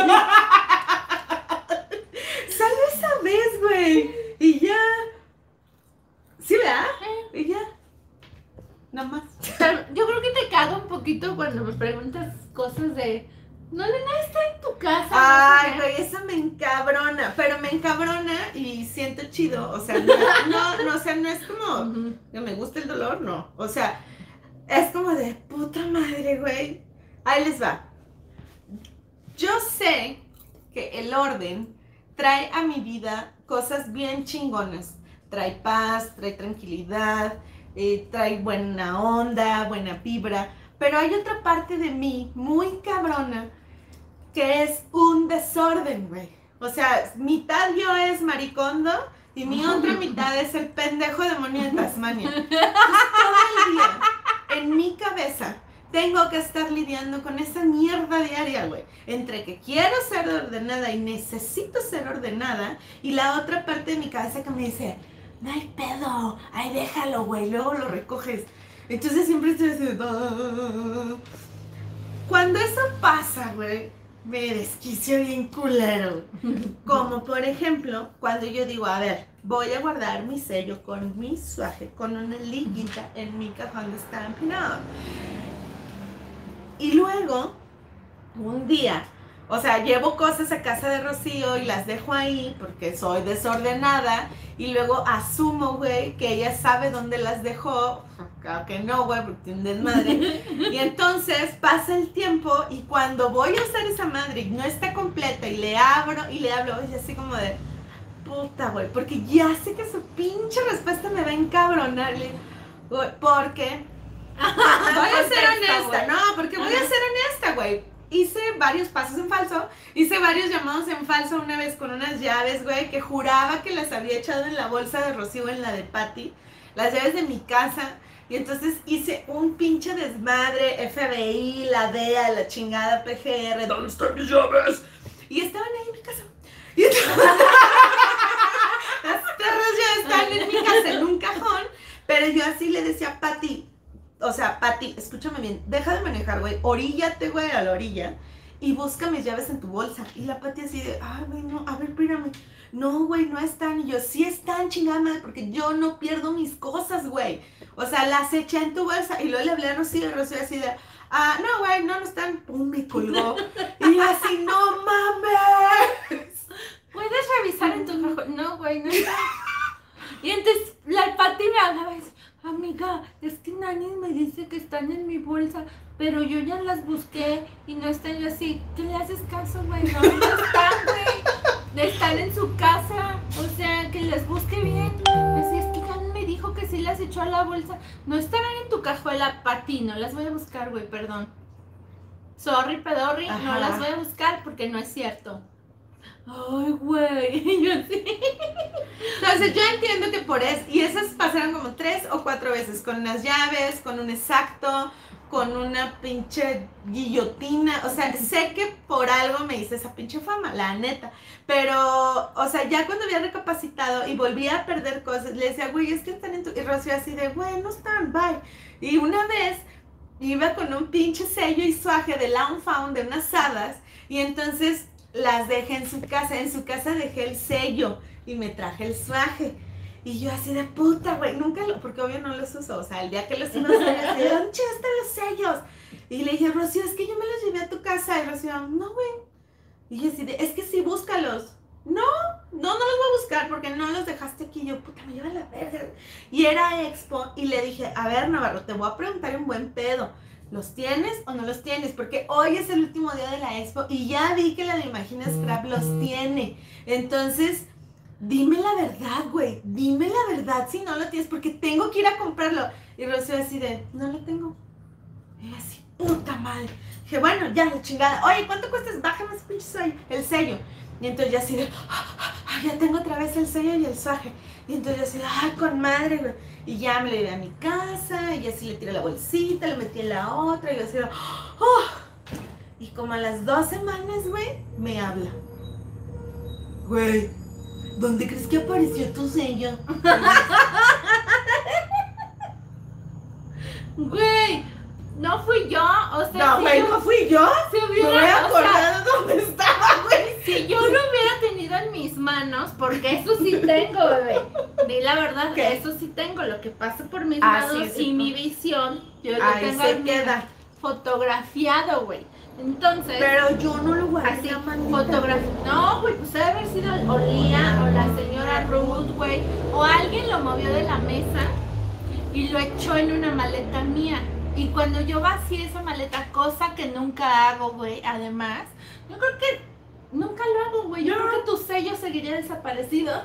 Solo esa vez, güey. Y ya. ¿Sí, verdad? Y ya. Nada más. Pero yo creo que te cago un poquito cuando me preguntas cosas de. No, Lena está en tu casa. Ay, no sé güey, eso me encabrona. Pero me encabrona y siento chido. O sea, no, o sea, no es qué. como Ujú. que me gusta el dolor, no. O sea, es como de puta madre, güey. Ahí les va. Yo sé que el orden trae a mi vida cosas bien chingonas. Trae paz, trae tranquilidad, trae buena onda, buena vibra. Pero hay otra parte de mí muy cabrona que es un desorden, güey. O sea, mitad yo es Maricondo y mi otra mitad es el pendejo demonio de Tasmania. Entonces, todo el día, en mi cabeza, tengo que estar lidiando con esa mierda diaria, güey. Entre que quiero ser ordenada y necesito ser ordenada, y la otra parte de mi cabeza que me dice, no hay pedo, ahí déjalo, güey, luego lo recoges. Entonces siempre estoy así, "Ah". Cuando eso pasa, güey, me desquicio bien culero. Como por ejemplo, cuando yo digo, a ver, voy a guardar mi sello con mi suaje, con una liguita en mi cajón de estampinado. Y luego, un día, o sea, llevo cosas a casa de Rocío y las dejo ahí porque soy desordenada. Y luego asumo, güey, que ella sabe dónde las dejó. Claro que no, güey, porque tiene un desmadre. Y entonces pasa el tiempo y cuando voy a usar esa madre y no está completa y le abro y le hablo, y así como de, puta, güey, porque ya sé que su pinche respuesta me va a encabronar. Güey, porque voy a ser honesta, no, porque voy a ser honesta, güey. Hice varios pasos en falso, hice varios llamados en falso una vez con unas llaves, güey, que juraba que las había echado en la bolsa de Rocío, en la de Patty, las llaves de mi casa, y entonces hice un pinche desmadre, FBI, la DEA, la chingada PGR, ¿dónde están mis llaves? Y estaban ahí en mi casa. Y entonces, las perras ya están en mi casa, en un cajón, pero yo así le decía a Patty, o sea, Pati, escúchame bien, deja de manejar, güey, oríllate, güey, a la orilla y busca mis llaves en tu bolsa. Y la Pati así de, ay, güey, no, a ver, espérame. No, güey, no están. Y yo, sí están, chingada madre, porque yo no pierdo mis cosas, güey. O sea, las eché en tu bolsa. Y luego le hablé a Rocío, y Rocío así de, no, güey, no están. Pum, me colgó. Y yo así, no mames. ¿Puedes revisar en tu cajón? No, güey, no está. Y entonces la Pati me hablaba y dice, amiga, es que Nani me dice que están en mi bolsa, pero yo ya las busqué y no están. Yo así, ¿qué le haces caso, güey? No están, güey. Están en su casa, o sea, que las busque bien. Así es que Nani me dijo que sí las echó a la bolsa. No estarán en tu cajuela, Pati, no las voy a buscar, güey, perdón. Sorry, pedorri, Ajá. no las voy a buscar porque no es cierto. Ay, güey, y yo así. Entonces yo entiendo que por eso, y esas pasaron como 3 o 4 veces, con unas llaves, con un exacto, con una pinche guillotina, o sea, sé que por algo me hice esa pinche fama, la neta, pero, o sea, ya cuando había recapacitado y volví a perder cosas, le decía, güey, es que están en tu, y Rocío así de, güey, no están, bye, y una vez iba con un pinche sello y suaje de Lawn Found de unas hadas, y entonces las dejé en su casa dejé el sello y me traje el suaje. Y yo así de puta, güey, nunca lo, porque obvio no los uso, o sea, el día que los iba a usar, así de, ¿dónde echaste los sellos? Y le dije, Rocío, es que yo me los llevé a tu casa, y Rocío, no, güey. Y yo así de, es que sí, búscalos. No los voy a buscar porque no los dejaste aquí. Y yo, puta, me lleva la verga. Y era Expo, y le dije, a ver, Navarro, te voy a preguntar un buen pedo. ¿Los tienes o no los tienes? Porque hoy es el último día de la expo y ya vi que la de Imagina Scrap los tiene. Entonces, dime la verdad, güey. Dime la verdad si no lo tienes, porque tengo que ir a comprarlo. Y Rocío así de, no lo tengo. Y así, puta madre. Dije, bueno, ya, la chingada. Oye, ¿cuánto cuesta? Bájame ese pinche el sello. Y entonces ya así de, ya tengo otra vez el sello y el suaje. Y entonces yo así de, ay, con madre, güey. Y ya me lo llevé a mi casa, y así le tiré la bolsita, lo metí en la otra, y yo así de, y como a las 2 semanas, güey, me habla. Güey, ¿dónde crees que apareció tu sello? Güey, no fui yo, o sea, No, güey, no fui yo. si Me hubiera, hubiera o sea, acordado dónde estaba, güey. si yo lo hubiera tenido en mis manos, porque eso sí tengo, bebé. Di la verdad, ¿Qué? eso sí tengo, lo que pasa por mis Ah, manos sí, y mi visión, yo lo Ahí tengo se en mi- queda. fotografiado, güey. Entonces, Pero yo no lo guardé. así, en la manita. fotografía. No, güey, pues debe haber sido o Lía o la señora Ruth, güey. O alguien lo movió de la mesa y lo echó en una maleta mía. Y cuando yo vacié esa maleta, cosa que nunca hago, güey, además, yo creo que nunca lo hago, güey. Yo No. creo que tu sello seguiría desaparecido.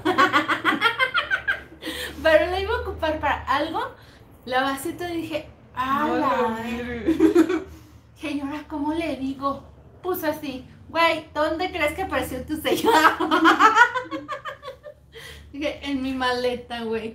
Pero lo iba a ocupar para algo. La vacié y dije, ¡ala! Dije, ¿y ahora cómo le digo? Puse así, güey, ¿dónde crees que apareció tu sello? Dije, en mi maleta, güey.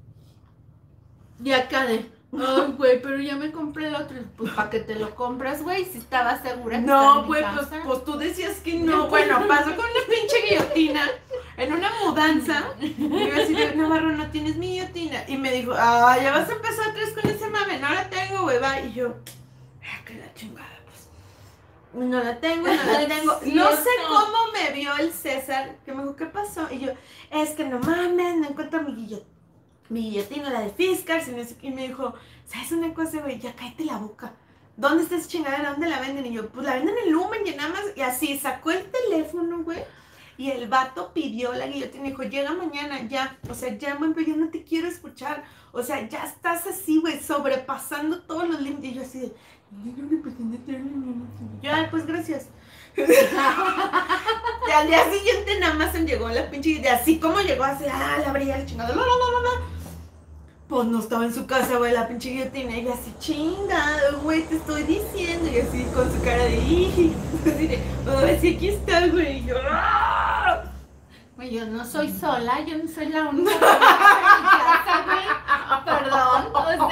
Y acá de, ay, güey, pero ya me compré el otro. Pues, ¿para qué te lo compras, güey? Si estabas segura que está No, en mi güey, casa. pues tú decías que no. Bueno, pasó con una pinche guillotina en una mudanza. Y yo así de, Navarro, no tienes mi guillotina. Y me dijo, ya vas a empezar otra vez con ese mame. No la tengo, güey, va. Y yo, que la chingada, pues. No la tengo, no la tengo. No sé cómo me vio el César, que me dijo, ¿qué pasó? Y yo, es que no mames, no encuentro mi guillotina, la de Fiskars. Y me dijo, ¿sabes una cosa, güey? Ya cállate la boca. ¿Dónde está esa chingadera? ¿Dónde la venden? Y yo, pues la venden en Lumen y nada más. Y así, sacó el teléfono, güey. Y el vato pidió la guillotina y dijo, llega mañana, ya. O sea, ya, güey, pero yo no te quiero escuchar. O sea, ya estás así, güey, sobrepasando todos los límites. Y yo así de, yo creo que pretende traerle mi. Yo, ay, pues gracias. Y al día siguiente nada más se llegó la pinche, de así como llegó, así, la abría la chingada, pues no estaba en su casa, güey, la pinche guillotina. Y yo así, chingado, güey, te estoy diciendo. Y así con su cara de, así de, sí, aquí está, güey. Y yo, ¡ah! Güey, yo no soy sola, yo no soy la única que en mi casa, güey. Perdón,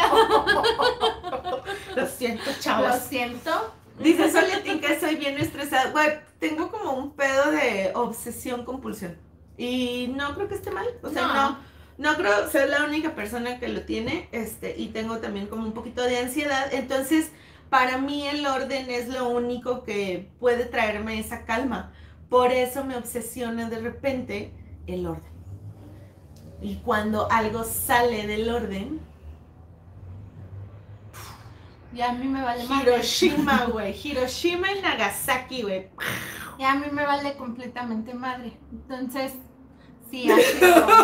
o sea, Lo siento, lo chavos. siento. Dice Soletín que soy bien estresada. Güey, tengo como un pedo de obsesión compulsión. Y no creo que esté mal. O sea, No. no. No creo ser la única persona que lo tiene, y tengo también como un poquito de ansiedad, entonces para mí el orden es lo único que puede traerme esa calma. Por eso me obsesiona de repente el orden. Y cuando algo sale del orden, y a mí me vale más. Hiroshima, güey, Hiroshima y Nagasaki, güey. Y a mí me vale completamente madre. Entonces, sí, así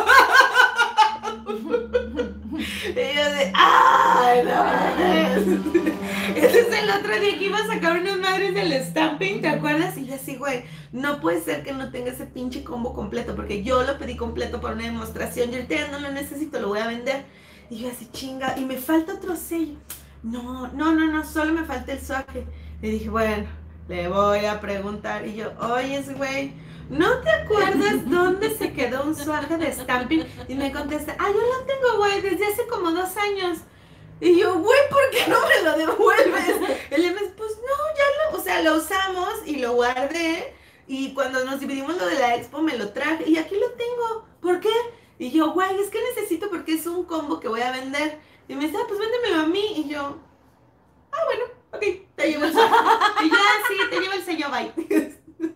Y yo de, ¡ay, no! Ese es el otro día que iba a sacar unas madres del stamping, ¿te acuerdas? Y yo así, güey, no puede ser que no tenga ese pinche combo completo, porque yo lo pedí completo para una demostración y ahorita ya no lo necesito, lo voy a vender. Y yo así, chinga, y me falta otro sello. No, solo me falta el suaje. Y dije, bueno, le voy a preguntar. Y yo, oye, güey, ¿no te acuerdas dónde se quedó un suaje de stamping? Y me contesta, yo lo tengo, güey, desde hace como 2 años. Y yo, güey, ¿por qué no me lo devuelves? Y él me dice, pues no, lo usamos y lo guardé. Y cuando nos dividimos lo de la expo me lo traje y aquí lo tengo. ¿Por qué? Y yo, güey, es que necesito porque es un combo que voy a vender. Y me dice, pues véndemelo a mí. Y yo, bueno, ok, te llevo el sello. Y ya, sí, te llevo el sello, bye.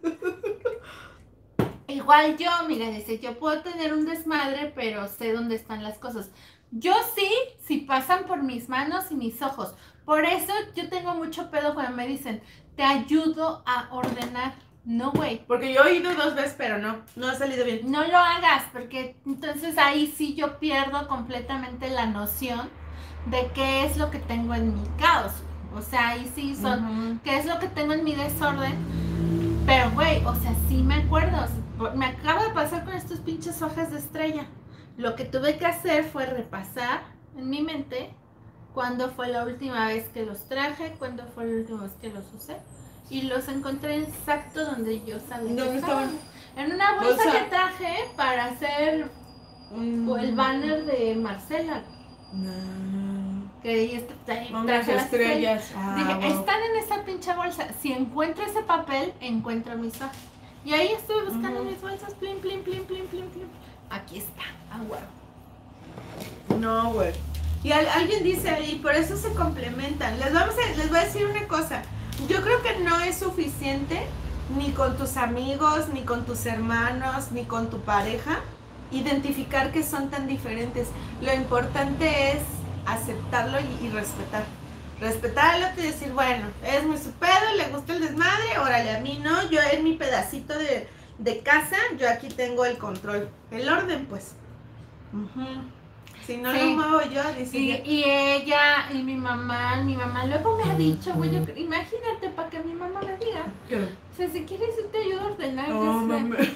Igual yo, mira, dice, yo puedo tener un desmadre, pero sé dónde están las cosas. Yo sí, si pasan por mis manos y mis ojos. Por eso yo tengo mucho pedo cuando me dicen, te ayudo a ordenar. No, güey. Porque yo he ido 2 veces, pero no ha salido bien. No lo hagas, porque entonces ahí sí yo pierdo completamente la noción de qué es lo que tengo en mi caos. O sea, ahí sí son, qué es lo que tengo en mi desorden. Pero, güey, o sea, sí me acuerdo. Me acaba de pasar con estos pinches hojas de estrella. Lo que tuve que hacer fue repasar en mi mente cuándo fue la última vez que los traje, cuándo fue la última vez que los usé. Y los encontré exacto donde yo sabía que estaban. En una bolsa que traje para hacer el banner de Marcela. Que ahí traje las estrellas. Dije, están en esa pinche bolsa. Si encuentro ese papel, encuentro mis hojas. Y ahí estuve buscando mis bolsas, plin. Aquí está, huevo. No, güey. Y alguien dice ahí, por eso se complementan. Les voy a decir una cosa. Yo creo que no es suficiente ni con tus amigos, ni con tus hermanos, ni con tu pareja identificar que son tan diferentes. Lo importante es aceptarlo y respetar. Respetar al otro y decir, bueno, es muy su pedo, le gusta el desmadre, órale, a mí no, yo en mi pedacito de casa, yo aquí tengo el control, el orden, pues. Si no lo muevo yo, dice y ella, y mi mamá luego me ha dicho, güey, imagínate para que mi mamá me diga. ¿Qué? O sea, si quieres yo te ayudo a ordenar. No mames.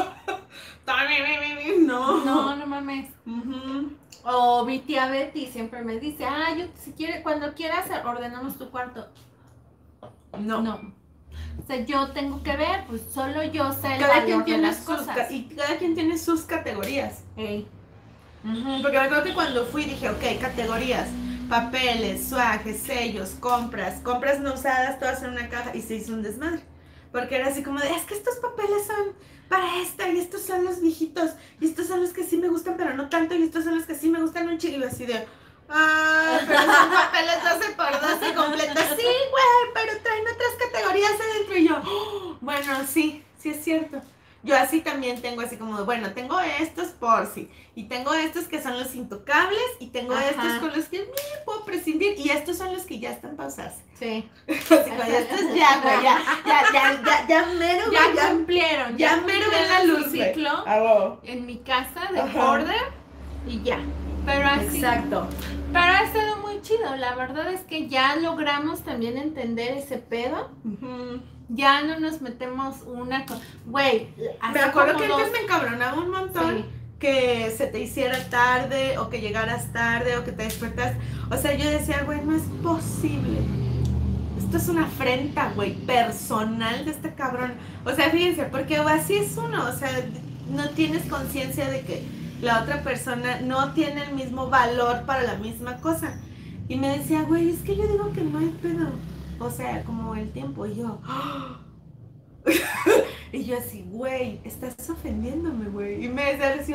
No mames. O mi tía Betty siempre me dice, yo si quieres, cuando quieras ordenamos tu cuarto. No. O sea, yo tengo que ver, pues solo yo sé el valor de las cosas. Y cada quien tiene sus categorías. Ey. Porque me acuerdo que cuando fui dije, ok, categorías, papeles, suajes, sellos, compras no usadas, todas en una caja, y se hizo un desmadre. Porque era así como de, es que estos papeles son para esta, y estos son los viejitos, y estos son los que sí me gustan, pero no tanto, y estos son los que sí me gustan un chico, así de, pero son papeles 12x12 completos. Sí, güey, pero traen otras categorías adentro, y yo, bueno, sí es cierto. Yo así también tengo así como, bueno, tengo estos por sí, y tengo estos que son los intocables, y tengo estos con los que puedo prescindir, y estos son los que ya están para usarse. Sí. Así como, estos ya, güey, ya mero, güey, ya cumplieron. Ya mero ven la luz, ciclo en mi casa de border, y ya. Pero así. Exacto. Pero ha estado muy chido, la verdad es que ya logramos también entender ese pedo. Ya no nos metemos una cosa. Güey, me acuerdo que antes me encabronaba un montón que se te hiciera tarde, o que llegaras tarde, o que te despertas. O sea, yo decía, güey, no es posible. Esto es una afrenta, güey, personal de este cabrón. O sea, fíjense, porque así es uno. O sea, no tienes conciencia de que la otra persona no tiene el mismo valor para la misma cosa. Y me decía, güey, es que yo digo que no hay pedo. O sea, como el tiempo, y yo, y yo así, güey, estás ofendiéndome, güey. Y me decía,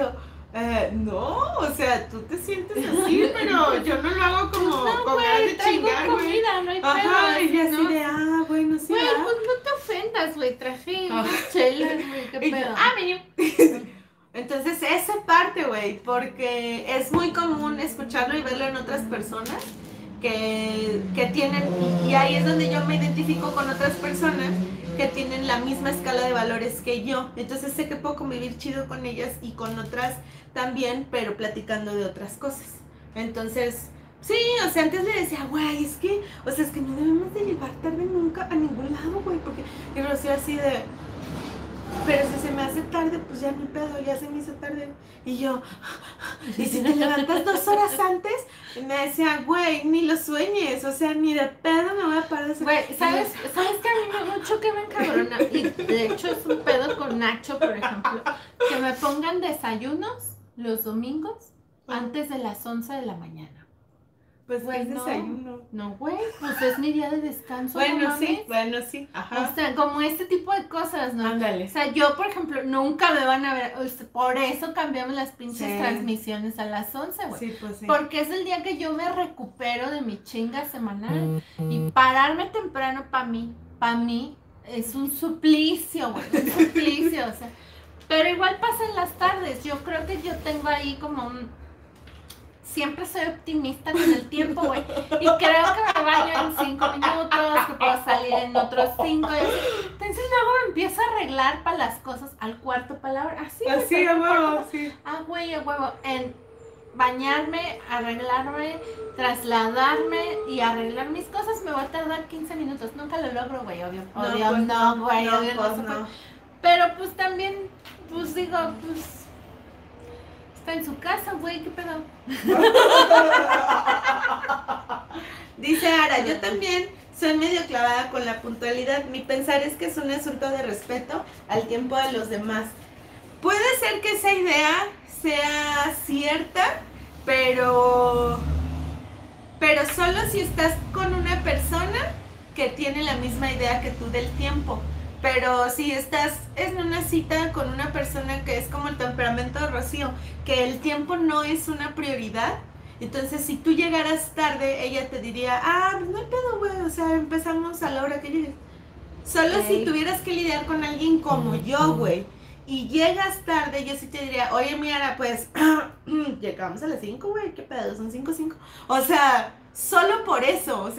No, o sea, tú te sientes así, pero yo no lo hago como No, con güey, ganas de traigo chingar, güey. comida, no hay pedo. Ajá, y así ¿no? de, bueno, sí, Güey, ¿verdad? pues no te ofendas, güey, traje Ah. unas chelas, güey, qué Y yo, pedo. menú. Entonces, esa parte, güey, porque es muy común escucharlo y verlo en otras personas que tienen, y ahí es donde yo me identifico con otras personas que tienen la misma escala de valores que yo. Entonces sé que puedo convivir chido con ellas y con otras también, pero platicando de otras cosas. Entonces, sí, o sea, antes le decía, güey, es que no debemos de llegar tarde nunca a ningún lado, güey, porque y Rocío así de, pero si se me hace tarde, pues ya ni pedo, ya se me hizo tarde. Y yo, y si te levantas 2 horas antes, me decía, güey, ni lo sueñes, o sea, ni de pedo me voy a parar de hacer. Güey, ¿sabes que a mí mucho que me encabrona? Y de hecho es un pedo con Nacho, por ejemplo, que me pongan desayunos los domingos antes de las 11 de la mañana. Pues güey, es desayuno. No, güey, pues es mi día de descanso. Bueno, no sí, ajá. O sea, como este tipo de cosas, ¿no? Ándale. O sea, yo, por ejemplo, nunca me van a ver, por eso cambiamos las pinches Sí. transmisiones a las 11, güey. Sí, pues sí. Porque es el día que yo me recupero de mi chinga semanal. Y pararme temprano para mí, es un suplicio, güey, un suplicio, o sea. Pero igual pasa en las tardes, yo creo que yo tengo ahí como un... Siempre soy optimista con el tiempo, güey. Y creo que me baño en 5 minutos, que puedo salir en otros 5. Entonces luego me empiezo a arreglar para las cosas al cuarto palabra. Así, a huevo, sí. Güey, a huevo. En bañarme, arreglarme, trasladarme y arreglar mis cosas me va a tardar 15 minutos. Nunca lo logro, güey, obvio. Obvio, no, güey, obvio, no se puede. Pero pues también, pues digo, pues... Está en su casa, güey, ¿qué pedo? Dice Ara, yo también soy medio clavada con la puntualidad. Mi pensar es que es un asunto de respeto al tiempo de los demás. Puede ser que esa idea sea cierta, pero solo si estás con una persona que tiene la misma idea que tú del tiempo. Pero si estás en una cita con una persona que es como el temperamento de Rocío, que el tiempo no es una prioridad, entonces si tú llegaras tarde, ella te diría, pues no hay pedo, güey, o sea, empezamos a la hora que llegues. Solo si tuvieras que lidiar con alguien como yo, güey, y llegas tarde, yo sí te diría, oye, mira, pues, llegamos a las 5, güey, ¿qué pedo? Son 5:05. O sea, solo por eso.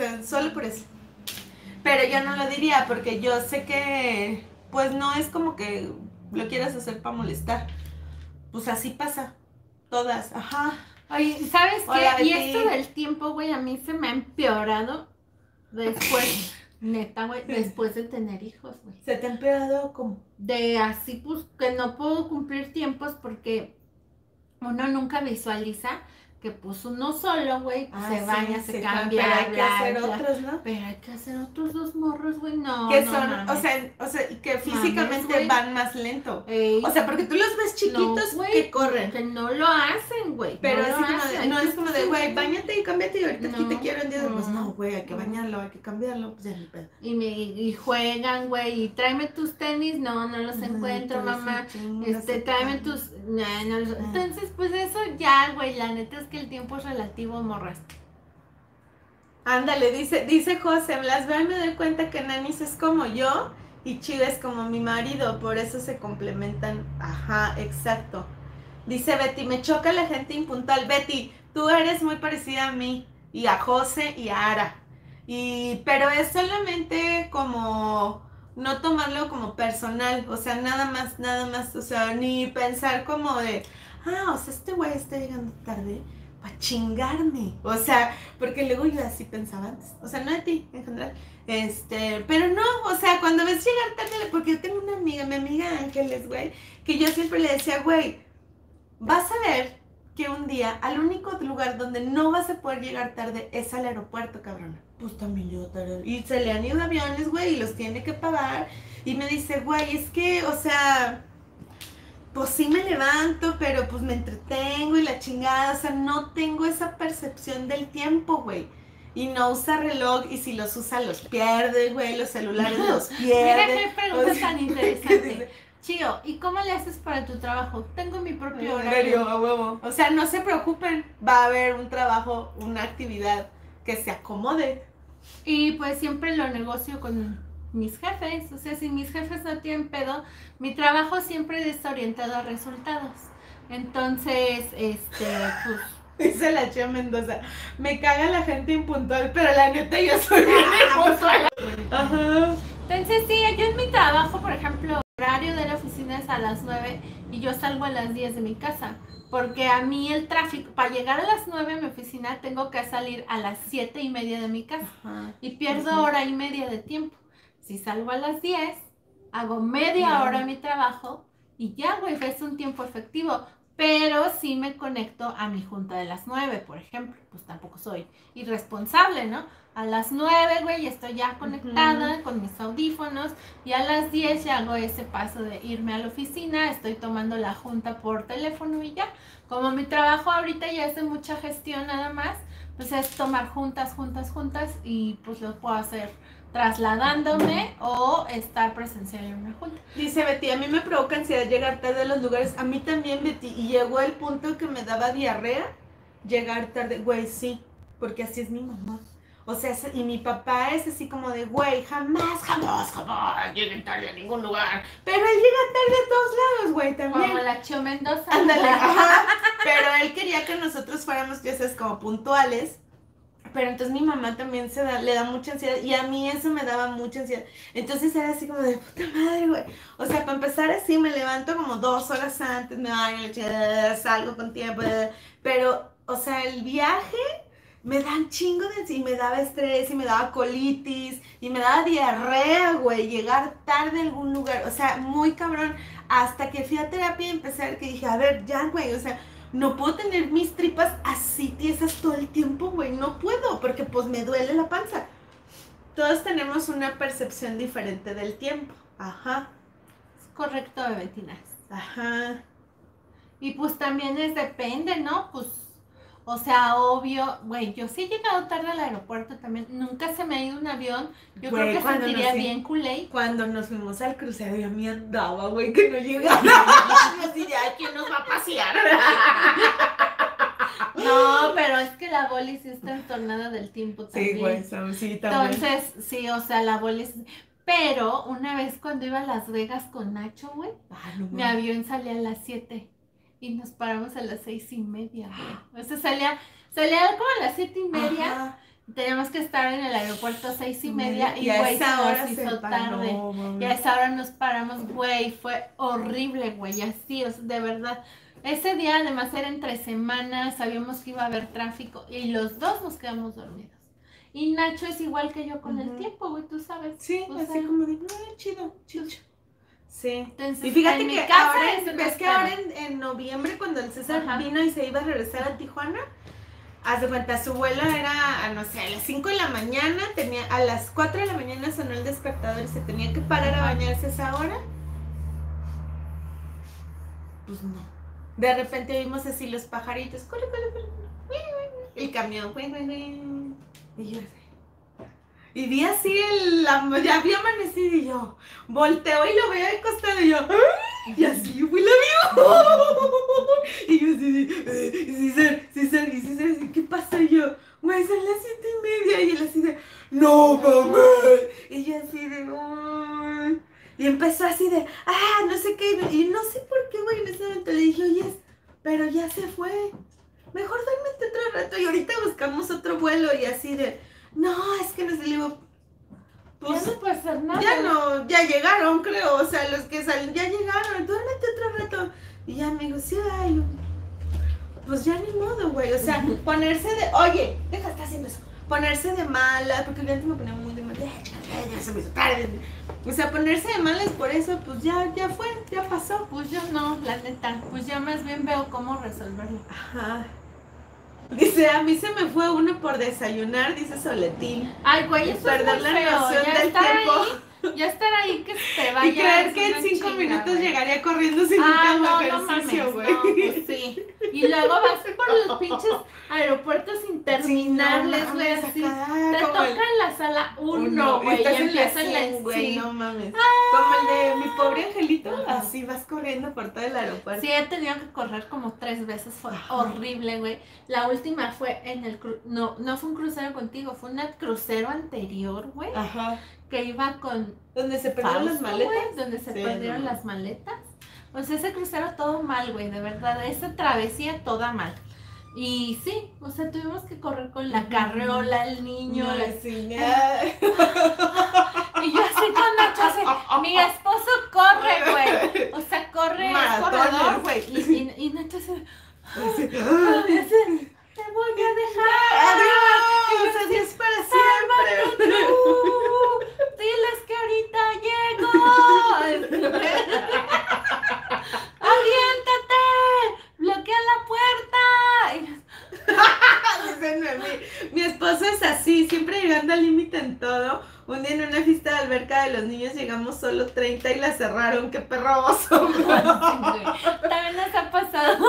Pero yo no lo diría porque yo sé que, pues no es como que lo quieras hacer para molestar. Pues así pasa. Todas, ajá. Oye, ¿sabes qué? Hola, y esto del tiempo, güey, a mí se me ha empeorado después, neta, güey, después de tener hijos, güey. ¿Se te ha empeorado como? De así, pues, que no puedo cumplir tiempos porque uno nunca visualiza que pues uno solo, güey, se baña, se cambia, pero hay que hacer otros, ¿no? Pero hay que hacer otros 2 morros, güey, no. Que no, son, mames. o sea, que físicamente Mames, van más lento. Ey, O sea, porque tú los ves chiquitos no, que corren. Que no lo hacen, güey. Pero no así como de, no es como de, güey, baña. báñate y cámbiate y ahorita aquí te quiero en 10. Pues no, no, güey, hay que bañarlo, hay que cambiarlo, pues ya ni pedo. Y juegan, güey, y tráeme tus tenis, no los encuentro, mamá. Tráeme tus... No los... Entonces, pues eso ya, güey, la neta es que el tiempo es relativo, morras. Ándale, dice José, las veo y me doy cuenta que Nanis es como yo y Chiva es como mi marido, por eso se complementan. Ajá, exacto. Dice Betty, me choca la gente impuntual. Betty, tú eres muy parecida a mí y a José y a Ara. Pero es solamente como no tomarlo como personal, o sea, nada más, o sea, ni pensar como de, o sea, este güey está llegando tarde para chingarme, o sea, porque luego yo así pensaba antes, o sea, no de ti en general, pero no, o sea, cuando ves llegar tarde, porque yo tengo una amiga, mi amiga Ángeles, güey, que yo siempre le decía, güey, vas a ver que un día al único lugar donde no vas a poder llegar tarde es al aeropuerto, cabrona. Pues también llego tarde. Y se le han ido aviones, güey, y los tiene que pagar. Y me dice, güey, es que, o sea, pues sí me levanto, pero pues me entretengo y la chingada. O sea, no tengo esa percepción del tiempo, güey. Y no usa reloj, y si los usa los pierde, güey, los celulares los pierde. Mira qué pregunta tan interesante. Chío, ¿y cómo le haces para tu trabajo? Tengo mi propio horario, horario. a huevo. O sea, no se preocupen, va a haber un trabajo, una actividad que se acomode. Y pues siempre lo negocio con mis jefes. O sea, si mis jefes no tienen pedo, mi trabajo siempre es orientado a resultados. Entonces, pues... Dice la Chía Mendoza, me caga la gente impuntual, pero la neta yo soy bien impuntual. Ajá. Entonces sí, yo en mi trabajo, por ejemplo, horario de la oficina es a las 9 y yo salgo a las 10 de mi casa. Porque a mí el tráfico, para llegar a las 9 a mi oficina, tengo que salir a las 7:30 de mi casa. Ajá. Y pierdo hora y media de tiempo. Si salgo a las 10, hago media hora mi trabajo y ya, güey, es un tiempo efectivo. Pero sí me conecto a mi junta de las 9, por ejemplo. Pues tampoco soy irresponsable, ¿no? A las 9, güey, estoy ya conectada con mis audífonos. Y a las 10 ya hago ese paso de irme a la oficina. Estoy tomando la junta por teléfono y ya. Como mi trabajo ahorita ya es de mucha gestión nada más, pues es tomar juntas. Y pues lo puedo hacer trasladándome o estar presencial en una junta. Dice Betty, a mí me provoca ansiedad llegar tarde a los lugares. A mí también, Betty. Y llegó el punto que me daba diarrea llegar tarde. Güey, sí, porque así es mi mamá. O sea, y mi papá es así como de, güey, jamás lleguen tarde a ningún lugar. Pero él llega tarde a todos lados, güey, también. Como la Chio Mendoza. Ándale, ajá. Pero él quería que nosotros fuéramos, ya sabes, como puntuales. Pero entonces mi mamá también le da mucha ansiedad y a mí eso me daba mucha ansiedad. Entonces era así como de puta madre, güey. O sea, para empezar así me levanto como 2 horas antes, me baño, salgo con tiempo. Pero, o sea, el viaje me da un chingo de ansiedad y me daba estrés y me daba colitis y me daba diarrea, güey. Llegar tarde a algún lugar, o sea, muy cabrón. Hasta que fui a terapia y empecé a ver que dije, a ver, ya, güey, o sea, no puedo tener mis tripas así tiesas todo el tiempo, güey. No puedo, porque pues me duele la panza. Todos tenemos una percepción diferente del tiempo. Ajá. Es correcto, Bebetinas. Ajá. Y pues también depende, ¿no? Pues, o sea, obvio, güey, yo sí he llegado tarde al aeropuerto también. Nunca se me ha ido un avión. Yo Güey, creo que sentiría bien culé. Cuando nos fuimos al crucero, yo me andaba, güey, que no llegaba. Así de, ay, ¿quién nos va a pasear? No, pero es que la boli sí está entornada del tiempo también. Sí, güey, sí, también. Entonces, sí, o sea, la boli es... Pero una vez cuando iba a Las Vegas con Nacho, güey, mi avión salía a las 7 y nos paramos a las 6:30, güey. O sea, salía como a las 7:30. Ajá. Teníamos que estar en el aeropuerto 6:30 y güey, se nos hizo tarde. Y a esa hora nos paramos, güey, fue horrible, güey, así, o sea, de verdad. Ese día además era entre semanas, sabíamos que iba a haber tráfico y los dos nos quedamos dormidos. Y Nacho es igual que yo con el tiempo, güey, tú sabes. Sí, o así sea, como de, chido. Sí. Entonces, y fíjate que ahora, ves que ahora en noviembre cuando el César vino y se iba a regresar a Tijuana, haz de cuenta, su vuelo era, no sé, a las 5 de la mañana, a las 4 de la mañana sonó el despertador y se tenía que parar a bañarse a esa hora. Pues no. De repente vimos así los pajaritos, corre, el camión, y yo y vi así ya había amanecido y yo volteo y lo veo al costado y yo y así fue el avión y yo así César, ¿qué pasa? Y yo, güey, son las 7:30 y él así de, no mames, y yo así de, uy. Y empezó así de, no sé qué, y no sé por qué, güey, en ese momento le dije, oye, pero ya se fue, mejor duérmete otro rato y ahorita buscamos otro vuelo y así de, no, es que no se le digo, pues ya no puede hacer nada. Ya llegaron, creo, o sea, los que salen, ya llegaron, duérmete otro rato. Y ya me dijo, sí, ay, pues ya ni modo, güey, o sea, ponerse de, oye, deja de estar haciendo eso, ponerse de mala, porque el antes me ponía muy de mala, ya se me hizo tarde. O sea, ponerse de malas por eso, pues ya fue, ya pasó. Pues yo no, la neta, pues yo más bien veo cómo resolverlo. Ajá. Dice, a mí se me fue uno por desayunar, dice Soletín. Ay, güey, eso perder es muy la feo. noción Ya del tiempo. Ya estar ahí que se te vaya. Y creer que en 5 minutos llegaría corriendo sin no ejercicio, güey. No, pues sí. Sí. Y luego vas por los pinches aeropuertos interminables, Sí, güey, no mames, así. acá, Te como toca el- en la sala 1, güey, y estás en la empieza en la 100, güey, sí. no mames. Como el de Mi Pobre Angelito, así vas corriendo por todo el aeropuerto. Sí, he tenido que correr como 3 veces, fue horrible, güey. La última fue en el no fue un crucero contigo, fue un crucero anterior, güey, Ajá. que iba con ¿Donde se perdieron las Fausto, maletas? güey, donde se Sí, perdieron no. las maletas. O sea, ese crucero todo mal, güey, de verdad, esa travesía toda mal. Y sí, o sea, tuvimos que correr con la carreola, el niño, No, la... sí, ya. Y yo así con Nacho, así, mi esposo corre, güey. O sea, corre, es Maratones. corredor, güey. Y Nacho así, Así, ay, así, te voy a dejar. ¡Adiós! ¡Adiós para siempre! ¡Tú! Diles que ahorita llego. ¡Aviéntate! ¡Bloquea la puerta! Dicen, mi esposo es así, siempre llegando al límite en todo. Un día en una fiesta de alberca de los niños llegamos solo 30 y la cerraron. ¡Qué perroso! También nos ha pasado.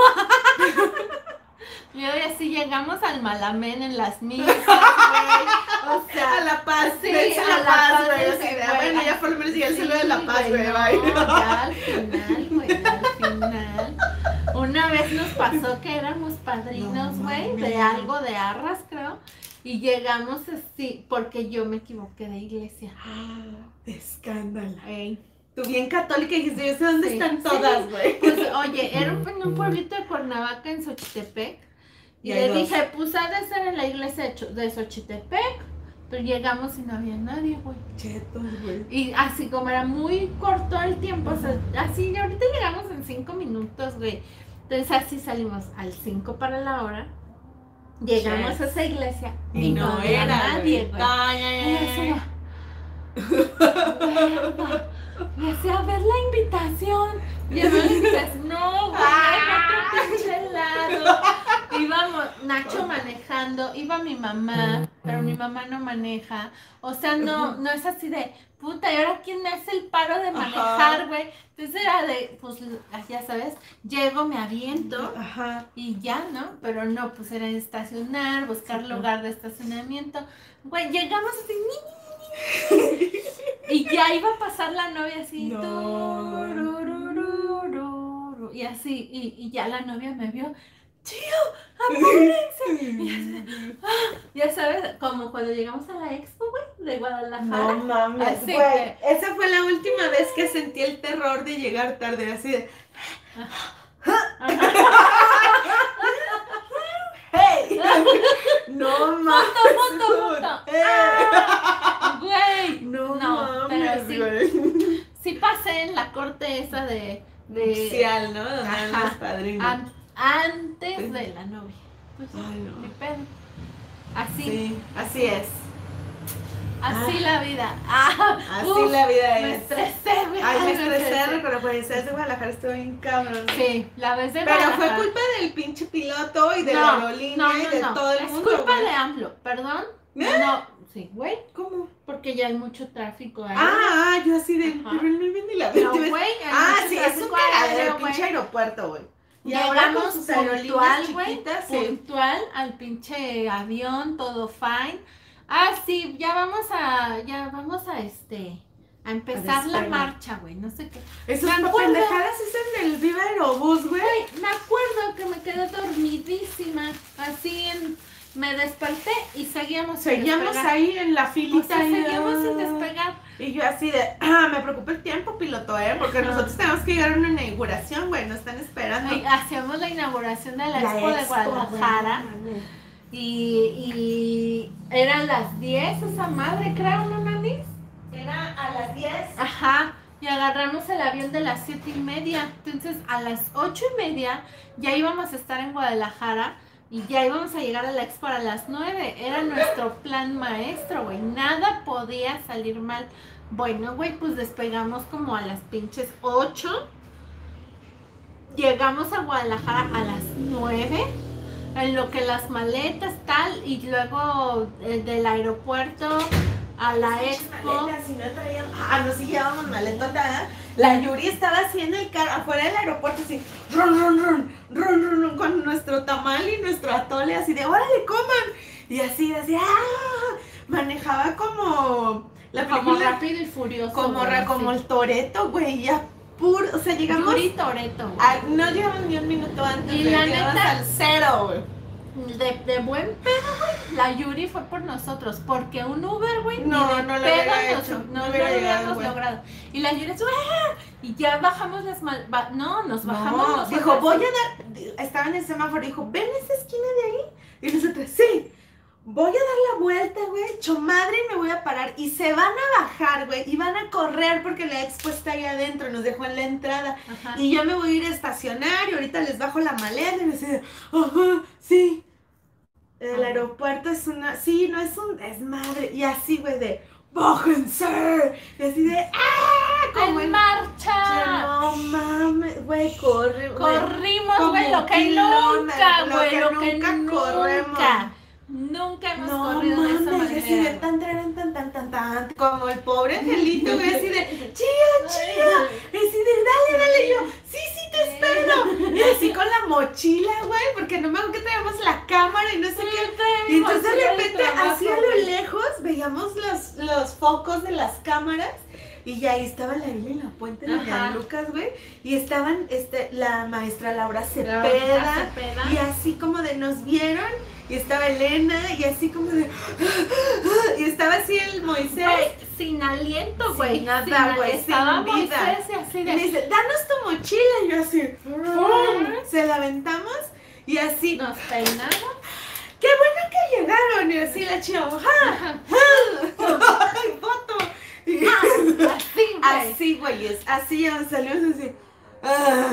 Y hoy así llegamos al Malamén en las misas, güey. O sea, A La Paz, sí, dense a La La Paz, Paz, güey. dense, Así de, güey. bueno, ya por lo menos ya el cielo de La Paz, güey. no, Bye. ya al final, güey, al final. Una vez nos pasó que éramos padrinos, No güey, mames. de algo de arras, creo. Y llegamos así, porque yo me equivoqué de iglesia. Escándalo. Ey. Tú bien católica y dijiste, yo sé dónde Sí, están sí. todas, güey. Pues, oye, era en un pueblito de Cuernavaca, en Xochitepec. Y Y hay le dos. dije, pues ha de ser en la iglesia de Xochitepec. Pero llegamos y no había nadie, güey. Chetos, güey. Y así como era muy corto el tiempo, o sea, así ahorita llegamos en 5 minutos, güey. Entonces así salimos al 5 para la hora. Llegamos Yes. a esa iglesia Y no había era nadie, güey. Ay, Y yo así, "Verga". Y así, a ver la invitación. Y a ver la invitación. No, güey, en otro pinche lado. Íbamos, Nacho manejando, iba mi mamá, pero mi mamá no maneja. O sea, no es así de, puta, ¿y ahora quién me hace el paro de manejar, güey? Entonces era de, pues, ya sabes, llego, me aviento Ajá. y ya, ¿no? Pero no, pues era estacionar, buscar lugar de estacionamiento. Güey, llegamos así, y ya iba a pasar la novia así, No. turururururu, y así, y ya la novia me vio, apúrense. Ya sabes, como cuando llegamos a la expo, güey, de Guadalajara. No mames, Así güey. que- Esa fue la última vez que sentí el terror de llegar tarde, así de. ¡Hey! No mames. foto. Güey, No, no, mames, pero sí, güey. sí pasé en la corte esa de Nupcial, ¿no? Donde eran Ajá. los padrinos. antes Sí. de la novia. Pues, Ay, no. ni pedo. Así, Sí, así es. así la vida. Así Uf, la vida me es. estresé, güey. Ay, me estresé, pero pues ese de Guadalajara estuvo bien cabrón. Sí, la vez de Pero fue Guadalajara. culpa del pinche piloto y de No, la aerolínea y de todo el es mundo. culpa güey. de AMLO, perdón. ¿Eh? No, sí, güey, ¿Cómo? porque ya hay mucho tráfico ahí. Yo así de. Ajá. Pero él no viene la no, vez. güey. hay mucho Sí, es un tráfico cagadero aéreo, el pinche güey. aeropuerto, güey. Y ahora con Llegamos sus aerolíneas puntual, güey, chiquitas, sí. puntual al pinche avión, todo fine. Sí, ya vamos a empezar la despegar. marcha, güey, no sé qué. Esas Me acuerdo. pendejadas es en el Viva Aerobús, güey. Güey, me acuerdo que me quedé dormidísima, me desperté y seguíamos sin Seguíamos despegar. ahí en la O filita. sea, ahí, seguíamos sin despegar. Y yo así de, me preocupa el tiempo, piloto, porque Ajá. nosotros tenemos que llegar a una inauguración, güey, nos están esperando. Ay, hacíamos la inauguración de la, La Expo de expo, Guadalajara. güey. Y eran las 10 esa madre, creo, ¿no, Nanis? Era a las 10. Ajá, y agarramos el avión de las 7:30. Entonces, a las 8:30 ya íbamos a estar en Guadalajara y ya íbamos a llegar a la expo a las 9. Era nuestro plan maestro, güey. Nada podía salir mal. Bueno, güey, pues despegamos como a las pinches 8. Llegamos a Guadalajara a las 9. En lo que las maletas tal, y luego del aeropuerto a la expo. Maletas, si no traíamos. No, sí llevábamos maletota. La Yuri estaba así en el carro, afuera del aeropuerto, así, run, run, run, run, run, run, nuestro tamal y nuestro atole, así de, órale, coman. Y así, manejaba como la Como película, Rápido y Furioso. como, güey, como sí. el Toretto, güey, ya puro, o sea, llegamos, Yuri Toretto, güey. no llegamos ni un minuto antes, Y de la llegamos neta- al cero, güey. De buen pedo, güey, la Yuri fue por nosotros, porque un Uber, güey, No, ni de no lo pedo hubiera nos- hecho, no no lo hubiera llegado, hubiéramos güey. logrado. Y la Yuri es, ¡ah! Y ya bajamos las nos bajamos No, nosotras. dijo, voy a dar, estaba en el semáforo, dijo, ¿ven esa esquina de ahí? Y nosotros, sí, voy a dar la vuelta, güey, hecho madre, y me voy a parar. Y se van a bajar, güey, y van a correr porque la expo está ahí adentro, nos dejó en la entrada. Ajá. Y yo me voy a ir a estacionar y ahorita les bajo la maleta y me dice, ajá, sí. El Ajá. aeropuerto es una, sí, no es un, es madre. Y así, güey, de, bájense. Y así de, ¡ah! Como ¡En en marcha! no mames, güey, corre, güey. Corrimos, como güey, lo que kilómetros, nunca, lo güey, que lo que nunca nunca. corremos. Nunca hemos No corrido de esa mames, así de manera. tan, como el pobre angelito, güey, así de, chía, y así de, dale, y yo, sí, te espero, y así con la mochila, güey, porque no me acuerdo que traíamos la cámara y no sé qué, y entonces de repente, así a lo lejos, veíamos los focos de las cámaras, y ya ahí estaba la Isla en la Puente de Ajá. San Lucas, güey, y estaban, la maestra Laura Cepeda, Cepeda. y así como de nos vieron, y estaba Elena, y así como de, y estaba así el Moisés, Güey, sin aliento, güey. Sin nada, güey, Estaba sin vida. Moisés y así y me de. dice, danos tu mochila, y yo así, ¡fum! Se la aventamos, y así, Nos peinamos. ¡qué bueno que llegaron! Y así la chica, ¡ja! ¡Ja! ¡Foto! Y- Así, güey. Así, güeyes, así ya salimos así. Ah.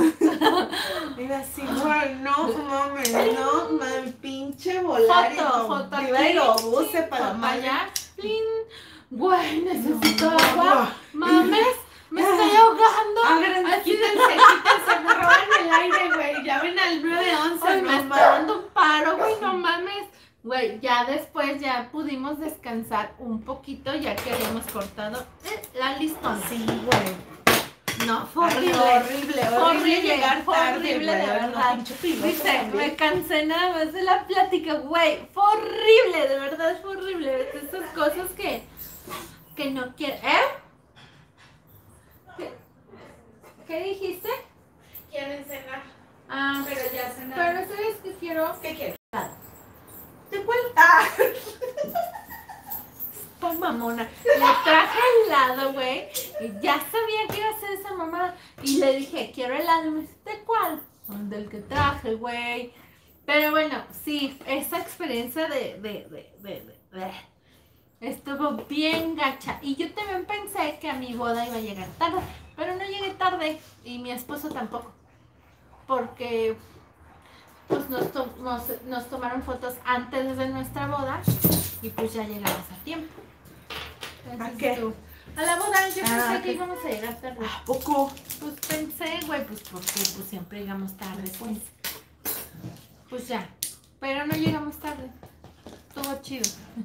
Y así, güey, no mames, no mames, pinche volar. Foto Iba aquí, aerobuse para foto Maya. allá. Plin. Güey, necesito No, agua. Mames, me estoy ahogando. Hagan, Así de- quítense, me roban el aire, güey. Llamen al 911, Ay, me no está mames. dando un paro, güey, no mames. Güey, ya después ya pudimos descansar un poquito ya que habíamos cortado la listona. Sí, güey. No, fue horrible. Horrible llegar fue tarde, horrible, güey, de no, verdad. pinche piloto Dice, también. me cansé nada más de la plática, güey. Fue horrible, de verdad fue horrible. Esas cosas que no quiero. ¿Qué dijiste? ¿Quieren cenar? Ah, Pero ya cenaron. pero ¿sabes qué quiero? ¿Qué quieres? ¿Te cuenta? Pa' mamona. Le traje helado, güey. Y ya sabía que iba a hacer esa mamada. Y le dije, quiero helado. Y me dice, ¿de cuál? Del que traje, güey. Pero bueno, sí, esa experiencia estuvo bien gacha. Y yo también pensé que a mi boda iba a llegar tarde. Pero no llegué tarde. Y mi esposo tampoco. Porque pues nos tomaron fotos antes de nuestra boda. Y pues ya llegamos a tiempo. Entonces, ¿A qué? A la boda, yo pensé ok. que íbamos a llegar tarde. ¿A poco? Pues pensé, güey, pues porque pues siempre llegamos tarde, pues. Pues ya. Pero no llegamos tarde. Estuvo chido.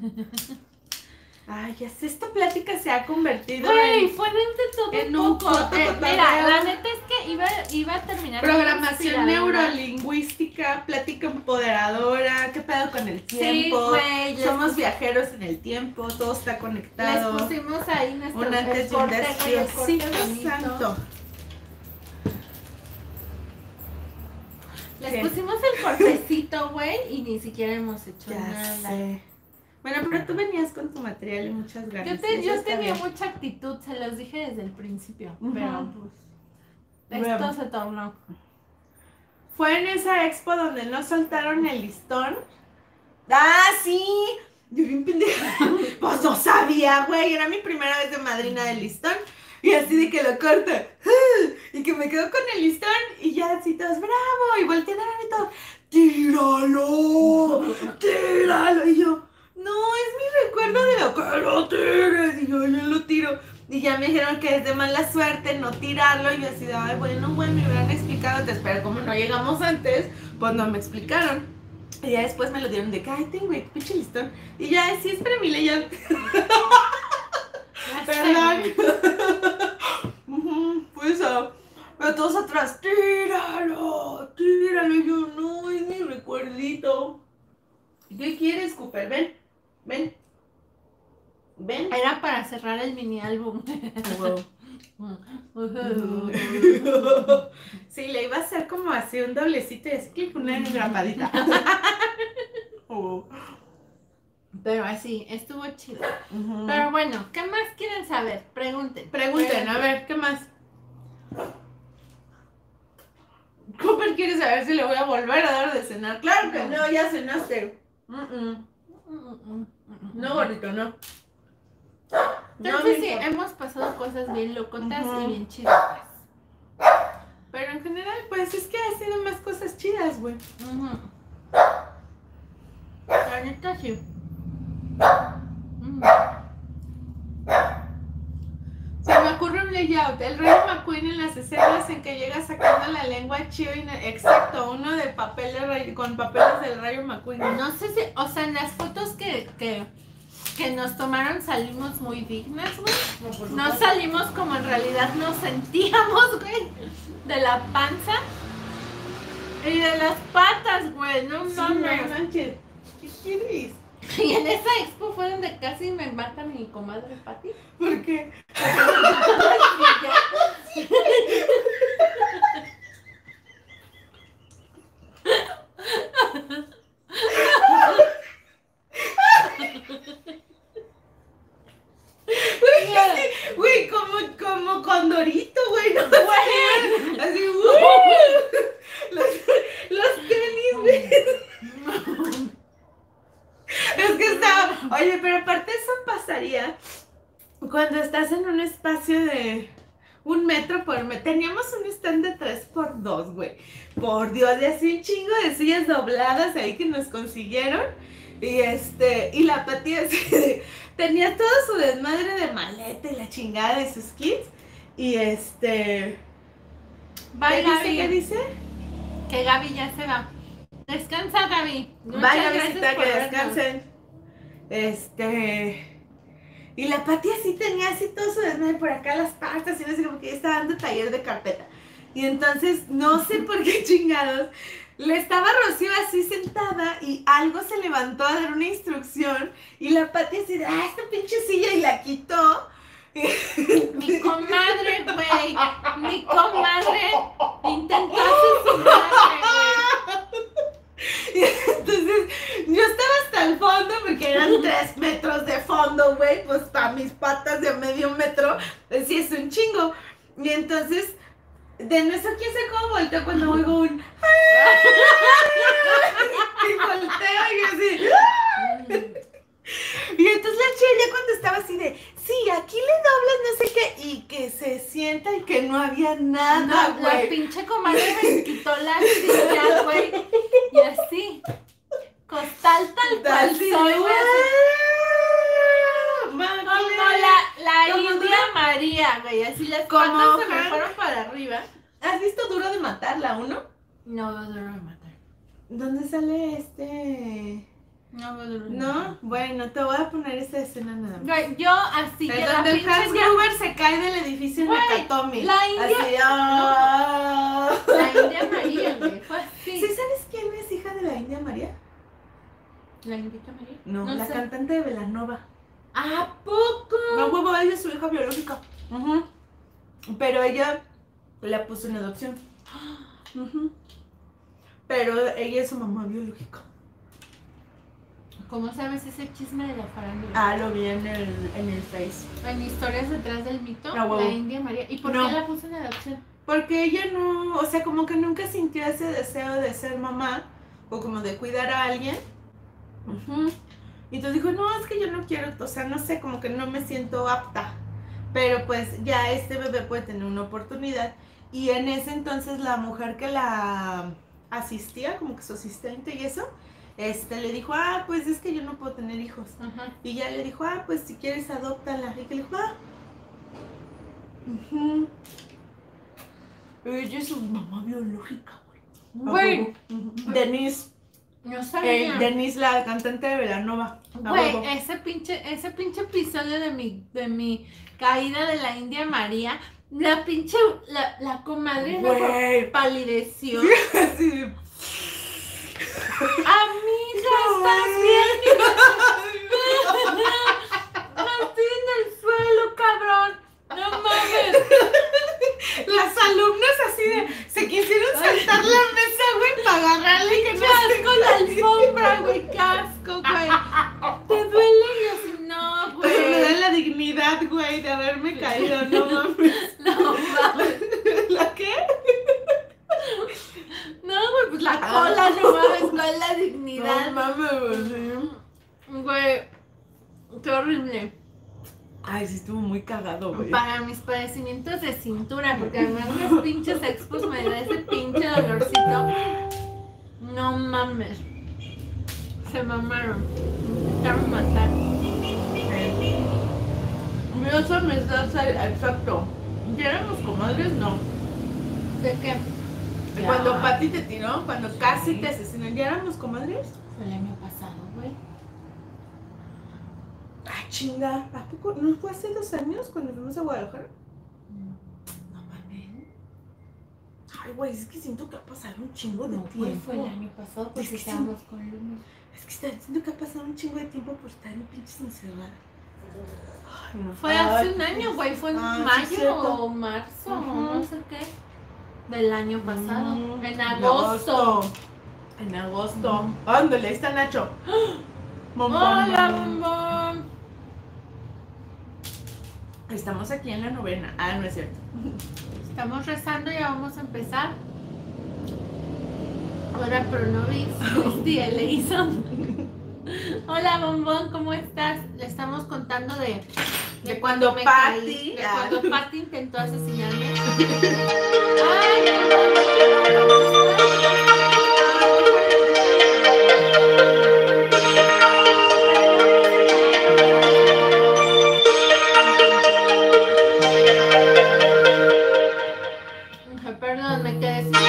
Ay, ya sé, esta plática se ha convertido Güey, en fue de todo en un un poco. corto Mira, cotorreo. la neta es que iba a terminar. programación inspirada. neurolingüística, plática empoderadora, qué pedo con el Sí, tiempo. güey. Somos viajeros en el tiempo, todo está Les conectado. pusimos ahí nuestro Un antes y un corte, güey, el después. corte Sí, bonito. santo. Les ¿Qué? pusimos el cortecito, güey, y ni siquiera hemos hecho Ya nada. sé. Bueno, pero tú venías con tu material y muchas ganas. y eso Yo está tenía bien. mucha actitud, se los dije desde el principio, Ujú. pero pues esto Bueno. se tornó. Fue en esa expo donde no soltaron el listón. ¡Ah, sí! Yo bien pendeja. Pues no sabía, güey. Era mi primera vez de madrina del listón. Y así de que lo corta. Y que me quedo con el listón. Y ya así todos, ¡bravo! Y voltean a ver y todos, ¡tíralo! ¡Tíralo! Y yo, no, es mi recuerdo de lo que lo tires. Y yo lo tiro. Y ya me dijeron que es de mala suerte no tirarlo. Y yo así de, ay, bueno, güey, me hubieran explicado antes. Pero como no llegamos antes, pues no me explicaron. Y ya después me lo dieron de que, ay, tengo, güey, pinche listón. Y ya, sí, es para mi leyón. Perdón. Ujú, pues, pero todos atrás, tíralo. Y yo, no, es mi recuerdo. gordito. ¿Qué quieres, Cooper? Ven, ven. Ven. Era para cerrar el mini álbum. Wow. Sí, le iba a hacer como así un doblecito y así que una engrapadita. Pero así, estuvo chido. Pero bueno, ¿qué más quieren saber? Pregunten. Pregunten, a ver, ¿qué más? Cooper quiere saber si le voy a volver a dar de cenar. Claro que no, ya cenaste. No, gordito, no. Entonces sí, hemos pasado cosas bien locotas y bien chidas. Pero en general, pues es que ha sido más cosas chidas, güey. La neta sí. Se me ocurre un layout, el Rayo McQueen en las escenas en que llega sacando la lengua chido, exacto, uno de papel de rayo, con papeles del Rayo McQueen. No sé si, o sea, en las fotos que nos tomaron salimos muy dignas, güey. No salimos como en realidad nos sentíamos, güey, de la panza y de las patas, güey, no manches. ¿Qué quieres? Y en esa expo fue donde casi me mata mi comadre Pati. ¿Por qué? Güey, como Condorito, güey, no güey. Así, los tenis, güey. Es que estaba, oye, pero aparte eso pasaría cuando estás en un espacio de 1 metro por metro. Teníamos un stand de 3x2, güey. Por Dios, de así un chingo de sillas dobladas ahí que nos consiguieron. Y la Pati así tenía todo su desmadre de maleta y la chingada de sus kits. Bye, ¿Qué dice? Que Gaby ya se va. Descansa, Gaby. Vaya visita, que descansen. Y la Pati así tenía así todo su desmadre por acá, las pastas, y no sé, como que ella estaba dando taller de carpeta. Y entonces, no sé por qué chingados, le estaba Rocío así sentada y algo se levantó a dar una instrucción y la Pati así de, esta pinche silla, y la quitó. Mi comadre, güey. Mi comadre intentó asesinarme, güey. Y entonces yo estaba hasta el fondo porque eran 3 metros de fondo, güey, pues para mis patas de medio metro, pues sí es un chingo. Y entonces, de no sé quién sé cómo volteo cuando oigo un y volteo y así. Y entonces la chica ya cuando estaba así de, sí, aquí le doblas no sé qué, y que se sienta y que no había nada, No, güey. la pinche comadre me quitó la silla, güey. Y así. Costal tal cual Así, soy, güey. Como Como la India María, güey. Así las patas se me fueron para arriba. ¿Has visto Duro de Matar, la 1? No, duro de matar. ¿Dónde sale No, bueno, te voy a poner esa escena nada más. Güey, yo así que la Donde pinche Hans Gruber se cae del edificio en Güey, Nakatomi. la India- Así, La India María, güey. Fue así. ¿Sí sabes quién es hija de la India María? ¿La India María? No, la sé. cantante de Belanova. ¿A poco? No, huevo, ella es su hija biológica. Pero ella la puso en adopción. Pero ella es su mamá biológica. ¿Cómo sabes ese chisme de la farándula? Ah, lo vi en el Face. En Historias detrás del mito, Ah, huevo. la India María. ¿Y por No. qué la puso en adopción? Porque ella no, o sea, como que nunca sintió ese deseo de ser mamá o como de cuidar a alguien. Y entonces dijo, no, es que yo no quiero, o sea, no sé, como que no me siento apta. Pero pues ya este bebé puede tener una oportunidad. Y en ese entonces la mujer que la asistía, como que su asistente y eso, le dijo, pues es que yo no puedo tener hijos. Ajá. Y ya le dijo, pues si quieres adóptala. Y que le dijo, Ella es su mamá biológica, güey. Denise. No sabía. Denise, la cantante de Belanova. Güey, ese pinche episodio de mi caída de la India María, la pinche, la comadre me palideció. Así. Pues la cola, no mames, ¿cuál es la dignidad? No mames, güey. Güey, qué horrible. Ay, sí estuvo muy cagado, güey. Para mis padecimientos de cintura, porque además los pinches expos me da ese pinche dolorcito. No mames. Se mamaron. Me intentaron matar. Mi oso me está exacto. ¿Ya éramos comadres? No. ¿De qué? De cuando Pati te tiró, cuando casi te asesinan, ¿ya éramos comadres? Fue el año pasado, güey. Ah, chinga. ¿A poco? ¿No fue hace 2 años cuando fuimos a Guadalajara? No mames. Ay, güey, es que siento que ha pasado un chingo de No, tiempo. güey, fue el año pasado porque Es que estábamos con Luna. Es que siento que ha pasado un chingo de tiempo por estar en pinches encerrada. Ay, no. Fue hace un año, güey, fue en Ah, sí, mayo cierto. o marzo, Ujú. no sé qué. Del año pasado. Mm, En agosto. En agosto. Ándale, ahí está Nacho. Hola, bombón. Estamos aquí en la novena. Ah, no es cierto. Estamos rezando, ya vamos a empezar. Ahora Pronovis, Cristi Eleison. Hola, bombón, ¿cómo estás? Le estamos contando de cuando me Pati- caí, de cuando Pati intentó asesinarme. Ay, perdón, me quedé sin...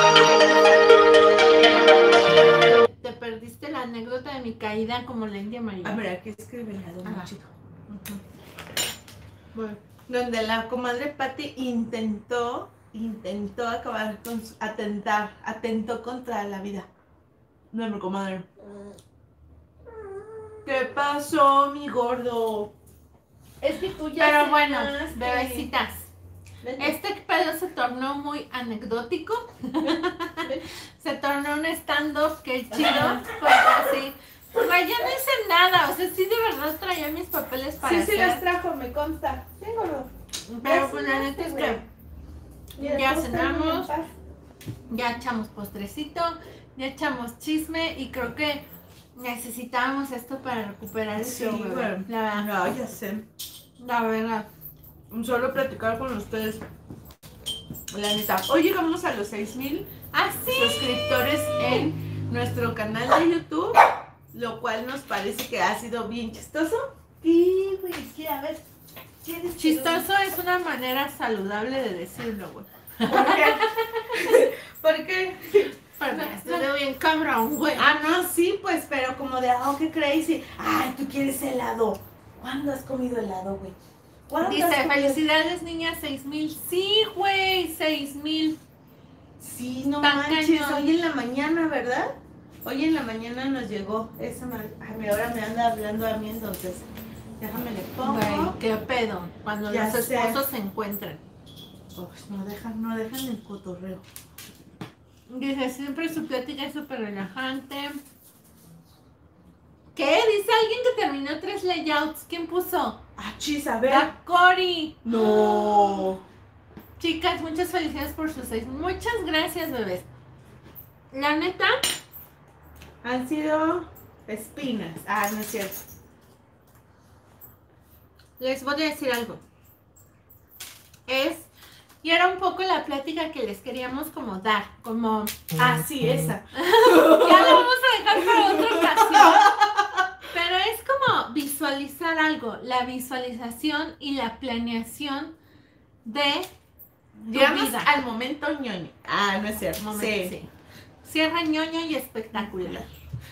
Te perdiste la anécdota de mi caída como la India María. A ver, aquí escribe el lado Ajá. chico. Bueno, donde la comadre Pati intentó acabar con atentó contra la vida. No, mi comadre. ¿Qué pasó, mi gordo? Es que tú ya... Pero bueno, bebecitas. Este pedo se tornó muy anecdótico. Se tornó un stand-up que chido. Pues así. Güey, ya no hice nada. O sea, sí de verdad traía mis papeles para Sí, hacer. sí las trajo, me consta. Sí, gordo. Pero pues la neta es que Ya ya después cenamos, también ya echamos postrecito, ya echamos chisme y creo que necesitábamos esto para recuperar el Sí, show, güey. bebé. La, No, ya sé. la verdad. Solo platicar con ustedes. La neta. Hoy llegamos a los 6,000 ¡Ah, sí! suscriptores en nuestro canal de YouTube, lo cual nos parece que ha sido bien chistoso. Y, güey, sí, a ver. ¿Quieres Chistoso es una manera saludable de decirlo, güey. ¿Por qué? ¿Por qué? Porque estuve bien cabrón, güey. Ah, no, sí, pues, pero como de, oh, qué crazy. Ay, tú quieres helado. ¿Cuándo has comido helado, güey? ¿Cuándo Dice, has comido? felicidades, niñas, 6,000. Sí, güey, 6,000. Sí, no Tan manches, cañón. hoy en la mañana, ¿verdad? Hoy en la mañana nos llegó esa ahora me anda hablando a mí, entonces déjame le pongo. Güey, qué pedo. Cuando Ya los sé. esposos se encuentran. Uf, no dejan el cotorreo. Dice, siempre su plática es súper relajante. ¿Qué? Dice alguien que terminó 3 layouts. ¿Quién puso? Ah, chis, a ver. La Cori. No. Chicas, muchas felicidades por sus 6. Muchas gracias, bebés. La neta, Han sido espinas. Ah, no es cierto. les voy a decir algo. Y era un poco la plática que les queríamos como dar, como... Ah, sí, esa. Ya lo vamos a dejar para otra ocasión. Pero es como visualizar algo, la visualización y la planeación de Llegamos vida. al momento ñoño. Ah, no es cierto. momento. Sí. Cierra ñoño y espectacular.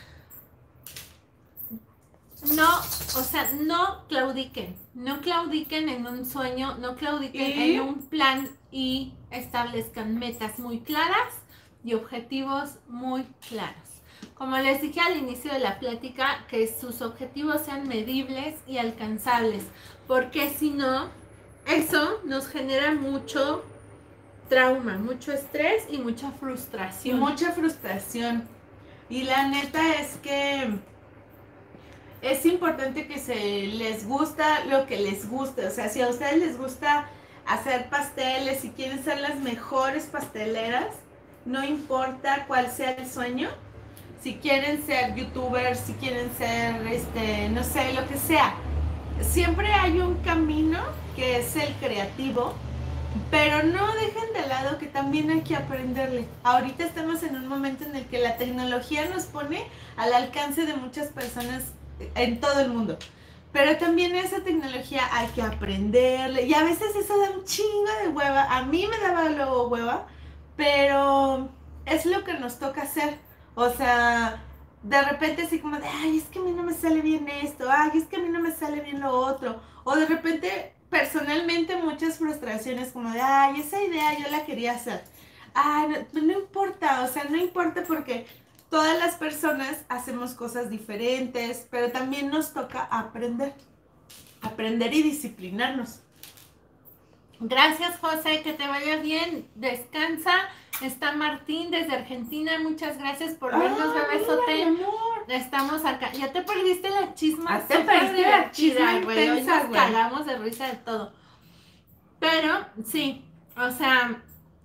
No, o sea, no claudiquen en un sueño, no claudiquen ¿Y? en un plan y establezcan metas muy claras y objetivos muy claros. Como les dije al inicio de la plática, que sus objetivos sean medibles y alcanzables, porque si no, eso nos genera mucho trauma, mucho estrés y mucha Y frustración. mucha frustración. Y la neta es que es importante que se les gusta lo que les guste. O sea, si a ustedes les gusta hacer pasteles y quieren ser las mejores pasteleras, no importa cuál sea el sueño. Si quieren ser youtubers, si quieren ser, no sé, lo que sea. Siempre hay un camino que es el creativo, pero no dejen de lado que también hay que aprenderle. Ahorita estamos en un momento en el que la tecnología nos pone al alcance de muchas personas en todo el mundo. Pero también esa tecnología hay que aprenderle. Y a veces eso da un chingo de hueva. A mí me daba luego hueva, pero es lo que nos toca hacer. O sea, de repente así como de, ay, es que a mí no me sale bien esto, ay, es que a mí no me sale bien lo otro. O de repente, personalmente, muchas frustraciones como de, ay, esa idea yo la quería hacer. Ay, no importa, o sea, no importa porque todas las personas hacemos cosas diferentes, pero también nos toca aprender y disciplinarnos. Gracias, José, que te vaya bien, descansa. Está Martín desde Argentina, muchas gracias por vernos, bebesote. Estamos acá, ya te perdiste la chisma. Te perdiste la chisma güey. Hoy nos cagamos de risa de todo. Pero, sí, o sea,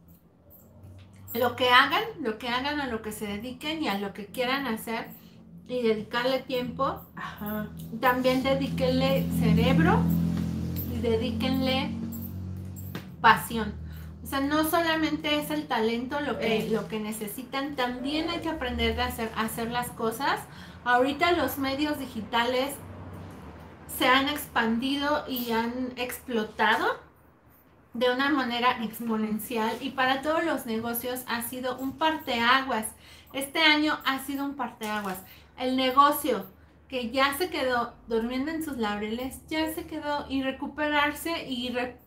lo que hagan a lo que se dediquen y a lo que quieran hacer y dedicarle tiempo. Ajá. También dedíquenle cerebro y dedíquenle pasión. O sea, no solamente es el talento lo que necesitan, también hay que aprender a hacer las cosas. Ahorita los medios digitales se han expandido y han explotado de una manera exponencial y para todos los negocios ha sido un parteaguas. Este año ha sido un parteaguas. El negocio que ya se quedó durmiendo en sus laureles, ya se quedó, y recuperarse y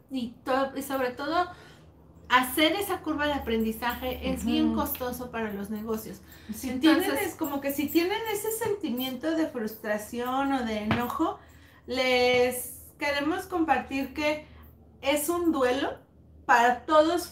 sobre todo hacer esa curva de aprendizaje es bien costoso para los negocios. Entonces, como que si tienen ese sentimiento de frustración o de enojo, les queremos compartir que es un duelo. Para todos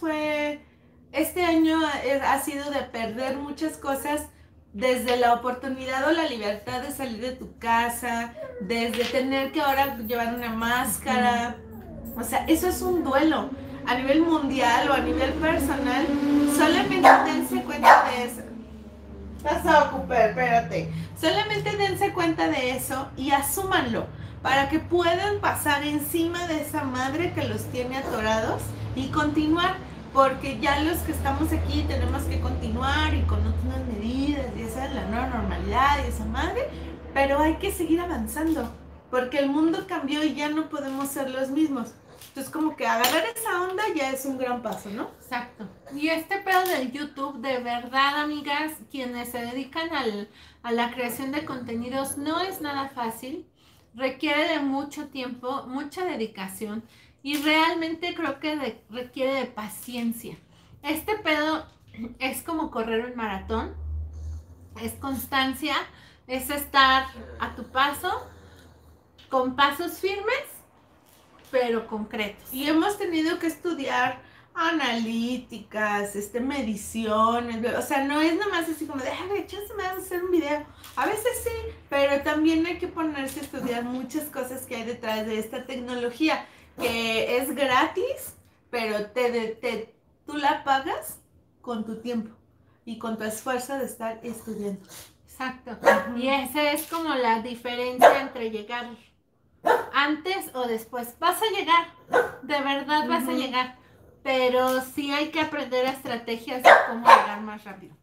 este año ha sido de perder muchas cosas, desde la oportunidad o la libertad de salir de tu casa, desde tener que ahora llevar una máscara. O sea, eso es un duelo. A nivel mundial o a nivel personal, solamente dense cuenta de eso. Pasa, Cooper, espérate. Solamente dense cuenta de eso y asúmanlo, para que puedan pasar encima de esa madre que los tiene atorados y continuar, porque ya los que estamos aquí tenemos que continuar y con otras medidas y esa es la nueva normalidad y esa madre, pero hay que seguir avanzando, porque el mundo cambió y ya no podemos ser los mismos. Entonces, como que agarrar esa onda ya es un gran paso, ¿no? Exacto. Y este pedo del YouTube, de verdad, amigas, quienes se dedican a la creación de contenidos, no es nada fácil. Requiere de mucho tiempo, mucha dedicación y realmente creo que requiere de paciencia. Este pedo es como correr un maratón, es constancia, es estar a tu paso, con pasos firmes, pero concretos. Y hemos tenido que estudiar analíticas, mediciones, o sea, no es nomás así como de, ay, me vas a hacer un video. A veces sí, pero también hay que ponerse a estudiar muchas cosas que hay detrás de esta tecnología, que es gratis, pero tú la pagas con tu tiempo y con tu esfuerzo de estar estudiando. Exacto. Y esa es como la diferencia entre llegar antes o después. Vas a llegar, de verdad vas a llegar, pero sí hay que aprender estrategias de cómo llegar más rápido.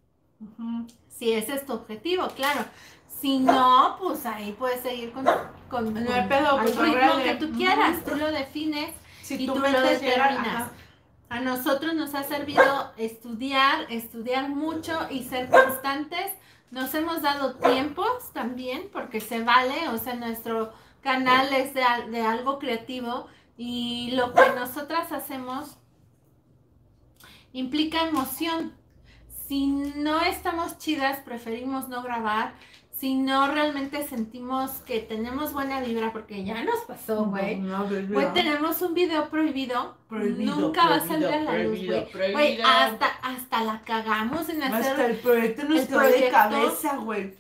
Si ese es tu objetivo, claro. Si no, pues ahí puedes seguir con el ritmo que tú quieras. Tú lo defines y tú lo determinas. A nosotros nos ha servido estudiar mucho y ser constantes. Nos hemos dado tiempos también, porque se vale, o sea, nuestro canal es de algo creativo y lo que nosotras hacemos implica emoción. Si no estamos chidas, preferimos no grabar. Si no realmente sentimos que tenemos buena vibra, porque ya nos pasó, güey. Güey, tenemos un video prohibido. Nunca va a salir a la luz, güey. Güey, hasta la cagamos en hacer. Hasta el proyecto nos quedó de cabeza, güey.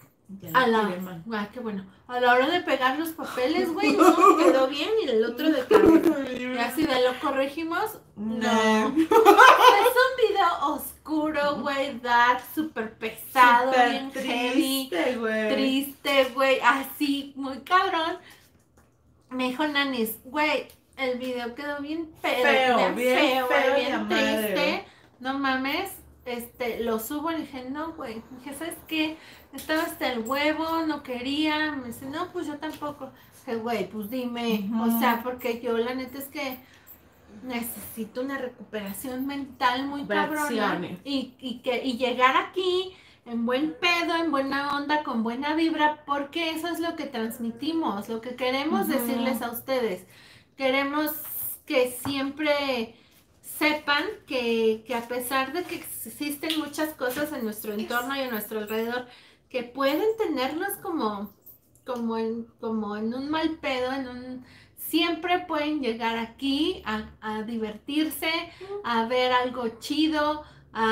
Qué bueno. A la hora de pegar los papeles, güey, uno quedó bien y el otro de cabeza. Y así de lo corregimos. No. Es un video oscuro. oscuro, güey, dark, súper pesado, Súper bien triste, güey. triste, güey, así, muy cabrón. Me dijo Nanis, güey, el video quedó bien Feo, bien feo, güey, bien la madre, triste. güey. No mames, lo subo. Le dije, no, güey. Dije, ¿sabes qué? Estaba hasta el huevo, no quería. Me dice, no, pues yo tampoco. Dije, güey, pues dime. O sea, porque yo la neta es que necesito una recuperación mental muy cabrona. Y llegar aquí en buen pedo, en buena onda, con buena vibra, porque eso es lo que transmitimos, lo que queremos decirles a ustedes. Queremos que siempre sepan que a pesar de que existen muchas cosas en nuestro entorno y a nuestro alrededor que pueden tenernos como en un mal pedo, siempre pueden llegar aquí a divertirse, a ver algo chido,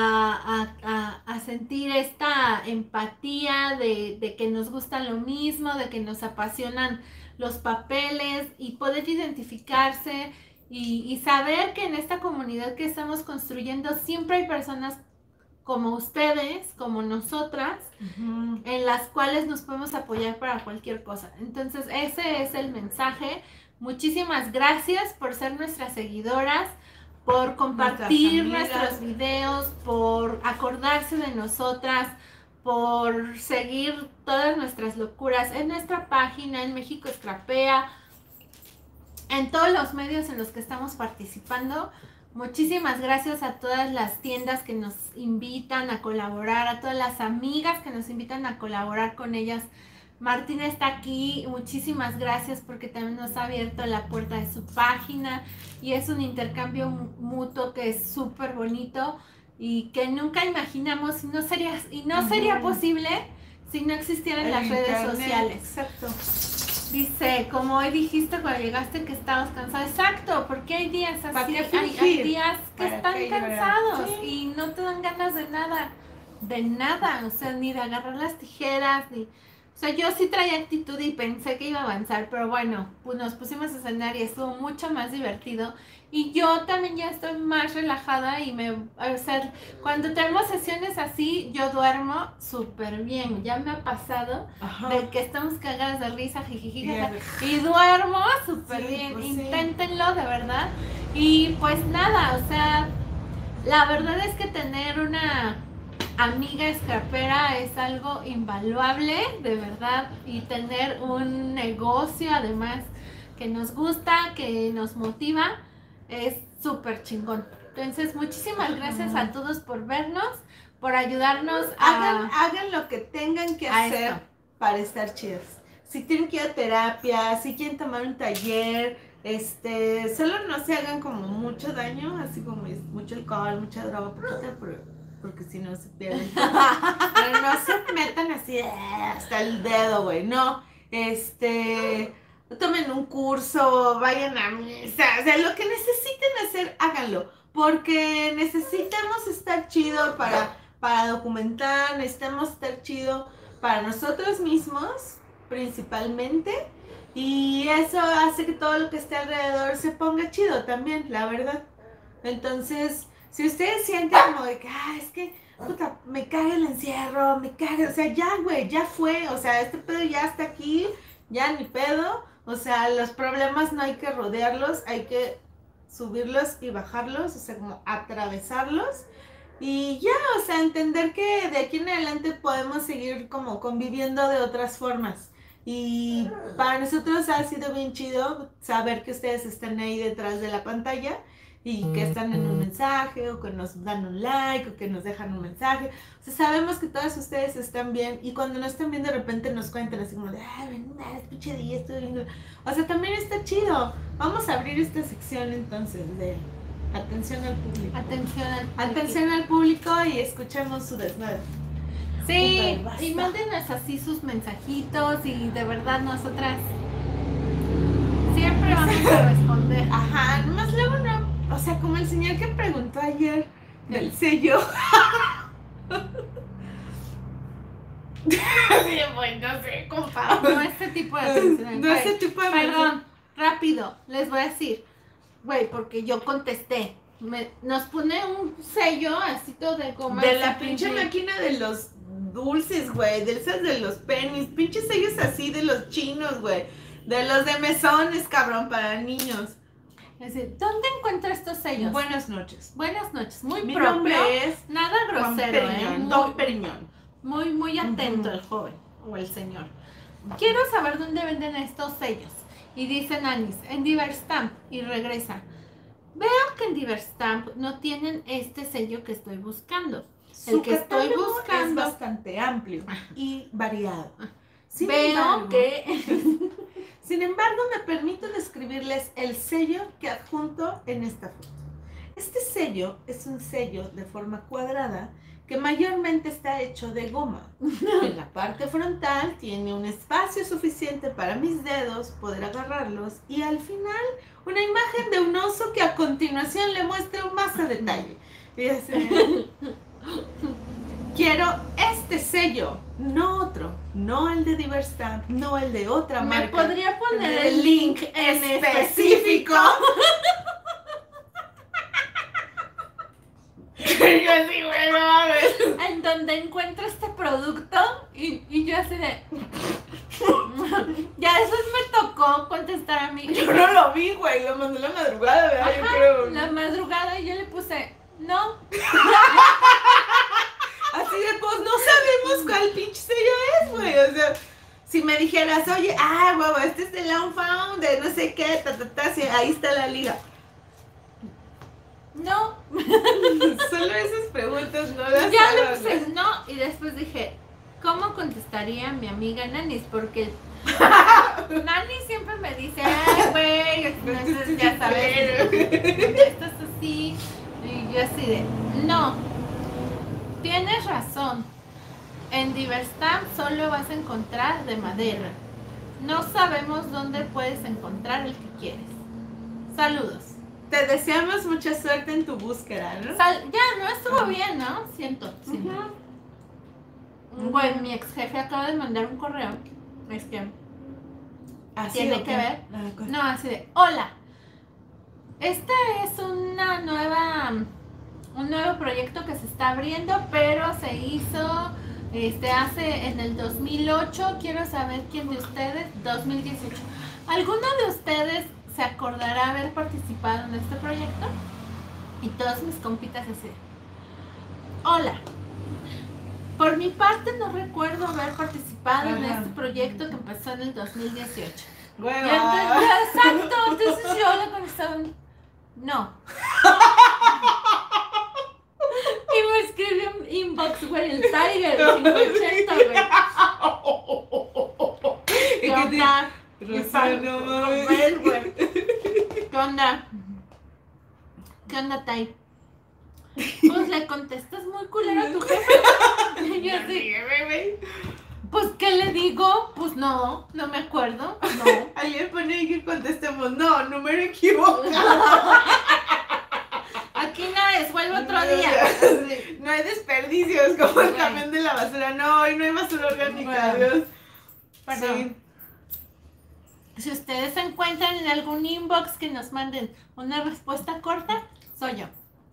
a sentir esta empatía de que nos gusta lo mismo, de que nos apasionan los papeles y poder identificarse y saber que en esta comunidad que estamos construyendo siempre hay personas como ustedes, como nosotras, en las cuales nos podemos apoyar para cualquier cosa. Entonces ese es el mensaje. Muchísimas gracias por ser nuestras seguidoras, por compartir nuestros videos, por acordarse de nosotras, por seguir todas nuestras locuras en nuestra página, en México Scrapea, en todos los medios en los que estamos participando. Muchísimas gracias a todas las tiendas que nos invitan a colaborar, a todas las amigas que nos invitan a colaborar con ellas. Martina está aquí, muchísimas gracias porque también nos ha abierto la puerta de su página y es un intercambio mutuo que es súper bonito y que nunca imaginamos y no sería posible si no existieran las redes sociales. Exacto. Dice, como hoy dijiste cuando llegaste que estabas cansado. Exacto, porque hay días así, hay días que están cansados y no te dan ganas de nada, o sea, ni de agarrar las tijeras, o sea, yo sí traía actitud y pensé que iba a avanzar, pero bueno, pues nos pusimos a cenar y estuvo mucho más divertido. Y yo también ya estoy más relajada y o sea, cuando tenemos sesiones así, yo duermo súper bien. Ya me ha pasado de que estamos cagadas de risa, jijiji, y duermo súper bien. Pues inténtenlo, de verdad. Y pues nada, o sea, la verdad es que tener una amiga scrapera es algo invaluable, de verdad, y tener un negocio además que nos gusta, que nos motiva, es súper chingón. Entonces, muchísimas gracias a todos por vernos, por ayudarnos hagan lo que tengan que hacer para estar chidos. Si tienen que ir a terapia, si quieren tomar un taller, solo no se hagan como mucho daño, así como mucho alcohol, mucha droga, porque si no se pierden. Pero no se metan así hasta el dedo, güey. No, tomen un curso, vayan a misa, o sea, lo que necesiten hacer, háganlo. Porque necesitamos estar chido para documentar, necesitamos estar chido para nosotros mismos, principalmente. Y eso hace que todo lo que esté alrededor se ponga chido también, la verdad. Entonces, si ustedes sienten como de que, es que, puta, me caga el encierro, o sea, ya, güey, ya fue, o sea, este pedo ya está aquí, ya ni pedo, o sea, los problemas no hay que rodearlos, hay que subirlos y bajarlos, o sea, como atravesarlos, y ya, o sea, entender que de aquí en adelante podemos seguir como conviviendo de otras formas. Y para nosotros ha sido bien chido saber que ustedes están ahí detrás de la pantalla y que están en un mensaje o que nos dan un like o que nos dejan un mensaje. O sea, sabemos que todos ustedes están bien y cuando no están bien de repente nos cuentan así como de, escuché de esto. O sea, también está chido. Vamos a abrir esta sección entonces de atención al público. Atención al público y escuchemos su desnudo. Sí, y mándenos así sus mensajitos y de verdad nosotras siempre vamos a responder. Ajá, nomás luego no, o sea, como el señor que preguntó ayer del sello. Sí, bueno, no sé, compa. No este tipo de atención. No ese tipo de Perdón, rápido, les voy a decir, güey, porque yo contesté. nos pone un sello así todo de goma. De la pinche máquina de los dulces, güey, de esas de los pennies, pinches sellos así de los chinos, güey, de los de mesones, cabrón, para niños. Es decir, ¿dónde encuentro estos sellos? Buenas noches. Buenas noches, muy Mi propio, nombre es nada grosero, Don Periñón. muy atento el joven o el señor. Quiero saber dónde venden estos sellos. Y dice Nanis, en Diverstamp, y regresa. Veo que en Diverstamp no tienen este sello que estoy buscando. El que estoy buscando es bastante amplio y variado. Sin embargo, me permito describirles el sello que adjunto en esta foto. Este sello es un sello de forma cuadrada que mayormente está hecho de goma. En la parte frontal tiene un espacio suficiente para mis dedos poder agarrarlos y al final una imagen de un oso que a continuación le muestro más a detalle. Quiero este sello, no otro, no el de Diverstamp, no el de otra marca. ¿Me podría poner el link en específico? Yo así, güey, no mames. En donde encuentro este producto y yo así de... Ya después me tocó contestar a mí. Yo no lo vi, güey, lo mandé la madrugada, ¿verdad? Ajá, yo creo. la madrugada y yo le puse, no. Así de, pues no sabemos cuál pinche sello es, güey. O sea, si me dijeras, oye, huevo, este es de Long Found, de no sé qué, sí, ahí está la liga. No. Solo esas preguntas no las Ya le hagas, puse güey. no y después dije, ¿cómo contestaría mi amiga Nanis? Porque Nani siempre me dice, ay, güey, entonces ya sabes, esto es así. Y yo así de, no, tienes razón. En Diverstamp solo vas a encontrar de madera. No sabemos dónde puedes encontrar el que quieres. Saludos. Te deseamos mucha suerte en tu búsqueda, ¿no? Ya, no estuvo bien, ¿no? Siento. Bueno, mi ex jefe acaba de mandar un correo. Es que ¿Así tiene o que qué? ver. ¿Cuál? No, así de, hola. Este es un nuevo proyecto que se está abriendo, pero se hizo hace en el 2008. Quiero saber quién de ustedes, 2018. ¿Alguno de ustedes se acordará haber participado en este proyecto? Y todos mis compitas así. Hola. Por mi parte no recuerdo haber participado en este proyecto que empezó en el 2018. Bueno. Y entonces, exacto, entonces yo le contestaba, no. Y me escribió un inbox, güey, el Tiger, el 580, güey. ¿Qué onda? Rosano, mames. Güey. ¿Qué onda? ¿Qué onda, Tai? Pues le contestas muy culero a tu jefe. Y yo así, pues, ¿qué le digo? Pues no me acuerdo. No. Ayer ponía que contestemos, no, número equivocado. Aquí nada es, vuelve otro día. No hay desperdicios como el Bueno. camión de la basura. No, hoy no hay basura orgánica, Bueno. Dios. Perdón. Si ustedes se encuentran en algún inbox que nos manden una respuesta corta, soy yo.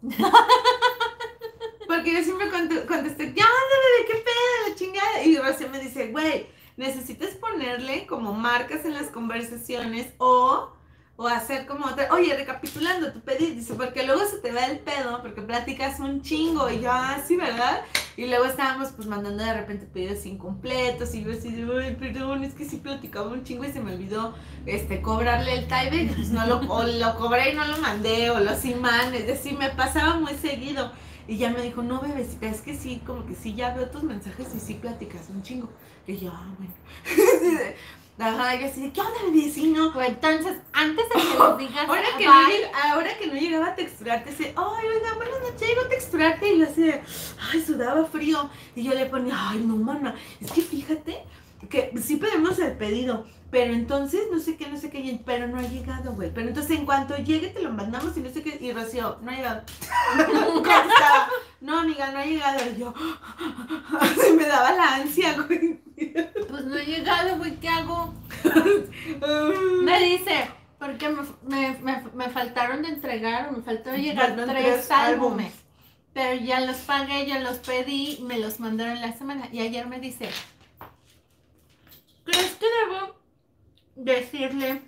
Porque yo siempre contesté, ya, ándale, qué pedo, la chingada. Y Rocío me dice, güey, necesitas ponerle como marcas en las conversaciones o hacer como otra, oye, recapitulando tu pedido, dice, porque luego se te va el pedo, porque platicas un chingo, y yo, sí, ¿verdad? Y luego estábamos pues mandando de repente pedidos incompletos, y yo así de, ay, perdón, es que sí platicaba un chingo y se me olvidó, cobrarle el Tybee, pues no lo cobré y no lo mandé, o los imanes, así me pasaba muy seguido. Y ya me dijo, no, bebecita, es que sí, como que sí, ya veo tus mensajes y sí platicas un chingo. Y yo, bueno. Ajá, yo así de, ¿qué onda, vecino? Pues entonces, antes de que los digas, Ahora que no llegaba a texturarte, dice, ay, oiga, buenas noches, llego a texturarte. Y yo así de, ay, sudaba frío. Y yo le ponía, ay, no, mana, es que fíjate que sí pedimos el pedido, pero entonces no sé qué, pero no ha llegado, güey. Pero entonces en cuanto llegue te lo mandamos y no sé qué. Y Rocío, no ha llegado. Contestaba, no, amiga, no ha llegado. Y yo, se me daba la ansia, güey. pues no he llegado, güey, ¿qué hago? Me dice, porque me faltaron de entregar, me faltaron Me llegar faltan 3 3 álbumes. Pero ya los pagué, ya los pedí, me los mandaron la semana. Y ayer me dice, ¿crees que debo decirle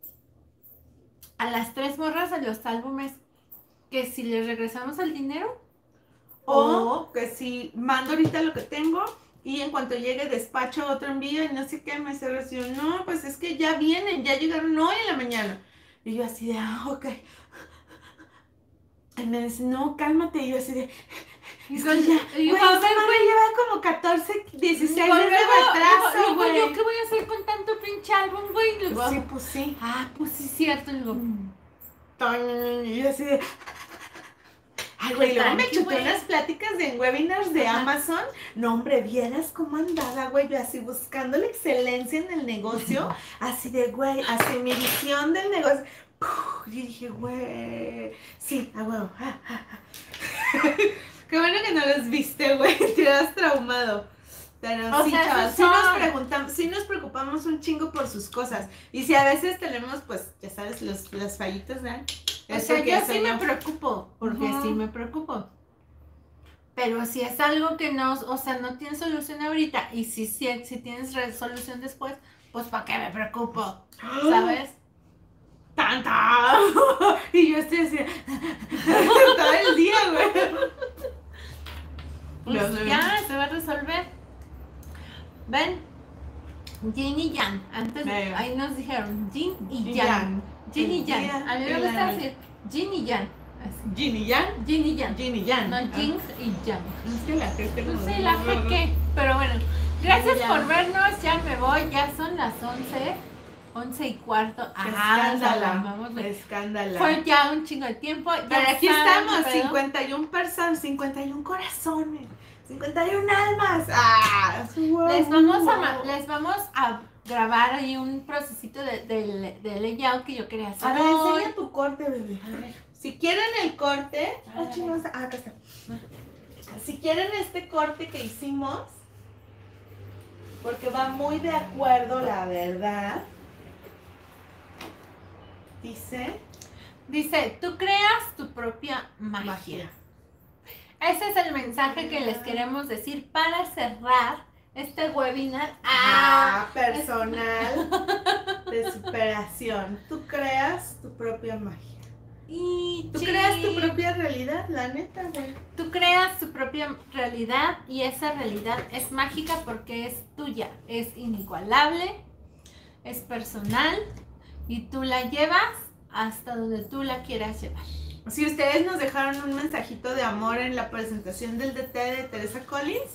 a las 3 morras de los álbumes que si les regresamos el dinero? O que si mando ahorita lo que tengo y en cuanto llegue despacho otro envío y no sé qué, me cerró así, no, pues es que ya vienen, ya llegaron hoy en la mañana. Y yo así de, ok. Y me dice, no, cálmate. Y yo así de, es que ya, Y güey, a esa ver, madre güey. lleva como 14, 16 Digo, de retraso, luego, güey. ¿yo qué voy a hacer con tanto pinche álbum, güey? Pues Luego, sí, pues sí. ah, pues sí, cierto. Luego, Y yo así de, ay, güey, luego me Tranqui, chuté güey. unas pláticas de webinars de Ajá. Amazon. No, hombre, vieras cómo andaba, güey, yo así buscando la excelencia en el negocio. Así de, güey, así mi visión del negocio. Y dije, güey, sí, a huevo. Qué bueno que no los viste, güey, te has traumado. Pero O sí, sea, chaval, esos sí nos son- preguntamos, sí nos preocupamos un chingo por sus cosas. Y si a veces tenemos, pues, ya sabes, las fallitas, ¿verdad? O Eso sea, que yo soy sí me yo. preocupo, porque Ujú. sí me preocupo. Pero si es algo que no, o sea, no tiene solución ahorita, y si tienes resolución después, pues ¿para qué me preocupo? ¿Sabes? ¡Tanta! Y yo estoy así, todo el día, güey. Pues Dios mío. ya, se va a resolver. Ven, Yin y Yang. Antes, Venga. ahí nos dijeron Yin y Y Yang. Yang. Yin y El Yang. día A mí y me la gusta noche. decir Yin y Yang. Así. Yin y Yang. Yin y Yang. Yin y Yang. No, Yin y Yang. Es que la gente No no sé, la fe qué. Pero bueno, gracias Ya. por vernos. Ya me voy. Ya son las 11:15. Escándala. Vamos, Escándala. fue ya un chingo de tiempo. Pero ya aquí saben estamos, qué pedo. 51 personas, 51 corazones, 51 almas. ¡Ah! Les vamos a grabar ahí un procesito de layout que yo quería hacer. A ver, hoy. enseña tu corte, bebé. A ver. Si quieren el corte. A ver. Chingados, acá está. Si quieren este corte que hicimos, porque va muy de acuerdo, la verdad. Dice, tú creas tu propia magia. Ese es el mensaje que les queremos decir para cerrar este webinar. Personal de superación. Tú creas tu propia magia. Y Tú sí, creas tu propia realidad, la neta, güey. Tú creas tu propia realidad y esa realidad es mágica porque es tuya, es inigualable, es personal y tú la llevas hasta donde tú la quieras llevar. Si ustedes nos dejaron un mensajito de amor en la presentación del DT de Teresa Collins,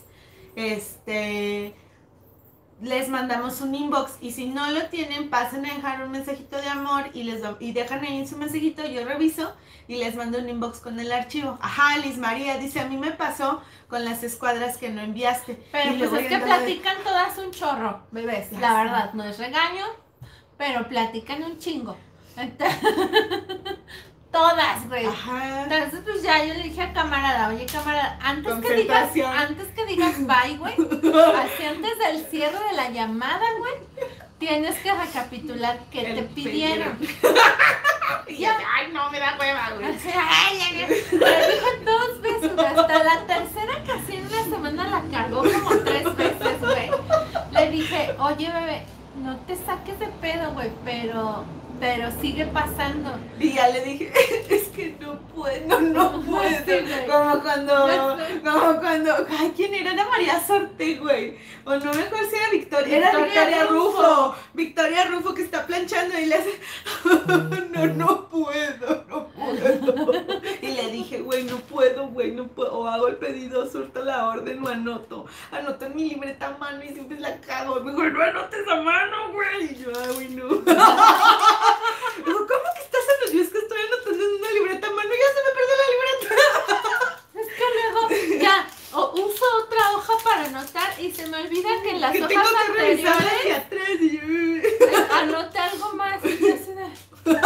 les mandamos un inbox, y si no lo tienen, pasen a dejar un mensajito de amor y dejan ahí su mensajito, yo reviso y les mando un inbox con el archivo. Ajá, Liz María dice, a mí me pasó con las escuadras que no enviaste. Pero Y pues luego es que yo andaba de- platican todas un chorro, bebés. Ya La sé. verdad, no es regaño, pero platican un chingo. Entonces, todas, güey. Ajá. Entonces, pues ya yo le dije a camarada, oye camarada, antes que digas bye, güey, así antes del cierre de la llamada, güey, tienes que recapitular qué te pidieron. Y ya, ay, no, me da hueva, güey. Así, ay, ya, le dijo 2 veces, güey, hasta la tercera casi en una semana la cargó como 3 veces, güey. Le dije, oye, bebé, no te saques de pedo, güey, pero sigue pasando. Y ya le dije, es que no puedo, no puedo. Sí, güey. Como cuando, ay, ¿quién era? Era María Sorte, güey. O no me acuerdo si era Victoria. Era Victoria Victoria Rufo. Rufo. Victoria Rufo que está planchando y le hace, no puedo. Y le dije, güey, no puedo. O hago el pedido, surto la orden o anoto. Anoto en mi libreta a mano y siempre la cago. Me dijo, no anotes a mano, güey. Y yo, ay, güey, no. Digo, ¿cómo que estás anotando? Es que estoy anotando en una libreta a mano y ya se me perdió la libreta. Es que luego ya uso otra hoja para anotar y se me olvida que en las Que hojas tengo que revisar anteriores hacia atrás y yo... anoté algo más. Y yo así de,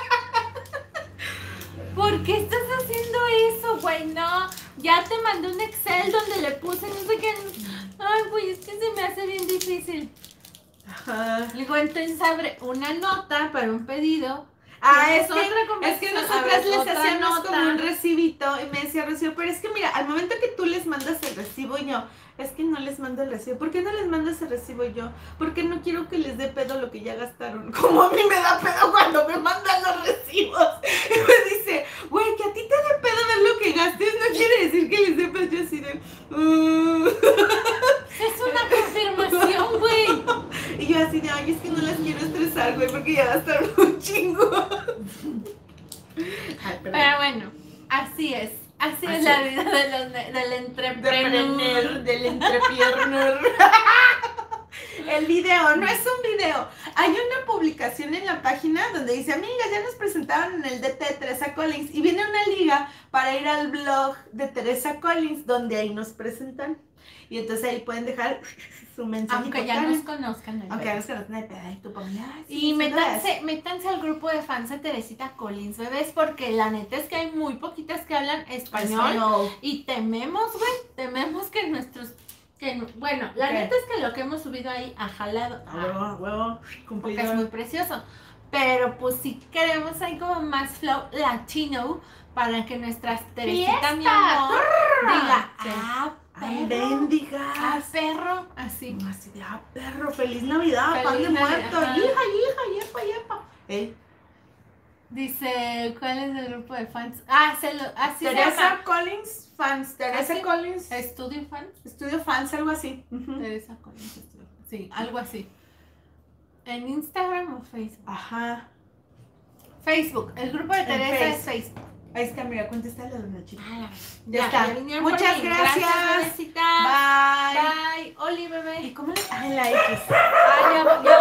¿por qué estás haciendo eso, güey? No, ya te mandé un Excel donde le puse no sé qué. Ay, güey, es que se me hace bien difícil. Ajá. Le digo, entonces abre una nota para un pedido. Es es que nosotras les hacíamos nota. como un recibito y me decía Rocío, pero es que mira, al momento que tú les mandas el recibo y yo, es que no les mando el recibo. ¿Por qué no les mandas el recibo yo? Porque no quiero que les dé pedo lo que ya gastaron. Como a mí me da pedo cuando me mandan los recibos. Y me dice, güey, que a ti te dé pedo ver lo que gastes no quiere decir que les dé pedo. Yo así de... Es una confirmación, güey. Y yo así de, ay, es que no las quiero estresar, güey, porque ya gastaron un chingo. Ay, Pero bueno, así es. Así es la vida del entrepreneur. Del entrepreneur. El video, no es un video. Hay una publicación en la página donde dice, amigas, ya nos presentaron en el DT de Teresa Collins. Y viene una liga para ir al blog de Teresa Collins, donde ahí nos presentan. Y entonces ahí pueden dejar su mensaje. Aunque ya nos conozcan. Aunque ya nos conozcan, y tú pones, y métanse al grupo de fans de Teresita Collins, bebés, porque la neta es que hay muy poquitas que hablan español. Y tememos, güey, tememos que nuestros... bueno, la neta es que lo que hemos subido ahí ha jalado. Huevo, porque es muy precioso. Pero pues sí queremos ahí como más flow latino para que nuestras Teresita, mi amor, diga, ay, bendigas. Perro, así. Así de, perro, feliz Navidad, pan de muerto, hija, yepa. Dice, ¿cuál es el grupo de fans? Así Teresa Collins Fans, Teresa Collins. Estudio Fans. Estudio Fans, algo así. Teresa Collins Estudio. Sí, algo así. ¿En Instagram o Facebook? Ajá. Facebook, el grupo de Teresa es Facebook. Ahí está, mira, contéstale a Doña Chica. Ya está. Muchas gracias. Bebecita. Bye. Bye. Oli, bebé. ¿Y cómo le...? La X. Ya